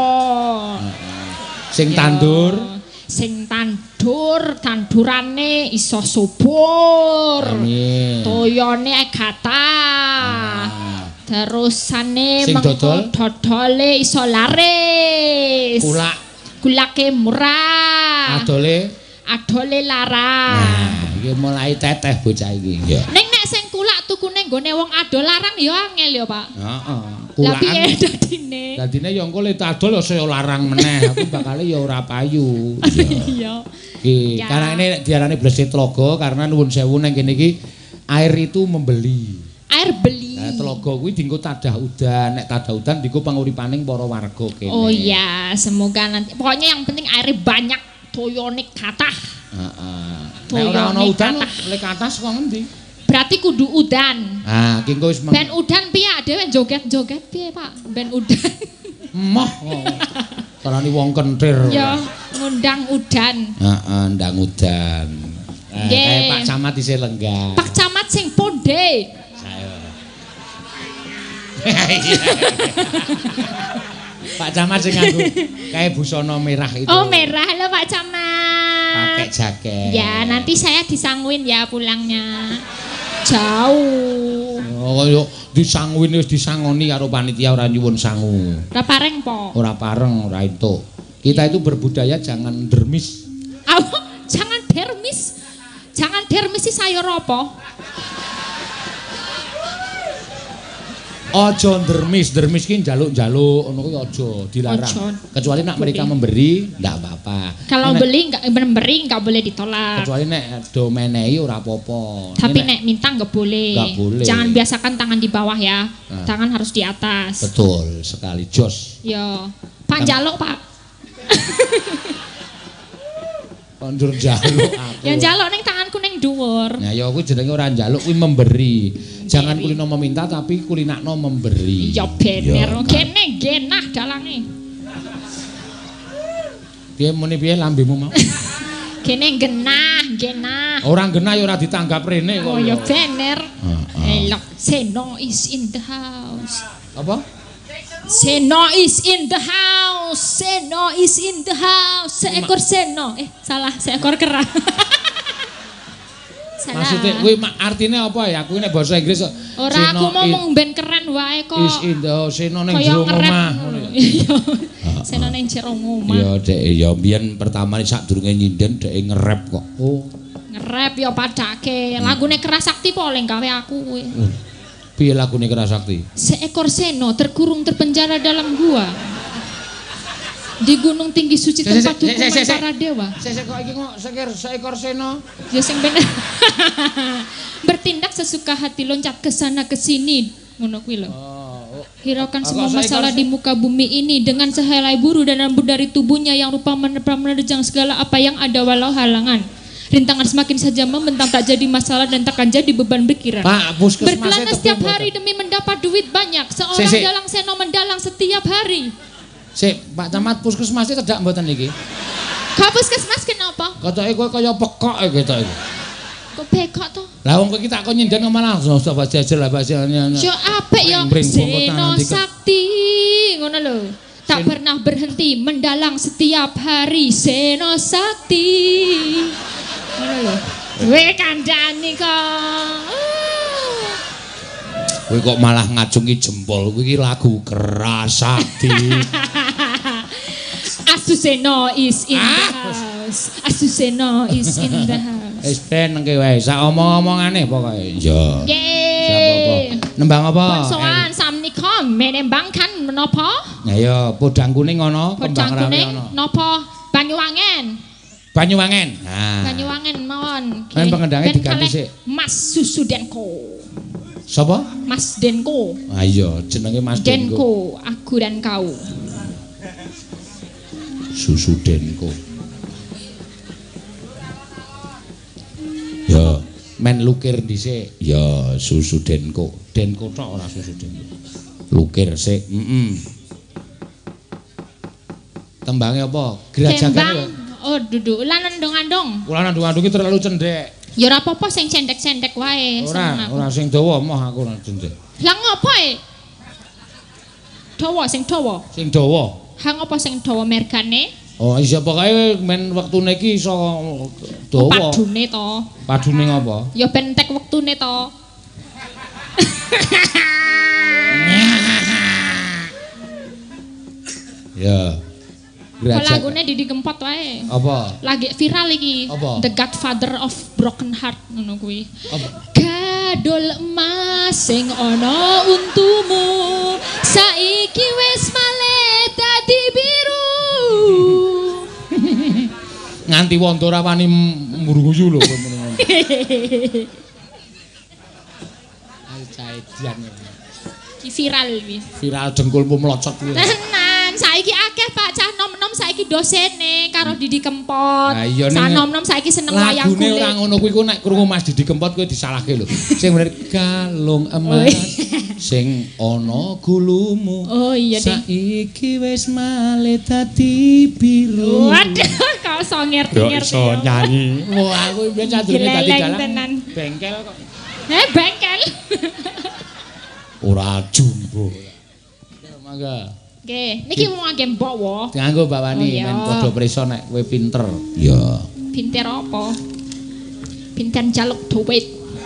Sing tandur, sing tandur, tandurane iso subur. Amin. Toyone kathah. Terusane Sing mengko dodol? dodole iso laris. Kulak. Kulake murah. Adole. Adole larang. Nah, iki mulai teteh bocah iki. Ya. Ning nek sing kulak tukune nggone wong adol larang ya angel ya, Pak. Heeh. Lah piye Kulakan. dadine? Dadine ya engko le adol ya saya larang meneh. Aku bakal ya ora payu. Iya. Iki Ya. karena ini diarani Blesi Tlaga karena nuwun sewu nang kene iki air itu membeli. Air beli. Nah, telaga kuwi dienggo tadah udan, nek tadah udan dienggo panguripaning para warga kene. Oh iya, semoga nanti. Pokoknya yang penting airnya banyak, toyone kathah. Heeh. Nek Toyone ora ana udan kathah. lek atas kok ngendi? Berarti kudu udan. Ah, ki engko wis meng- Ben udan piye dhewe joget-joget piye, Pak? Ben udan. emoh. Karani wong kentir. Ya, ngundang udan. Heeh, ndang udan. Eh, Nggih. kayak Pak Camat isih lenggah. Pak Camat sing ponde. Saya. Pak Camat sing nganggo kayak busana merah itu. Oh, merah lho Pak Camat. Pakai jaket. Ya, nanti saya disangguin ya pulangnya. Jauh. Oh, yo disangwin wis disangoni karo panitia ora nyuwun sangu. Ora pareng po. Ora pareng, ora entuk. Kita itu berbudaya jangan dermis. Aw, jangan dermis. Jangan dermis sih sayur apa? Aja dermis, dermis ki njaluk-njaluk ngono kuwi aja dilarang. Ojo. Kecuali nek mereka memberi ndak apa-apa. Kalau Nek- beli nggak memberi nggak boleh ditolak. kecuali nek do menehi ora apa-apa. Tapi Ini nek minta nggak boleh. Nggak boleh. Jangan biasakan tangan di bawah ya. Nah. Tangan harus di atas. betul sekali jos. Yo, Pak jaluk Pak. Kondur njaluk aku. Yang jaluk neng tanganku neng dhuwur. Nah, ya kuwi jenenge ora njaluk kuwi memberi. Jangan kulino meminta tapi kulinakno memberi. Ya bener. Ya, Kene genah dalange. Piye muni piye lambemu mau? Kene genah, genah. Orang genah ya ora ditanggap rene kok. Oh ya bener. Heeh. Elok, Seno is in the house. Apa? Seno is in the house. Seno is in the house. Seekor seno. Eh, salah, seekor kera. Salah. Maksudnya kuwi ma- artine apa ya? Kuwi nek basa Inggris kok, Ora Seno aku mau i- mong ben keren wae kok. is in the seno ning Kaya jero ngerap omah. ngono. Iya. Seno ning jero omah. Ya dek ya biyen pertama sadurunge nyinden dek ngerep kok. Oh. Ngerap ya padake. Lagune Keras Sakti po oleh gawe aku kuwi. Piye lagune Kerasakti? Seekor seno terkurung terpenjara dalam gua. Di gunung tinggi suci Sik, sik, tempat sik, sik, hukuman sik, sik. para dewa. Sesek kok iki kok sekir seekor seno. Ya sing bener. Bertindak sesuka hati loncat ke sana ke sini. Ngono kuwi lho. Oh. Hiraukan Agak semua seekor masalah se- di muka bumi ini dengan sehelai buru dan rambut dari tubuhnya yang rupa menerpa menerjang segala apa yang ada walau halangan. Rintangan semakin saja membentang tak jadi masalah dan takkan jadi beban pikiran. Pak, puskesmasnya Berkelana tepi setiap mboten? hari demi mendapat duit banyak. Seorang Sik, sik. dalang seno mendalang setiap hari. Sik, Pak Camat puskesmasnya cedak mboten iki? Kau puskesmas kenapa? Katoke kowe kaya pekok e ketok iki. Kok bekok tuh? Lah wong kowe iki tak kon nyinden malah langsung coba jajal lah bahasanya. Yo apik yo Bring-bring Seno bongkotan nanti ke- Sakti ngono lho. Tak pernah berhenti mendalang setiap hari Seno Sakti. Ngono lho. Kowe kandhani kok. Kowe kok malah ngacungi jempol kuwi iki lagu Kerasakti. Asuseno is in the Ah. house. Asuseno is in the house. Wis ben nengke wae sak omong-omongane pokoke. Iya. Yeay. Nembang apa? Konsoan samnika menembangkan menapa? Ya ya podang kuning ono, kembang Podang rawi kuning ono. napa? Banyuwangen. Banyuwangen. Nah. Banyuwangen mawon. Men pengendangnya Ben diganti kalih sik. Mas Susu Denko. Sapa? Mas Denko. Ah iya, jenenge Mas Denko. Denko, aku dan kau. Susu Denko. Ya, men lukir dhisik. Ya, susu Denko. Denko tok ora susu Denko. Lukir sik. Heeh. Tembange apa? Gerajakan Kembang. ya. Oh, duduk ulan andong-andong. Kula nandung-andungi terlalu cendek. Ya ora apa-apa sing cendek-cendek wae. seneng Ora, aku. ora sing dawa moh aku ora cendek. Lah ngopo e? Dawa sing dawa. Sing dawa. Ha ngopo sing dawa mergane? Oh, iya pokoke men wektune iki iso dawa. Padune to. Padune ngapa? Ya ben entek wektune to. Ya. Lagune Didi Kempot wae. Apa? Lagi viral iki. Apa? The Godfather of Broken Heart ngono kuwi. Gadol emas sing ana untumu saiki wis malih dadi biru. Nganti wonto ora wani mburguyu lho kowe ngono. Ayo caedian. Ki viral iki. Viral dengkulmu mlocot kuwi. Tenan, saiki akeh Pak cah nom-nom saiki dosene karo Didi Kempot. Lah iya Cah ning nom-nom saiki seneng wayang lagune kulit. ora ngono kuwi ku nek krungu Mas Didi Kempot kuwi disalahke lho. Sing bener kalung emas sing ana gulumu. Oh iya deh. Saiki wis malih dadi biru. Waduh, kau so ngerti-ngerti. Yo iso nyanyi. Wah, aku biyen sadurunge dadi Geleleng dalang. tenan. Bengkel kok. Eh, bengkel. Ora jumbo. Mangga. Nggih, niki wong ngangge mbok wae. Dianggo Mbak Wani Oh, iya. men padha prisa nek kowe pinter. Ya. Pinter apa? Pinter jaluk duit.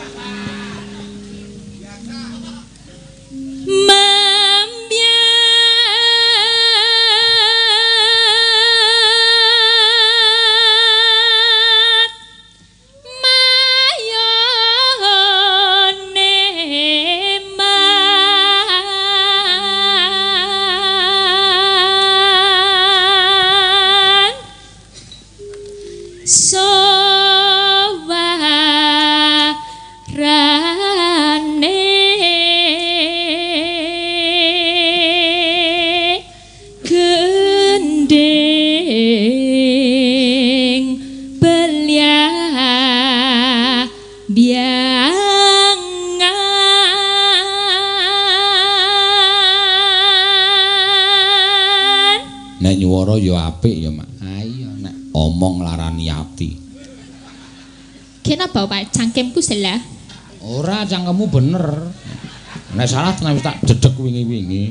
Nek nyuwara ya apik ya, Mak. Ayo nek omong larani ati. Kenapa Pak cangkemku salah? Ora cangkemmu bener. Nek salah tenan wis tak dedeg wingi-wingi.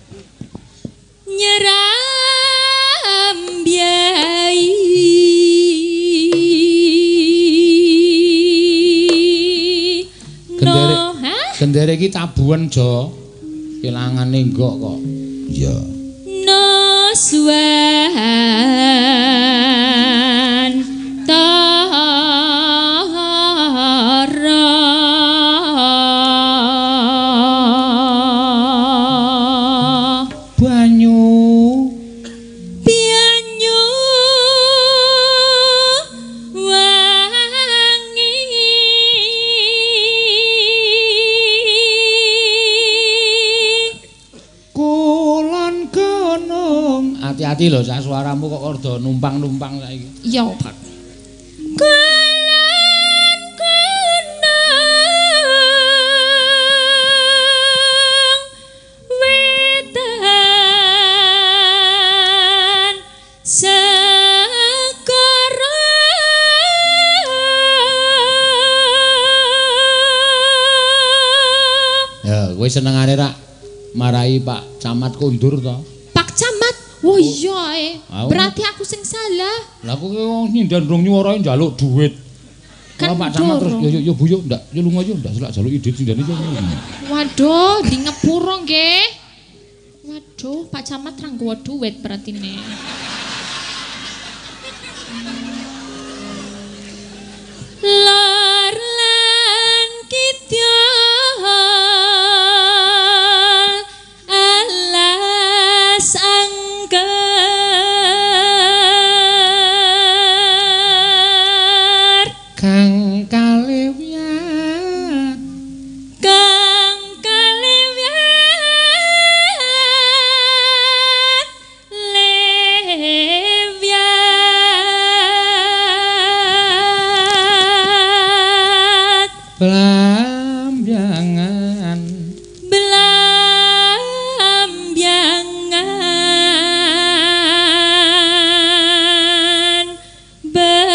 Nyeram biai Gendere, no, hah? gendere iki tabuhan jo. Kilangane enggak kok. Iya. No suan tara Banyu Banyu wangi kulon gunung. Hati-hati lho, sak suaramu kok rada numpang-numpang saiki. Iya Pak. Kulon gunung wetan segara Ya, kowe senengane rak marai Pak Camat kundur to? Pak Camat. Oh iya eh. Aku- Berarti aku sing salah. Lah aku ki wong nyindan rong nyuwarae njaluk dhuwit. Kan Kalau Pak Camat terus dorong. yo yo yo Bu yo ndak yo lunga yo ndak selak jaluk ide sindane yo. Waduh, di ngepuro nggih. Waduh, Pak Camat ra nggawa duit berarti nih. Lor lan kidul alas angker Kang Kalewian Kang Kalewian Lewian Blambangan Belambiangan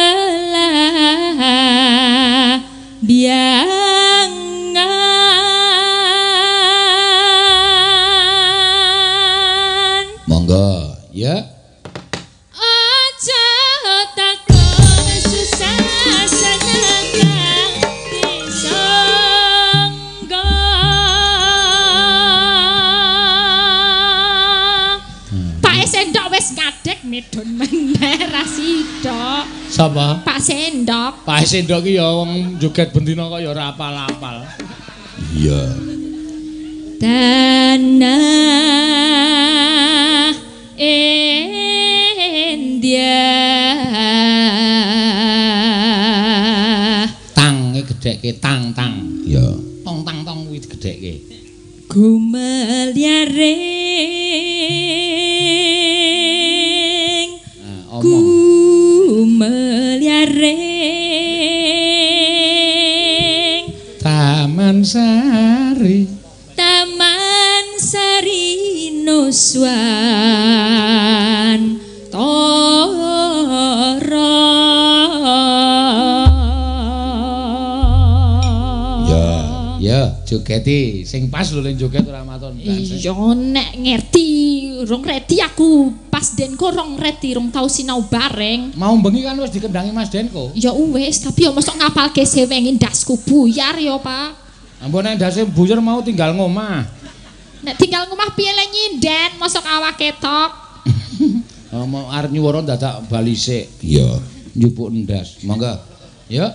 Belabiangan monggo ya. Aja takon susah senang disangga medon meneh ra sida. Sapa? Pak Sendok. Pak Sendok ki ya wong joget bendina kok ya ora apal-apal. Iya. Tanah India tang iki gedhekke tang tang. Iya. Tong tang tong kuwi gedhekke. Gumelyaring Nah, omong. Gumelyaring Taman Sari. Taman Sari Nuswan Toro. Ya. Ya, jogeti sing pas lho ning joget ora maton. Iya nek ngerti rong redi aku pas Denko rong redi rong tau sinau bareng. Mau bengi kan wis dikendangi Mas Denko. Ya wis tapi ya mosok ngapalke sewengin dasku buyar ya, Pak. Ampun nek ndase buyar mau tinggal ngomah. Nek tinggal ngomah piye le nyinden mosok awake tok. Oh, mau arep nyuwara dadak bali sik. Iya. Njupuk ndas. Monggo. Yuk.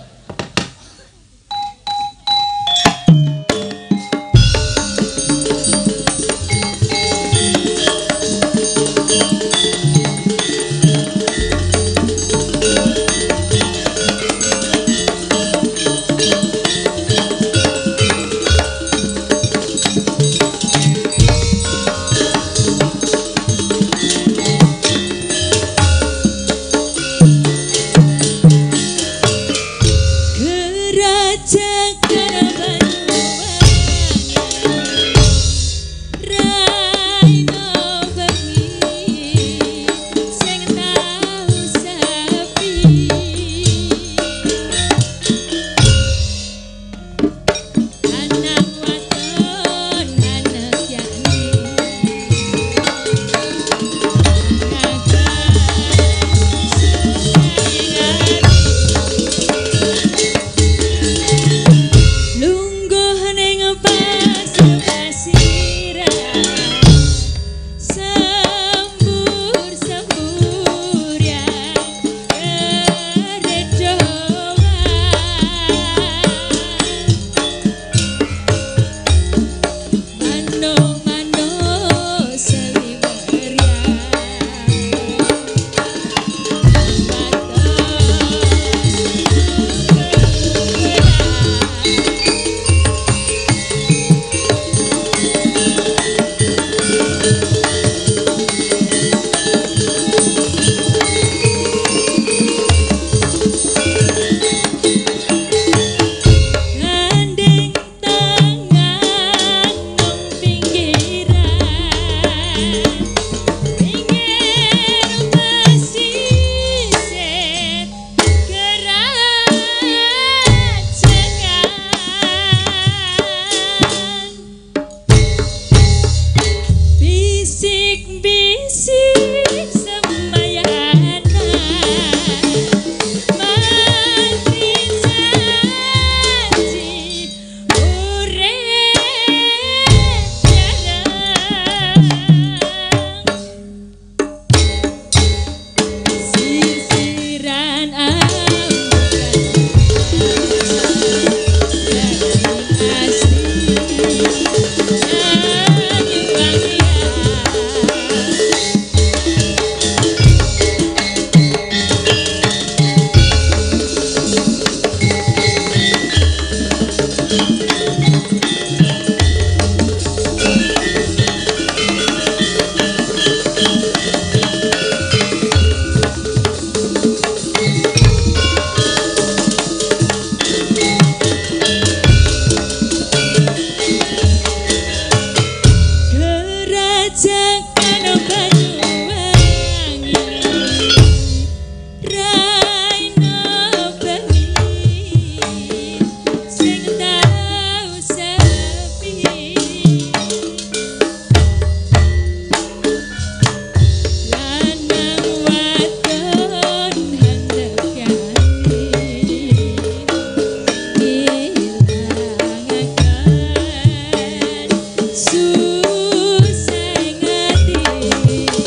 Susah ngati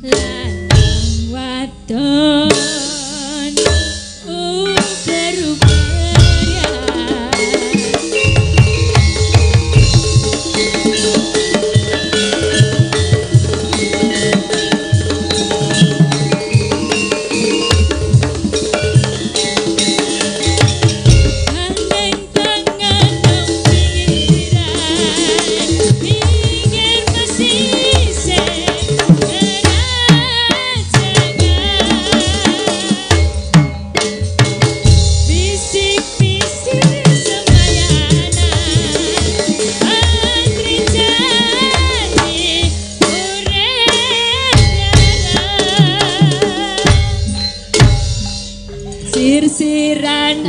lanang wadon sir-siran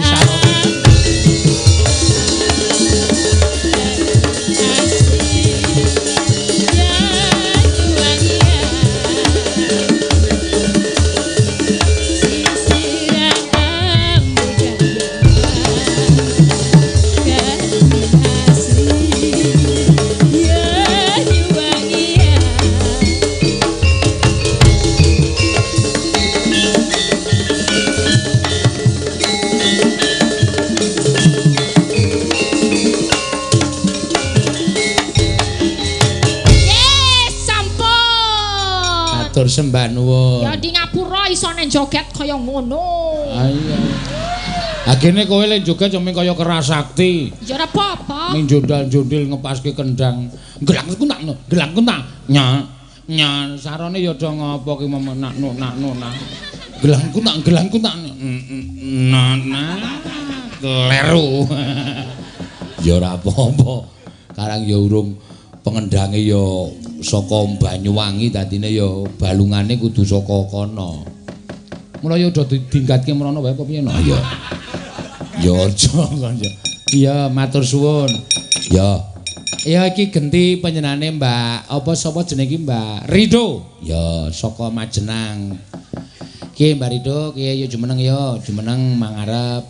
Matur sembah nuwun. Ya di ngapura iso nek joget kaya ngono. Ayo. Agene kowe lek joget cuma kaya Kerasakti. Ya ora apa-apa. Ning jundal-jundil ngepaske kendang. Gelangku tak no, gelangku tak. Nya, nya sarone ya do ngopo ki menak no nak no nak. Gelangku tak, gelangku tak. Nana. Kleru. Ya ora apa-apa. Karang ya urung pengendange ya saka Banyuwangi dadine ya balungane kudu saka kono. Mula ya udah ditingkatke mrono wae apa piye no? Ya. Ya aja kan ya. Iya, matur suwun. Ya. Ya iki genti panjenengane Mbak apa sapa jenenge iki Mbak Rido? Ya, saka Majenang. Ki Mbak Rido, ki ya jumeneng ya, jumeneng mangarep.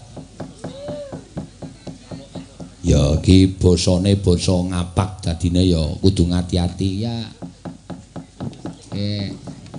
Ya iki basane basa ngapak dadine ya kudu ngati-ati ya. Oke.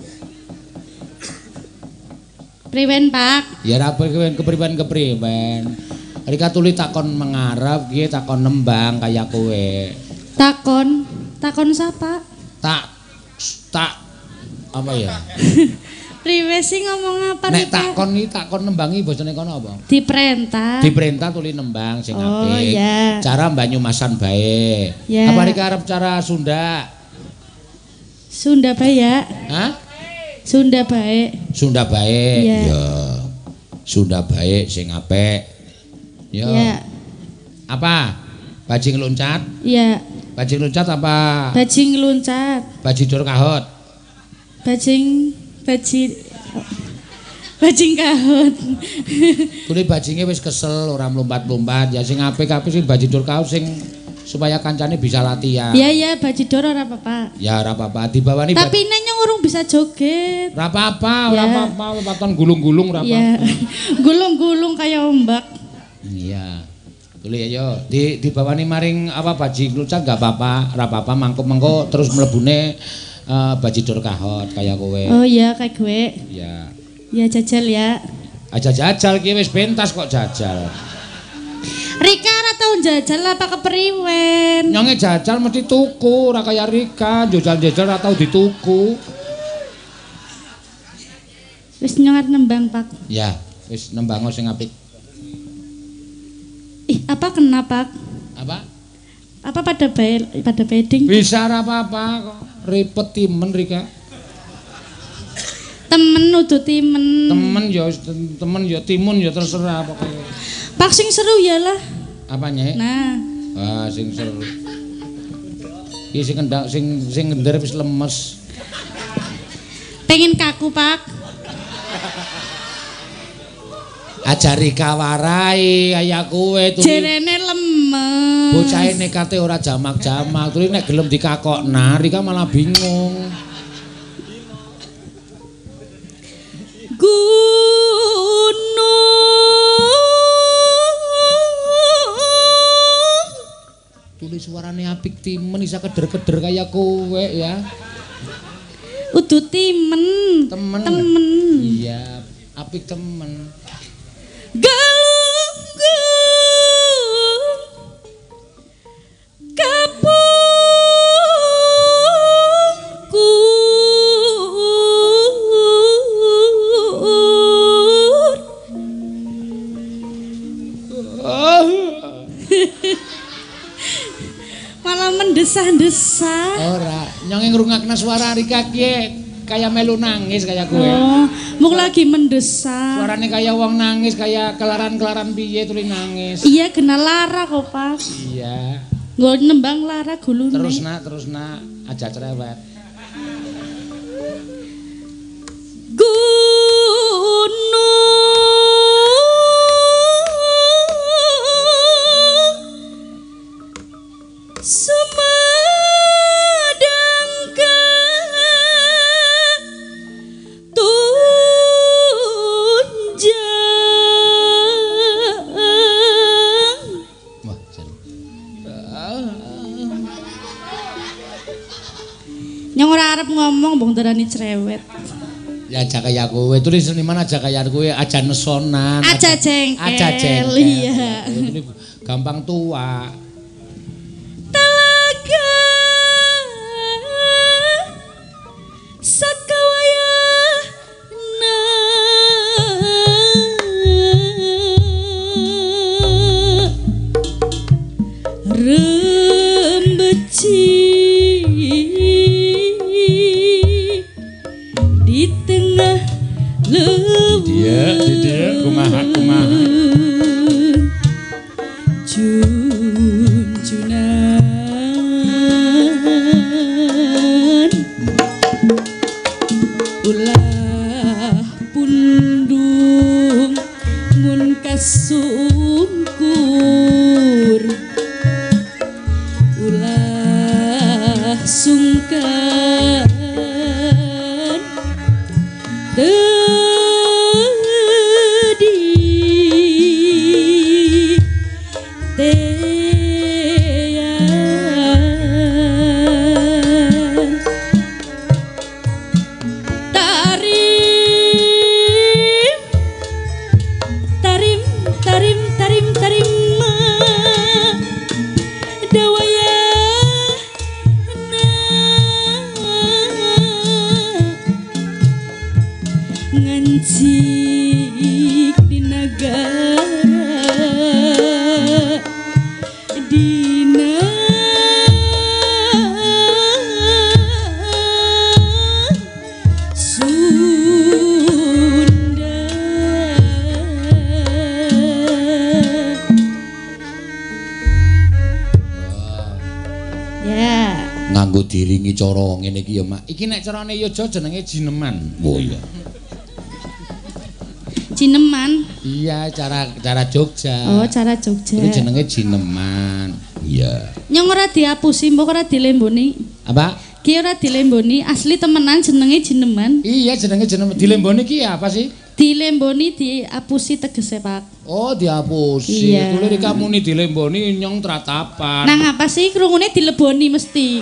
Priwen, Pak? Ya ra kepriwen kepriwen. Rika tuli takon mengarep, ki takon nembang kaya kowe. Takon, takon sapa? Tak tak apa ya? Priwe sih ngomong apa nek takon iki takon nembangi basane kono apa? Diperintah. Diperintah tuli nembang sing apik. Oh iya. Cara Banyumasan bae. Ya. Apa rika arep cara Sunda? Sunda bae ya. Hah? Sunda bae. Sunda bae. Ya. Ya. Sunda bae sing apik. Ya. Ya. Apa? Bajing loncat? Iya. Bajing loncat apa? Bajing loncat. Bajidor kahot. Bajing baji bajing kahut. Kuli bajinge wis kesel ora mlumpat-mlumpat. Ya sing apik-apik sing bajidor kahot sing supaya kancane bisa latihan. Iya iya bajidor ora apa-apa. Ya ora apa-apa dibawani. Tapi nek nyong urung bisa joget. Ora apa-apa, ora Ya. apa-apa, paton gulung-gulung ora Iya. apa-apa. Gulung-gulung kayak ombak. Iya. Tuli ayo di dibawani maring apa bajing lucak enggak apa-apa, ora apa-apa mangko-mangko terus mlebune uh, bajidor kahot kaya kowe. Oh iya kayak gue. Iya. Ya jajal ya. Aja jajal ki wis pentas kok jajal. Rika ora tau jajal apa kepriwen? Nyonge jajal mesti tuku, ora kaya Rika, jajal-jajal ora tau dituku. Wis nyongat nembang, Pak. Ya, wis nembango sing apik. Ih, apa kena, Pak? Apa? Apa pada bae pada beding? Bisa ora apa-apa kok. Ribet timen Rika. Temen udah timen. Temen ya temen ya timun ya terserah pokoknya. Pak sing seru ya lah. Apanya? Nah, Ah, sing seru. Iki sing kendang sing sing ngender wis lemes. pengen kaku, Pak. Ajari kawarai kaya kowe tuli. Jerene lemes. Bocahe nekate ora jamak-jamak, tuli nek gelem dikakokna Rika malah bingung. Gunung. Tuli suarane apik timen isa keder-keder kaya kowe ya. Udu timen. Temen. Temen. Iya, apik temen. Galunggung kapungku malah mendesah-desah. Ora, nyonge ngrungokna suara Rika kiye kaya melu nangis kaya kowe. Oh, mung lagi mendesah. Suarane kaya wong nangis, kaya kelaran-kelaran piye tuli nangis. Iya, kena lara kok, Pak. Iya. Nggo nembang lara gulune. Terus nak, terus nak aja cerewet. Gunung Sumedangkan tunjang. Wah, jan. Nyong ora arep ngomong mbong darani cerewet. Ya aja kaya kowe, tuli seniman aja kaya kowe, aja nesonan. Aja jengkel. Aja jengkel. Iya. Tuli gampang tua. Talaga sakawayana rembeci di tengah leuweung. Dia, dia kumaha kumaha. Junjunan ulah pundung mun kasungkur ulah sungkan tedi tean tarim tarim tarim tarim tarim dawaya ngancik di negara dina Sunda. Ya, Nganggo diringi cara ngene iki ya, Mak. Iki nek carane Yojo jenenge jineman. Oh iya. Cineman. Iya, cara cara Jogja. Oh, cara Jogja. Iki jenenge jineman. Iya. Nyong ora diapusi, mbok ora dilemboni. Apa? Ki ora dilemboni, asli temenan jenenge jineman. Iya, jenenge jenem dilemboni ki apa sih? Dilemboni diapusi tegese, Pak. Oh, diapusi. Iya. Kulo nek muni dilemboni nyong tratapan. Nang apa sih krungune dileboni mesti.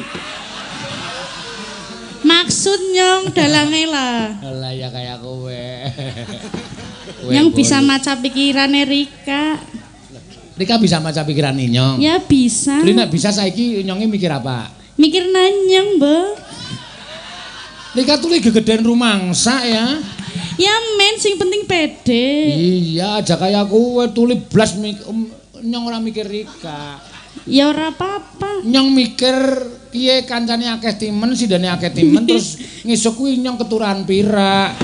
Maksud nyong dalange lah. Lah ya kayak kowe. Nyong bisa maca pikirane Rika. Rika bisa maca pikiran nyong. Ya bisa. Li nek bisa saiki nyonge mikir apa? Mikir nanyong, Mbok. Rika tuh lagi gedean rumangsa ya. Ya men sing penting pede. Iya, aja kayak kowe tuli blas mik um, nyong ora mikir Rika. Ya ora apa-apa. Nyong mikir piye kancane akeh timen, sidane akeh timen terus ngesuk kuwi nyong keturunan pira.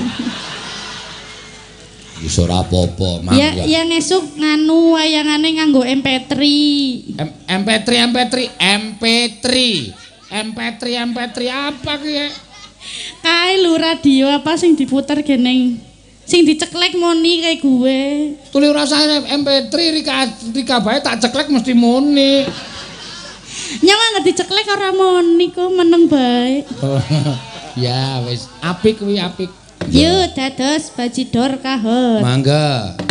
Wis ora apa-apa, Mang. Ya ya ngesuk nganu wayangane nganggo M P tiga. M P tiga M P tiga M P tiga M P tiga M P tiga apa ki? Kae lho radio apa sing diputer geneng sing diceklek moni kayak gue. Tuli ora usah M P tiga Rika Rika bae tak ceklek mesti muni. Nyawa nggak diceklek ora moni kok meneng bae. Ya wis apik kuwi apik. Yuk dados bajidor kahot. Mangga.